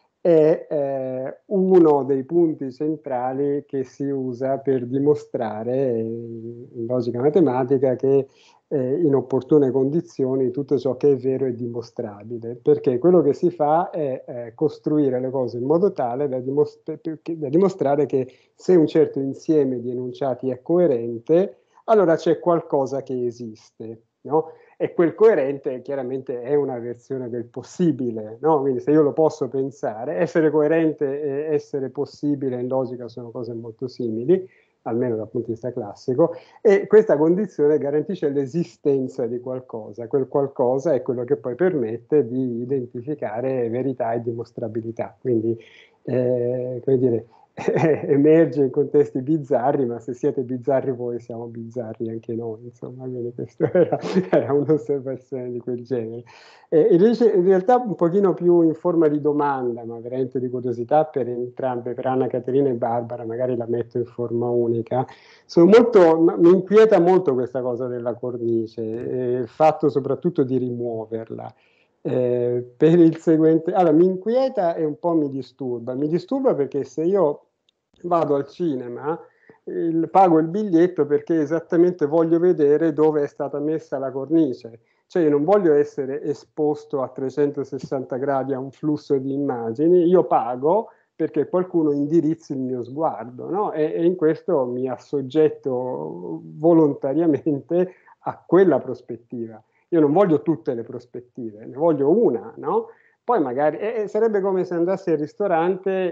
è uno dei punti centrali che si usa per dimostrare in logica matematica che in opportune condizioni tutto ciò che è vero è dimostrabile, perché quello che si fa è costruire le cose in modo tale da dimostrare che se un certo insieme di enunciati è coerente, allora c'è qualcosa che esiste, no? E quel coerente chiaramente è una versione del possibile, no? Quindi se io lo posso pensare, essere coerente e essere possibile in logica sono cose molto simili, almeno dal punto di vista classico, e questa condizione garantisce l'esistenza di qualcosa. Quel qualcosa è quello che poi permette di identificare verità e dimostrabilità. Quindi, come dire, emerge in contesti bizzarri, ma se siete bizzarri voi, siamo bizzarri anche noi, insomma, quindi questa era un'osservazione di quel genere. Invece, in realtà un pochino più in forma di domanda, ma veramente di curiosità per entrambe, per Anna Caterina e Barbara, magari la metto in forma unica. Mi inquieta molto questa cosa della cornice, il fatto soprattutto di rimuoverla. Per il seguente, allora mi inquieta e un po' mi disturba perché se io vado al cinema pago il biglietto perché esattamente voglio vedere dove è stata messa la cornice, cioè io non voglio essere esposto a 360 gradi a un flusso di immagini, io pago perché qualcuno indirizzi il mio sguardo, no? E in questo mi assoggetto volontariamente a quella prospettiva. Io non voglio tutte le prospettive, ne voglio una, no? Poi magari sarebbe come se andassi al ristorante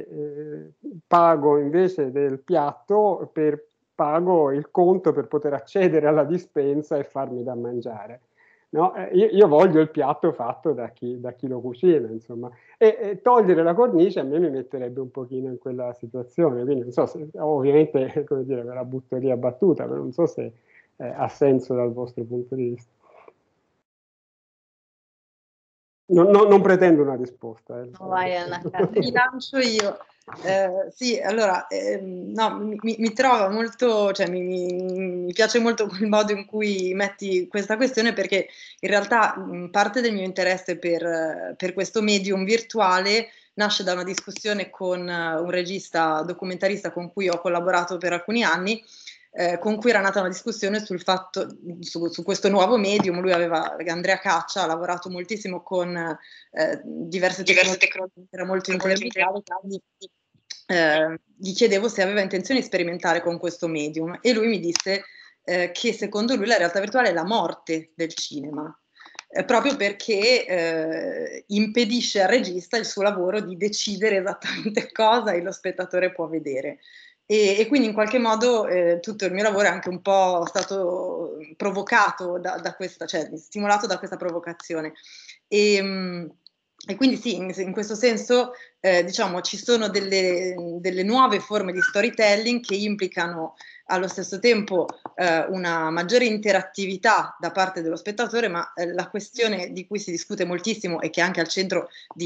e pago invece del piatto, pago il conto per poter accedere alla dispensa e farmi da mangiare. No? Io voglio il piatto fatto da chi lo cucina, insomma. E togliere la cornice a me mi metterebbe un pochino in quella situazione. Quindi non so se, ovviamente, come dire, me la butto lì a battuta, ma non so se ha senso dal vostro punto di vista. Non pretendo una risposta. No, vai, Anna. Mi lancio io. Sì, allora, no, mi trova molto, cioè mi piace molto il modo in cui metti questa questione, perché in realtà parte del mio interesse per questo medium virtuale nasce da una discussione con un regista documentarista con cui ho collaborato per alcuni anni, con cui era nata una discussione sul fatto, su questo nuovo medium. Andrea Caccia ha lavorato moltissimo con diverse tecnologie, era molto interessato, quindi gli chiedevo se aveva intenzione di sperimentare con questo medium, e lui mi disse che secondo lui la realtà virtuale è la morte del cinema, proprio perché impedisce al regista il suo lavoro di decidere esattamente cosa lo spettatore può vedere. E quindi in qualche modo tutto il mio lavoro è anche un po' stato provocato da questa, cioè stimolato da questa provocazione. E quindi sì, in questo senso diciamo ci sono delle nuove forme di storytelling che implicano allo stesso tempo una maggiore interattività da parte dello spettatore, ma la questione di cui si discute moltissimo e che è anche al centro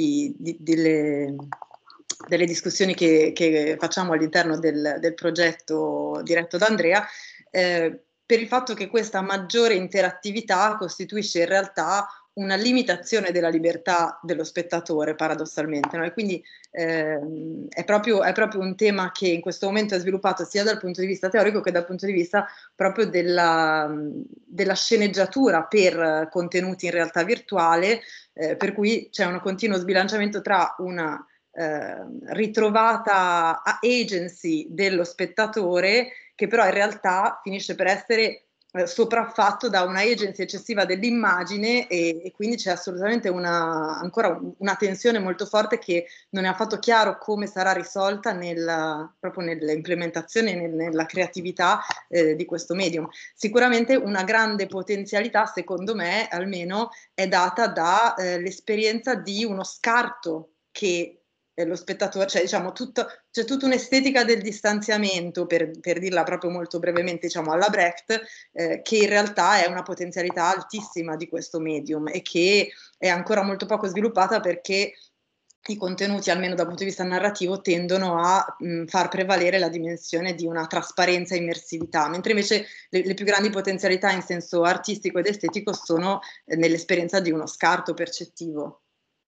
delle discussioni che facciamo all'interno del progetto diretto da Andrea, per il fatto che questa maggiore interattività costituisce in realtà una limitazione della libertà dello spettatore, paradossalmente, no? E quindi è proprio un tema che in questo momento è sviluppato sia dal punto di vista teorico che dal punto di vista proprio della sceneggiatura per contenuti in realtà virtuale, per cui c'è un continuo sbilanciamento tra una ritrovata agency dello spettatore, che però in realtà finisce per essere sopraffatto da una agency eccessiva dell'immagine, e quindi c'è assolutamente ancora una tensione molto forte che non è affatto chiaro come sarà risolta proprio nell'implementazione e nella creatività di questo medium. Sicuramente una grande potenzialità, secondo me almeno, è data dall'esperienza di uno scarto che lo spettatore, cioè diciamo c'è tutta un'estetica del distanziamento, per dirla proprio molto brevemente, diciamo alla Brecht, che in realtà è una potenzialità altissima di questo medium e che è ancora molto poco sviluppata, perché i contenuti, almeno dal punto di vista narrativo, tendono a far prevalere la dimensione di una trasparenza e immersività, mentre invece le più grandi potenzialità in senso artistico ed estetico sono nell'esperienza di uno scarto percettivo.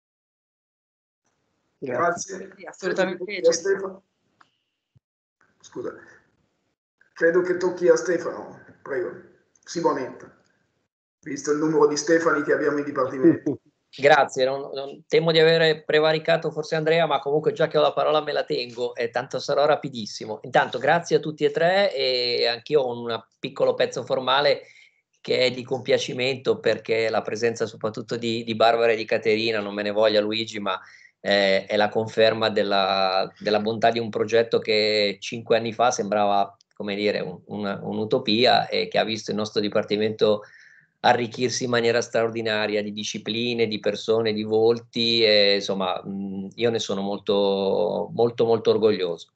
Grazie. Sì, assolutamente. Scusa, credo che tocchi a Stefano, prego. Simonetta, visto il numero di Stefani che abbiamo in dipartimento. Grazie, non temo di avere prevaricato forse Andrea, ma comunque già che ho la parola me la tengo, e tanto sarò rapidissimo. Intanto grazie a tutti e tre, e anch'io ho un piccolo pezzo formale che è di compiacimento, perché la presenza soprattutto di Barbara e di Caterina, non me ne voglia Luigi, ma è la conferma della bontà di un progetto che 5 anni fa sembrava, come dire, un'utopia, e che ha visto il nostro dipartimento arricchirsi in maniera straordinaria di discipline, di persone, di volti, e insomma io ne sono molto molto molto orgoglioso,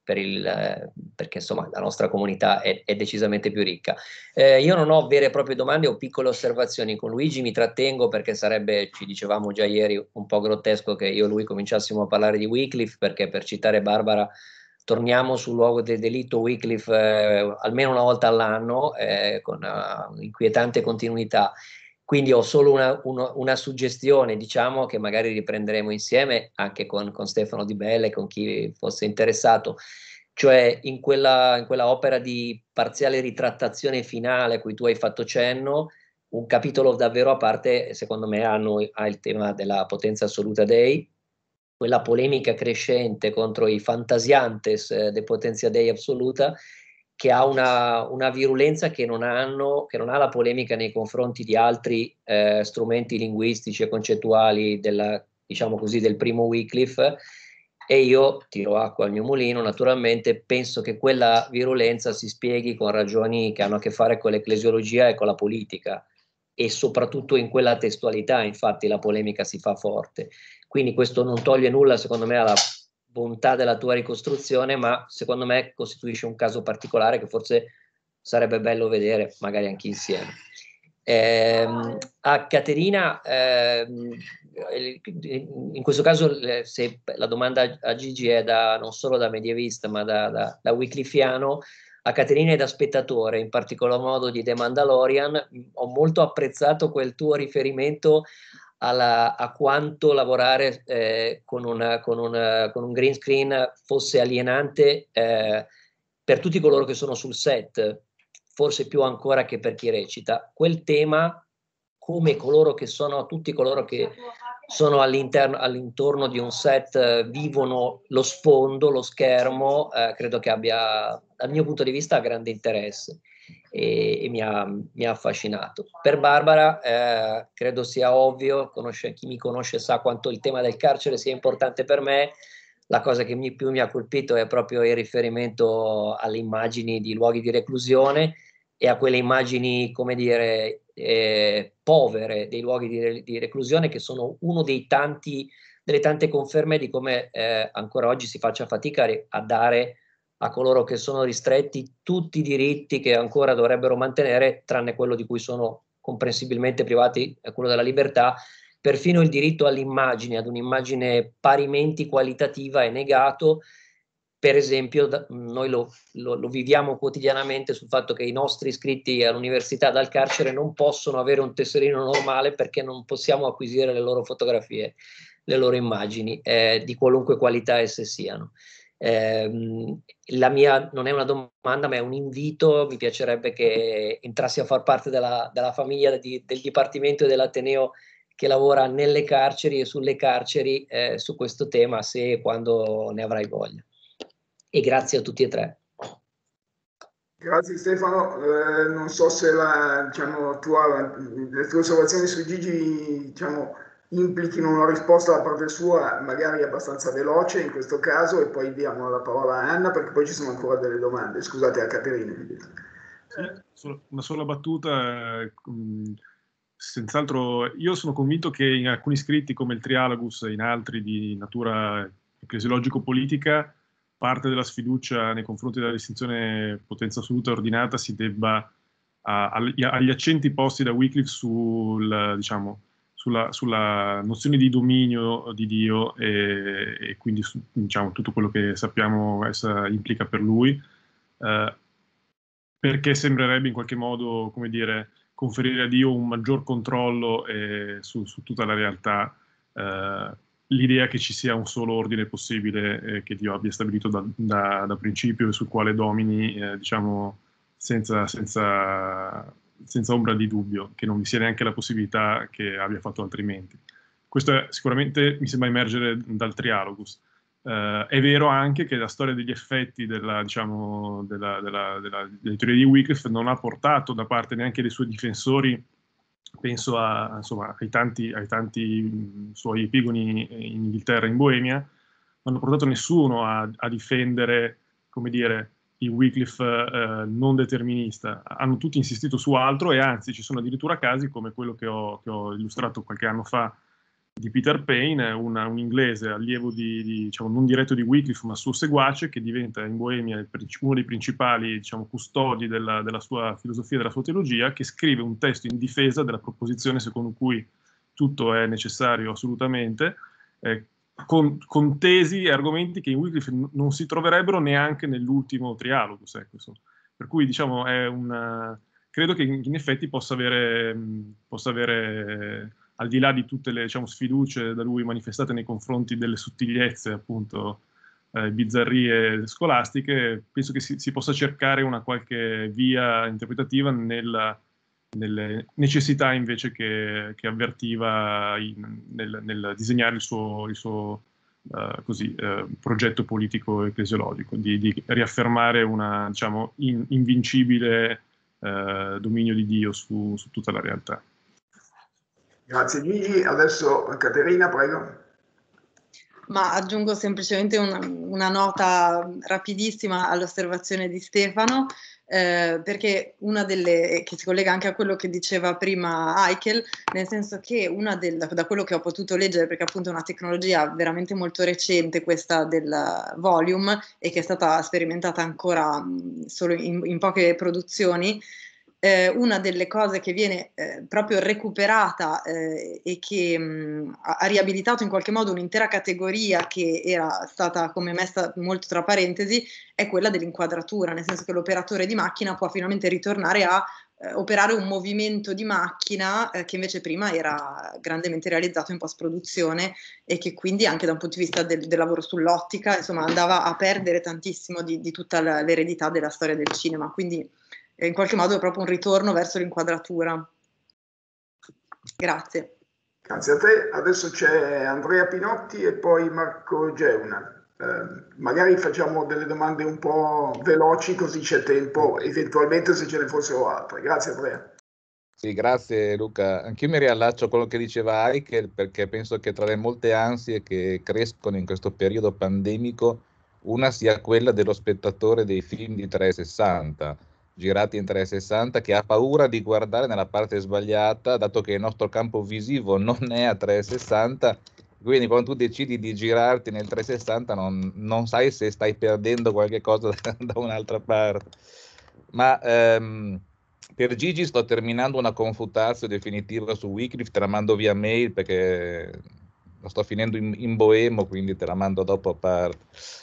perché insomma la nostra comunità è decisamente più ricca. Io non ho vere e proprie domande o piccole osservazioni. Con Luigi mi trattengo, perché sarebbe, ci dicevamo già ieri, un po' grottesco che io e lui cominciassimo a parlare di Wycliffe, perché, per citare Barbara, torniamo sul luogo del delitto Wycliffe almeno una volta all'anno, con inquietante continuità. Quindi ho solo una suggestione, diciamo, che magari riprenderemo insieme anche con Stefano Di Belle, con chi fosse interessato, cioè in quella opera di parziale ritrattazione finale a cui tu hai fatto cenno, un capitolo davvero a parte, secondo me, ha il tema della potenza assoluta Dei, quella polemica crescente contro i fantasiantes de potentia Dei assoluta, che ha una virulenza che non ha la polemica nei confronti di altri strumenti linguistici e concettuali diciamo così, del primo Wycliffe. E io tiro acqua al mio mulino, naturalmente penso che quella virulenza si spieghi con ragioni che hanno a che fare con l'ecclesiologia e con la politica, e soprattutto in quella testualità, infatti, la polemica si fa forte. Quindi questo non toglie nulla, secondo me, alla bontà della tua ricostruzione, ma secondo me costituisce un caso particolare che forse sarebbe bello vedere magari anche insieme. A Caterina, in questo caso se la domanda a Gigi è non solo da medievista ma da wyclifiano, a Caterina e da spettatore, in particolar modo di The Mandalorian, ho molto apprezzato quel tuo riferimento a quanto lavorare con un green screen fosse alienante per tutti coloro che sono sul set, forse più ancora che per chi recita. Quel tema, come tutti coloro che sono all'intorno di un set, vivono lo sfondo, lo schermo, credo che abbia, dal mio punto di vista, grande interesse e mi ha affascinato. Per Barbara, credo sia ovvio, chi mi conosce sa quanto il tema del carcere sia importante per me. La cosa che più mi ha colpito è proprio il riferimento alle immagini di luoghi di reclusione e a quelle immagini, come dire, povere dei luoghi di reclusione, che sono uno delle tante conferme di come ancora oggi si faccia fatica a dare a coloro che sono ristretti tutti i diritti che ancora dovrebbero mantenere, tranne quello di cui sono comprensibilmente privati, quello della libertà. Perfino il diritto all'immagine, ad un'immagine parimenti qualitativa, è negato. Per esempio, noi lo viviamo quotidianamente sul fatto che i nostri iscritti all'università dal carcere non possono avere un tesserino normale perché non possiamo acquisire le loro fotografie, le loro immagini, di qualunque qualità esse siano. La mia non è una domanda, ma è un invito. Mi piacerebbe che entrassi a far parte della famiglia del Dipartimento e dell'Ateneo che lavora nelle carceri e sulle carceri su questo tema, se e quando ne avrai voglia. E grazie a tutti e tre. Grazie Stefano, non so se le tue osservazioni su Gigi implichino una risposta da parte sua, magari abbastanza veloce in questo caso, e poi diamo la parola a Anna perché poi ci sono ancora delle domande. Scusate, a Caterina. Sì, una sola battuta. Senz'altro io sono convinto che in alcuni scritti come il Trialogus e in altri di natura ecclesiologico-politica parte della sfiducia nei confronti della distinzione potenza assoluta e ordinata si debba agli accenti posti da Wycliffe sulla nozione di dominio di Dio e quindi tutto quello che sappiamo essa implica per lui, perché sembrerebbe in qualche modo, come dire, conferire a Dio un maggior controllo su tutta la realtà, l'idea che ci sia un solo ordine possibile che Dio abbia stabilito da principio e sul quale domini, senza ombra di dubbio, che non vi sia neanche la possibilità che abbia fatto altrimenti. Questo sicuramente mi sembra emergere dal Trialogus. È vero anche che la storia degli effetti delle teorie di Wycliffe non ha portato da parte neanche dei suoi difensori, penso ai tanti suoi epigoni in Inghilterra e in Boemia, non hanno portato nessuno a difendere, come dire, il Wycliffe non determinista. Hanno tutti insistito su altro e anzi ci sono addirittura casi come quello che ho illustrato qualche anno fa di Peter Payne, un inglese allievo non diretto di Wycliffe ma suo seguace, che diventa in Boemia uno dei principali custodi della sua filosofia e della sua teologia, che scrive un testo in difesa della proposizione secondo cui tutto è necessario assolutamente, con tesi e argomenti che in Wycliffe non si troverebbero neanche nell'ultimo Trialogus. Per cui credo che in effetti possa avere al di là di tutte le sfiducie da lui manifestate nei confronti delle sottigliezze, appunto, bizzarrie scolastiche, penso che si possa cercare una qualche via interpretativa nelle necessità invece che avvertiva nel disegnare il suo progetto politico ecclesiologico, di riaffermare una invincibile dominio di Dio su tutta la realtà. Grazie Gigi, adesso Caterina, prego. Ma aggiungo semplicemente una nota rapidissima all'osservazione di Stefano. perché una delle, che si collega anche a quello che diceva prima Heikel, nel senso che da quello che ho potuto leggere, perché appunto è una tecnologia veramente molto recente questa del volume e che è stata sperimentata ancora solo in poche produzioni, una delle cose che viene proprio recuperata e che ha riabilitato in qualche modo un'intera categoria che era stata come messa molto tra parentesi, è quella dell'inquadratura, nel senso che l'operatore di macchina può finalmente ritornare a operare un movimento di macchina che invece prima era grandemente realizzato in post-produzione e che quindi anche da un punto di vista del lavoro sull'ottica, insomma, andava a perdere tantissimo di tutta l'eredità della storia del cinema, quindi in qualche modo è proprio un ritorno verso l'inquadratura. Grazie. Grazie a te. Adesso c'è Andrea Pinotti e poi Marco Geuna. Magari facciamo delle domande un po' veloci, così c'è tempo, eventualmente se ce ne fossero altre. Grazie Andrea. Sì, grazie Luca. Anch'io mi riallaccio a quello che diceva Heikel, perché penso che tra le molte ansie che crescono in questo periodo pandemico, una sia quella dello spettatore dei film di 360, girati in 360, che ha paura di guardare nella parte sbagliata, dato che il nostro campo visivo non è a 360, quindi quando tu decidi di girarti nel 360 non sai se stai perdendo qualche cosa da un'altra parte. Ma per Gigi sto terminando una confutazio definitiva su Wycliffe, te la mando via mail perché lo sto finendo in boemo, quindi te la mando dopo a parte.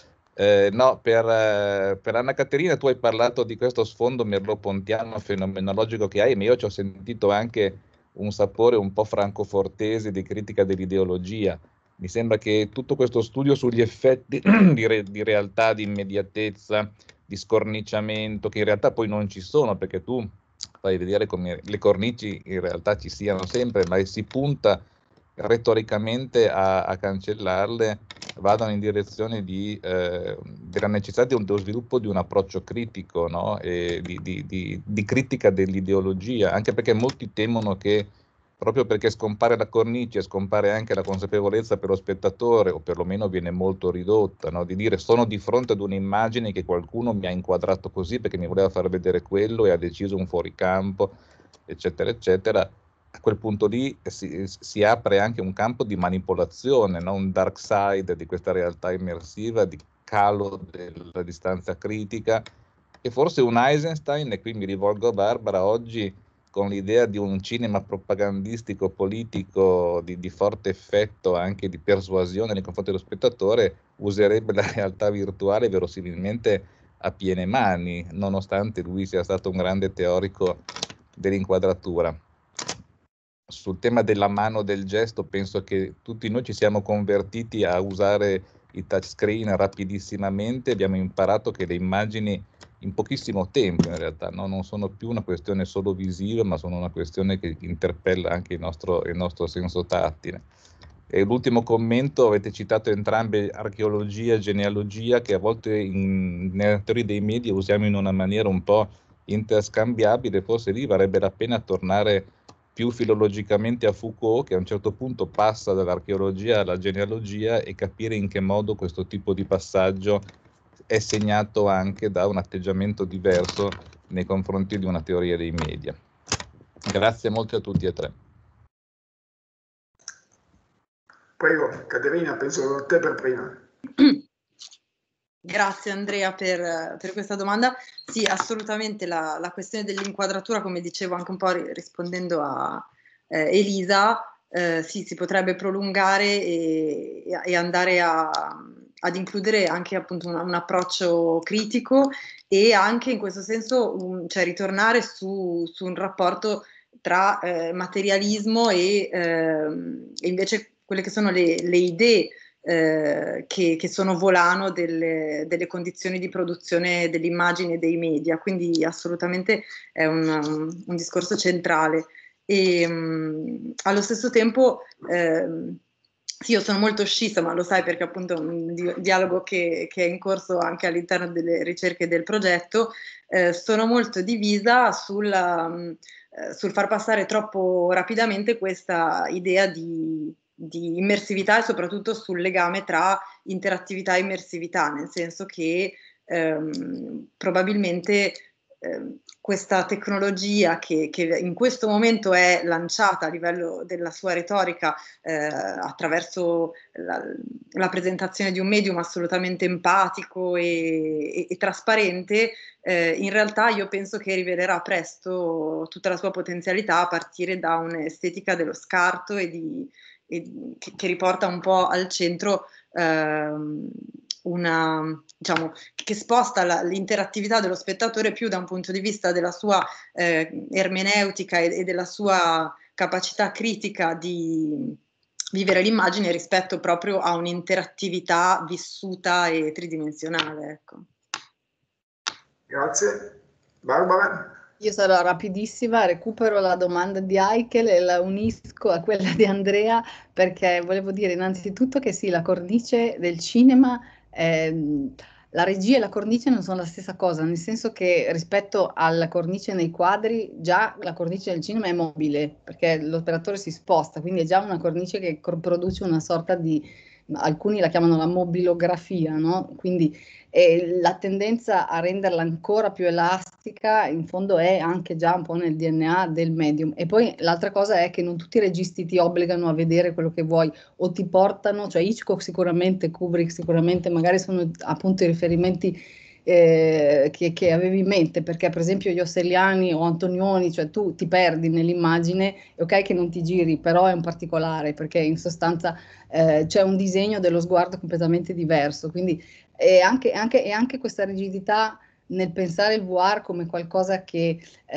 No, per Anna Caterina tu hai parlato di questo sfondo merleau-pontiano fenomenologico che hai, ma io ci ho sentito anche un sapore un po' francofortese di critica dell'ideologia. Mi sembra che tutto questo studio sugli effetti di realtà, di immediatezza, di scornicciamento, che in realtà poi non ci sono, perché tu fai vedere come le cornici in realtà ci siano sempre, ma si punta retoricamente a cancellarle, vadano in direzione della necessità dello sviluppo di un approccio critico, no? E di critica dell'ideologia, anche perché molti temono che proprio perché scompare la cornice, scompare anche la consapevolezza per lo spettatore, o perlomeno viene molto ridotta, no? Di dire sono di fronte ad un'immagine che qualcuno mi ha inquadrato così perché mi voleva far vedere quello e ha deciso un fuoricampo, eccetera, eccetera. A quel punto lì si apre anche un campo di manipolazione, no? Un dark side di questa realtà immersiva, di calo della distanza critica, e forse un Eisenstein, e qui mi rivolgo a Barbara, oggi con l'idea di un cinema propagandistico, politico, di forte effetto, anche di persuasione nei confronti dello spettatore, userebbe la realtà virtuale verosimilmente a piene mani, nonostante lui sia stato un grande teorico dell'inquadratura. Sul tema della mano, del gesto, penso che tutti noi ci siamo convertiti a usare i touchscreen rapidissimamente, abbiamo imparato che le immagini in pochissimo tempo in realtà, no? Non sono più una questione solo visiva, ma sono una questione che interpella anche il nostro senso tattile. E l'ultimo commento, avete citato entrambe archeologia e genealogia, che a volte nella teoria dei media usiamo in una maniera un po' interscambiabile, forse lì varrebbe la pena tornare più filologicamente a Foucault, che a un certo punto passa dall'archeologia alla genealogia, e capire in che modo questo tipo di passaggio è segnato anche da un atteggiamento diverso nei confronti di una teoria dei media. Grazie molto a tutti e tre. Prego, Caterina, penso a te per prima. Grazie Andrea per questa domanda. Sì, assolutamente la questione dell'inquadratura, come dicevo anche un po' rispondendo a Elisa, sì, si potrebbe prolungare e andare ad includere anche appunto un approccio critico e anche in questo senso cioè ritornare su un rapporto tra materialismo e invece quelle che sono le idee che sono volano delle condizioni di produzione dell'immagine e dei media, quindi assolutamente è un discorso centrale. E allo stesso tempo sì, io sono molto scissa, ma lo sai perché appunto è un dialogo che è in corso anche all'interno delle ricerche del progetto, sono molto divisa sul far passare troppo rapidamente questa idea di immersività e soprattutto sul legame tra interattività e immersività, nel senso che probabilmente questa tecnologia che in questo momento è lanciata a livello della sua retorica attraverso la presentazione di un medium assolutamente empatico e trasparente, in realtà io penso che rivelerà presto tutta la sua potenzialità a partire da un'estetica dello scarto che riporta un po' al centro diciamo, che sposta l'interattività dello spettatore più da un punto di vista della sua ermeneutica e della sua capacità critica di vivere l'immagine rispetto proprio a un'interattività vissuta e tridimensionale. Ecco. Grazie. Barbara? Io sarò rapidissima, recupero la domanda di Heikel e la unisco a quella di Andrea, perché volevo dire innanzitutto che sì, la cornice del cinema, la regia e la cornice non sono la stessa cosa, nel senso che rispetto alla cornice nei quadri, già la cornice del cinema è mobile, perché l'operatore si sposta, quindi è già una cornice che produce una sorta di, alcuni la chiamano la mobilografia, no? Quindi la tendenza a renderla ancora più elastica in fondo è anche già un po' nel DNA del medium. E poi l'altra cosa è che non tutti i registi ti obbligano a vedere quello che vuoi o ti portano, cioè Hitchcock sicuramente, Kubrick sicuramente, magari sono appunto i riferimenti che avevi in mente, perché per esempio gli Osseliani o Antonioni, cioè tu ti perdi nell'immagine, è ok che non ti giri, però è un particolare, perché in sostanza c'è un disegno dello sguardo completamente diverso, quindi e anche questa rigidità nel pensare il VR come qualcosa che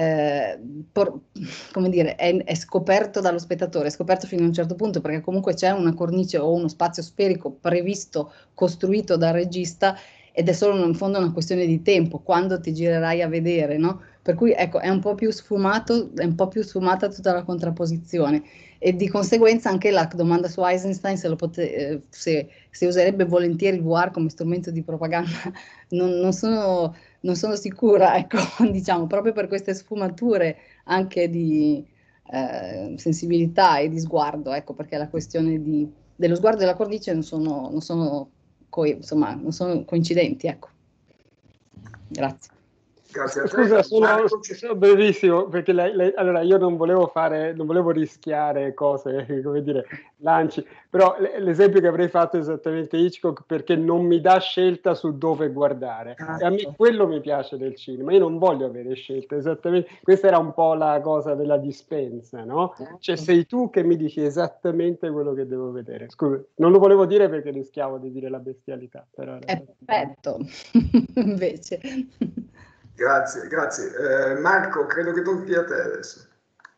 come dire, è scoperto dallo spettatore, è scoperto fino a un certo punto, perché comunque c'è una cornice o uno spazio sferico previsto, costruito dal regista, ed è solo in fondo una questione di tempo, quando ti girerai a vedere, no? Per cui ecco, è un po' più sfumato, è un po' più sfumata tutta la contrapposizione. E di conseguenza anche la domanda su Eisenstein, se userebbe volentieri il VR come strumento di propaganda, non sono sicura, ecco, diciamo, proprio per queste sfumature anche di sensibilità e di sguardo, ecco, perché la questione dello sguardo e della cornice non sono coincidenti, ecco. Grazie. Grazie a te. Scusa, sono brevissimo, perché allora io non volevo rischiare cose, come dire, lanci, però l'esempio che avrei fatto è esattamente Hitchcock, perché non mi dà scelta su dove guardare. E a me quello mi piace del cinema, io non voglio avere scelta, esattamente, questa era un po' la cosa della dispensa, no? Cioè sei tu che mi dici esattamente quello che devo vedere. Scusa, non lo volevo dire perché rischiavo di dire la bestialità. Però perfetto, invece. Grazie, grazie. Marco, credo che tocchi a te adesso.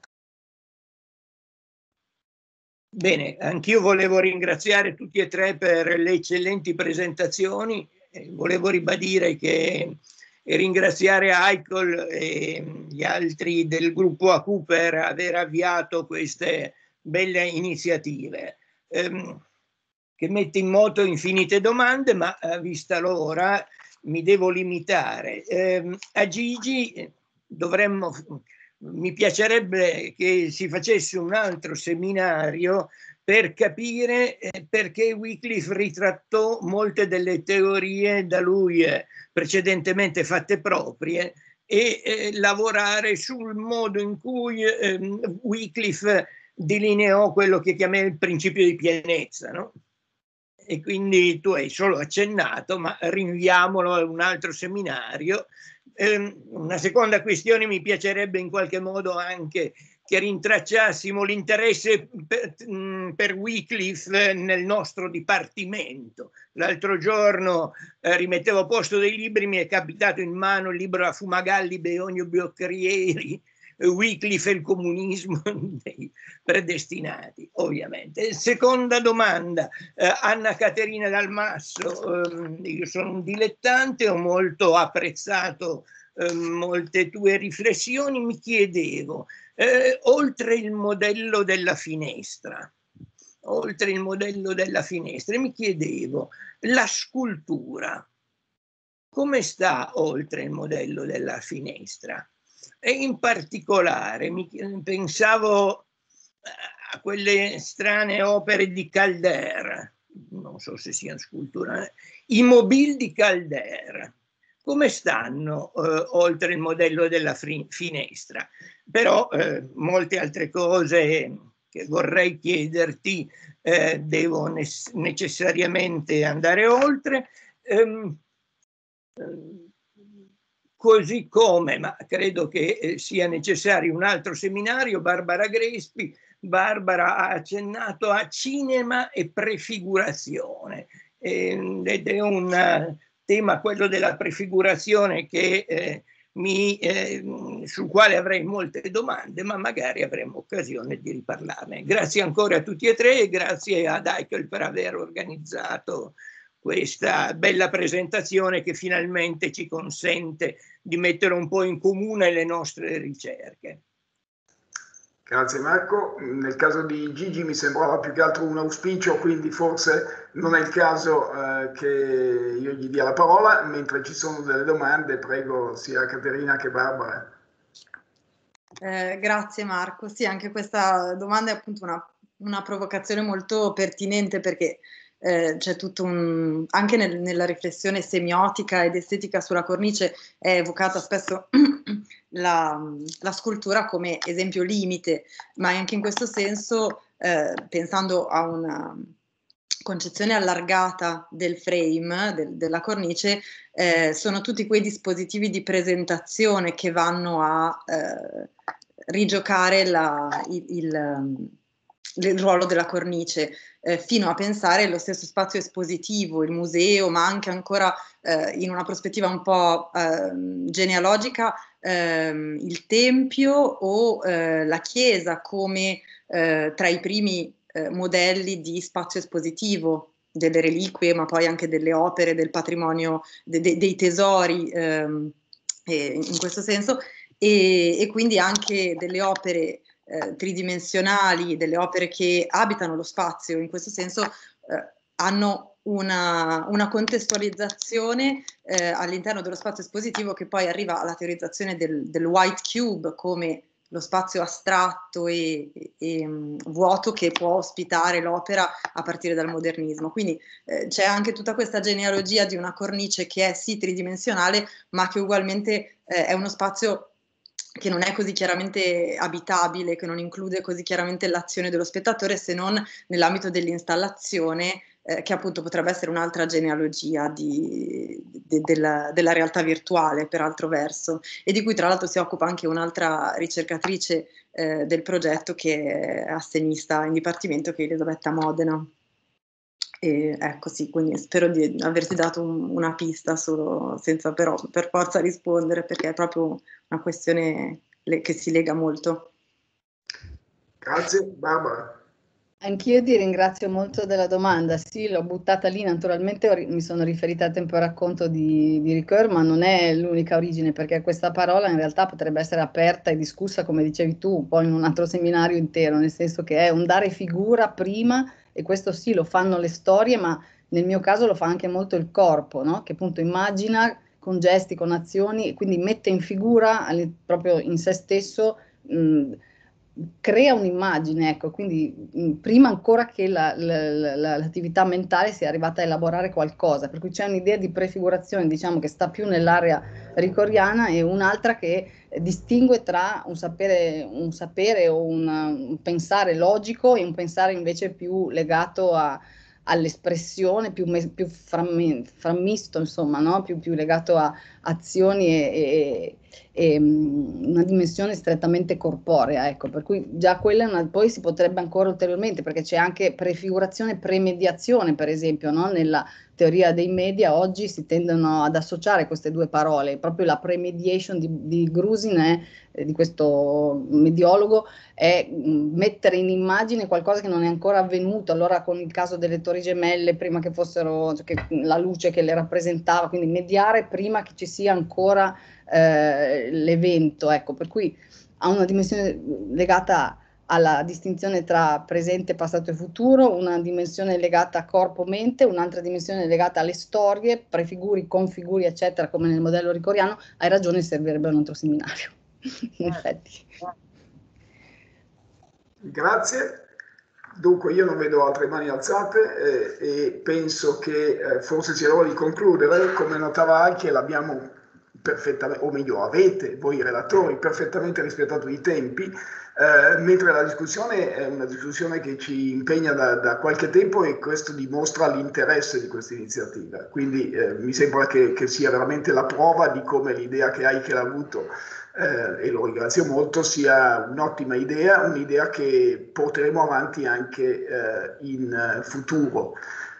Bene, anch'io volevo ringraziare tutti e tre per le eccellenti presentazioni. Volevo ribadire e ringraziare Heikel e gli altri del gruppo AQ per aver avviato queste belle iniziative, che mette in moto infinite domande, ma vista l'ora mi devo limitare. A Gigi mi piacerebbe che si facesse un altro seminario per capire perché Wycliffe ritrattò molte delle teorie da lui precedentemente fatte proprie e lavorare sul modo in cui Wycliffe delineò quello che chiamai il principio di pienezza, no? E quindi tu hai solo accennato, ma rinviamolo a un altro seminario. Una seconda questione, mi piacerebbe in qualche modo anche che rintracciassimo l'interesse per Wycliffe nel nostro dipartimento. L'altro giorno rimettevo a posto dei libri, mi è capitato in mano il libro A Fumagalli, Beonio Bocchieri, Wycliffe e il comunismo dei predestinati, ovviamente. Seconda domanda, Anna Caterina Dalmasso, io sono un dilettante, ho molto apprezzato molte tue riflessioni, mi chiedevo, oltre il modello della finestra, mi chiedevo, la scultura, come sta oltre il modello della finestra? E in particolare pensavo a quelle strane opere di Calder, non so se siano sculture, i mobili di Calder. come stanno oltre il modello della finestra. Però molte altre cose che vorrei chiederti devo necessariamente andare oltre. Così come, ma credo che sia necessario un altro seminario, Barbara Grespi. Barbara ha accennato a cinema e prefigurazione, ed è un tema, quello della prefigurazione, che sul quale avrei molte domande, ma magari avremo occasione di riparlarne. Grazie ancora a tutti e tre e grazie ad Heikel per aver organizzato questa bella presentazione che finalmente ci consente di mettere un po' in comune le nostre ricerche. Grazie Marco. Nel caso di Gigi mi sembrava più che altro un auspicio, quindi forse non è il caso che io gli dia la parola, mentre ci sono delle domande, prego sia Caterina che Barbara. Grazie Marco. Sì, anche questa domanda è appunto una provocazione molto pertinente, perché c'è tutto anche nella riflessione semiotica ed estetica sulla cornice è evocata spesso la scultura come esempio limite, ma anche in questo senso, pensando a una concezione allargata del frame, della cornice, sono tutti quei dispositivi di presentazione che vanno a rigiocare il ruolo della cornice, fino a pensare lo stesso spazio espositivo, il museo, ma anche ancora in una prospettiva un po' genealogica, il tempio o la chiesa come tra i primi modelli di spazio espositivo delle reliquie, ma poi anche delle opere, del patrimonio, dei tesori, in questo senso, e quindi anche delle opere tridimensionali, delle opere che abitano lo spazio, in questo senso hanno una contestualizzazione all'interno dello spazio espositivo, che poi arriva alla teorizzazione del white cube come lo spazio astratto e vuoto che può ospitare l'opera a partire dal modernismo. Quindi c'è anche tutta questa genealogia di una cornice che è sì tridimensionale, ma che ugualmente è uno spazio che non è così chiaramente abitabile, che non include così chiaramente l'azione dello spettatore, se non nell'ambito dell'installazione, che appunto potrebbe essere un'altra genealogia della realtà virtuale, per altro verso, e di cui tra l'altro si occupa anche un'altra ricercatrice del progetto, che è assenista in dipartimento, che è Elisabetta Modena. E ecco, sì, quindi spero di averti dato una pista, solo senza però per forza rispondere, perché è proprio una questione che si lega molto. Grazie, Barbara. Anch'io ti ringrazio molto della domanda. Sì, l'ho buttata lì, naturalmente mi sono riferita al tempo racconto di Ricoeur, ma non è l'unica origine, perché questa parola in realtà potrebbe essere aperta e discussa, come dicevi tu, poi in un altro seminario intero, nel senso che è un dare figura prima, e questo sì, lo fanno le storie, ma nel mio caso lo fa anche molto il corpo, no? Che appunto immagina con gesti, con azioni, e quindi mette in figura proprio in se stesso, crea un'immagine, ecco, quindi prima ancora che l'attività mentale sia arrivata a elaborare qualcosa, per cui c'è un'idea di prefigurazione, diciamo, che sta più nell'area ricordiana, e un'altra che distingue tra un sapere o un pensare logico e un pensare invece più legato all'espressione, più frammisto, insomma, no? più legato a azioni e una dimensione strettamente corporea, ecco, per cui già quella poi si potrebbe ancora ulteriormente, perché c'è anche prefigurazione, premediazione, per esempio, no? Nella teoria dei media oggi si tendono ad associare queste due parole, proprio la premediation di Grusin, di questo mediologo, è mettere in immagine qualcosa che non è ancora avvenuto. Allora con il caso delle Torri Gemelle, prima che fossero, la luce che le rappresentava, quindi mediare prima che ci sia ancora l'evento, ecco, per cui ha una dimensione legata alla distinzione tra presente, passato e futuro, una dimensione legata a corpo-mente, un'altra dimensione legata alle storie, prefiguri, configuri, eccetera, come nel modello ricoriano. Hai ragione, servirebbe un altro seminario, in effetti. Grazie. Dunque io non vedo altre mani alzate e penso che forse sia ora di concludere. Come notava anche, l'abbiamo perfettamente, o meglio avete voi relatori perfettamente rispettato i tempi, mentre la discussione è una discussione che ci impegna da qualche tempo, e questo dimostra l'interesse di questa iniziativa. Quindi mi sembra che sia veramente la prova di come l'idea che Heikel ha avuto, e lo ringrazio molto, sia un'ottima idea, un'idea che porteremo avanti anche in futuro.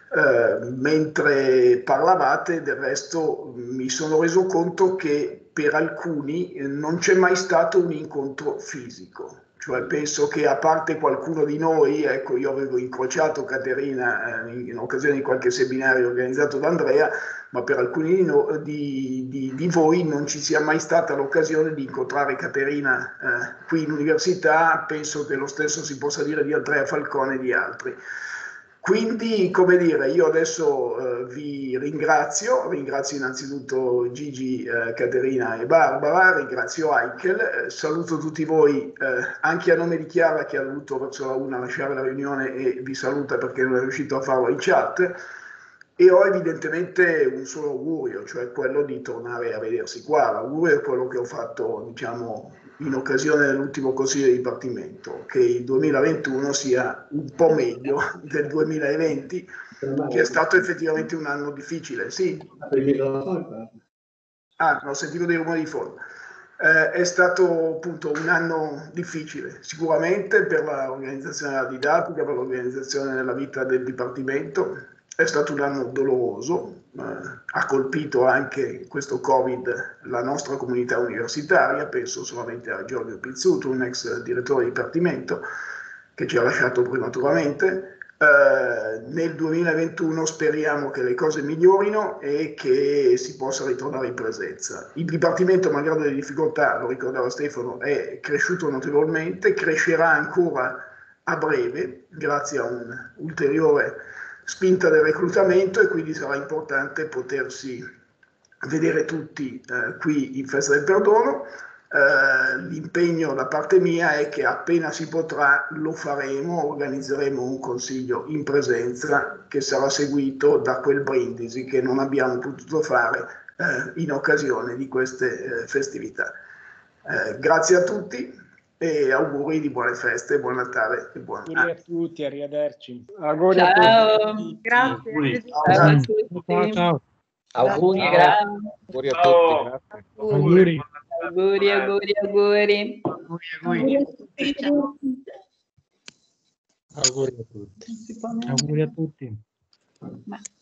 Mentre parlavate, del resto mi sono reso conto che per alcuni non c'è mai stato un incontro fisico. Cioè penso che, a parte qualcuno di noi, ecco, io avevo incrociato Caterina in occasione di qualche seminario organizzato da Andrea, ma per alcuni di voi non ci sia mai stata l'occasione di incontrare Caterina qui in università. Penso che lo stesso si possa dire di Andrea Falcone e di altri. Quindi, come dire, io adesso vi ringrazio innanzitutto Gigi, Caterina e Barbara, ringrazio Heikel, saluto tutti voi, anche a nome di Chiara che ha dovuto verso la 1 lasciare la riunione e vi saluta perché non è riuscito a farlo in chat, e ho evidentemente un solo augurio, cioè quello di tornare a vedersi qua. L'augurio è quello che ho fatto, diciamo, in occasione dell'ultimo Consiglio di Dipartimento, che il 2021 sia un po' meglio del 2020, che è stato effettivamente un anno difficile. Sì? Non sentivo dei rumori di fondo. È stato appunto un anno difficile, sicuramente per l'organizzazione della didattica, per l'organizzazione della vita del Dipartimento. È stato un anno doloroso, ha colpito anche questo Covid la nostra comunità universitaria, penso solamente a Giorgio Pizzuto, un ex direttore di dipartimento, che ci ha lasciato prematuramente. Nel 2021 speriamo che le cose migliorino e che si possa ritornare in presenza. Il Dipartimento, malgrado le difficoltà, lo ricordava Stefano, è cresciuto notevolmente, crescerà ancora a breve grazie a un ulteriore spinta del reclutamento, e quindi sarà importante potersi vedere tutti qui in Festa del Perdono. L'impegno da parte mia è che appena si potrà lo faremo, organizzeremo un consiglio in presenza che sarà seguito da quel brindisi che non abbiamo potuto fare in occasione di queste festività. Grazie a tutti e auguri di buone feste, buon Natale e buon anno. Auguri a tutti, arrivederci. Auguri Ciao, a tutti. grazie. Auguri. Ciao a tutti. Ciao. Auguri, Ciao. grazie. Auguri a tutti, grazie. Auguri. Auguri, auguri, auguri. Auguri a tutti. Auguri a tutti.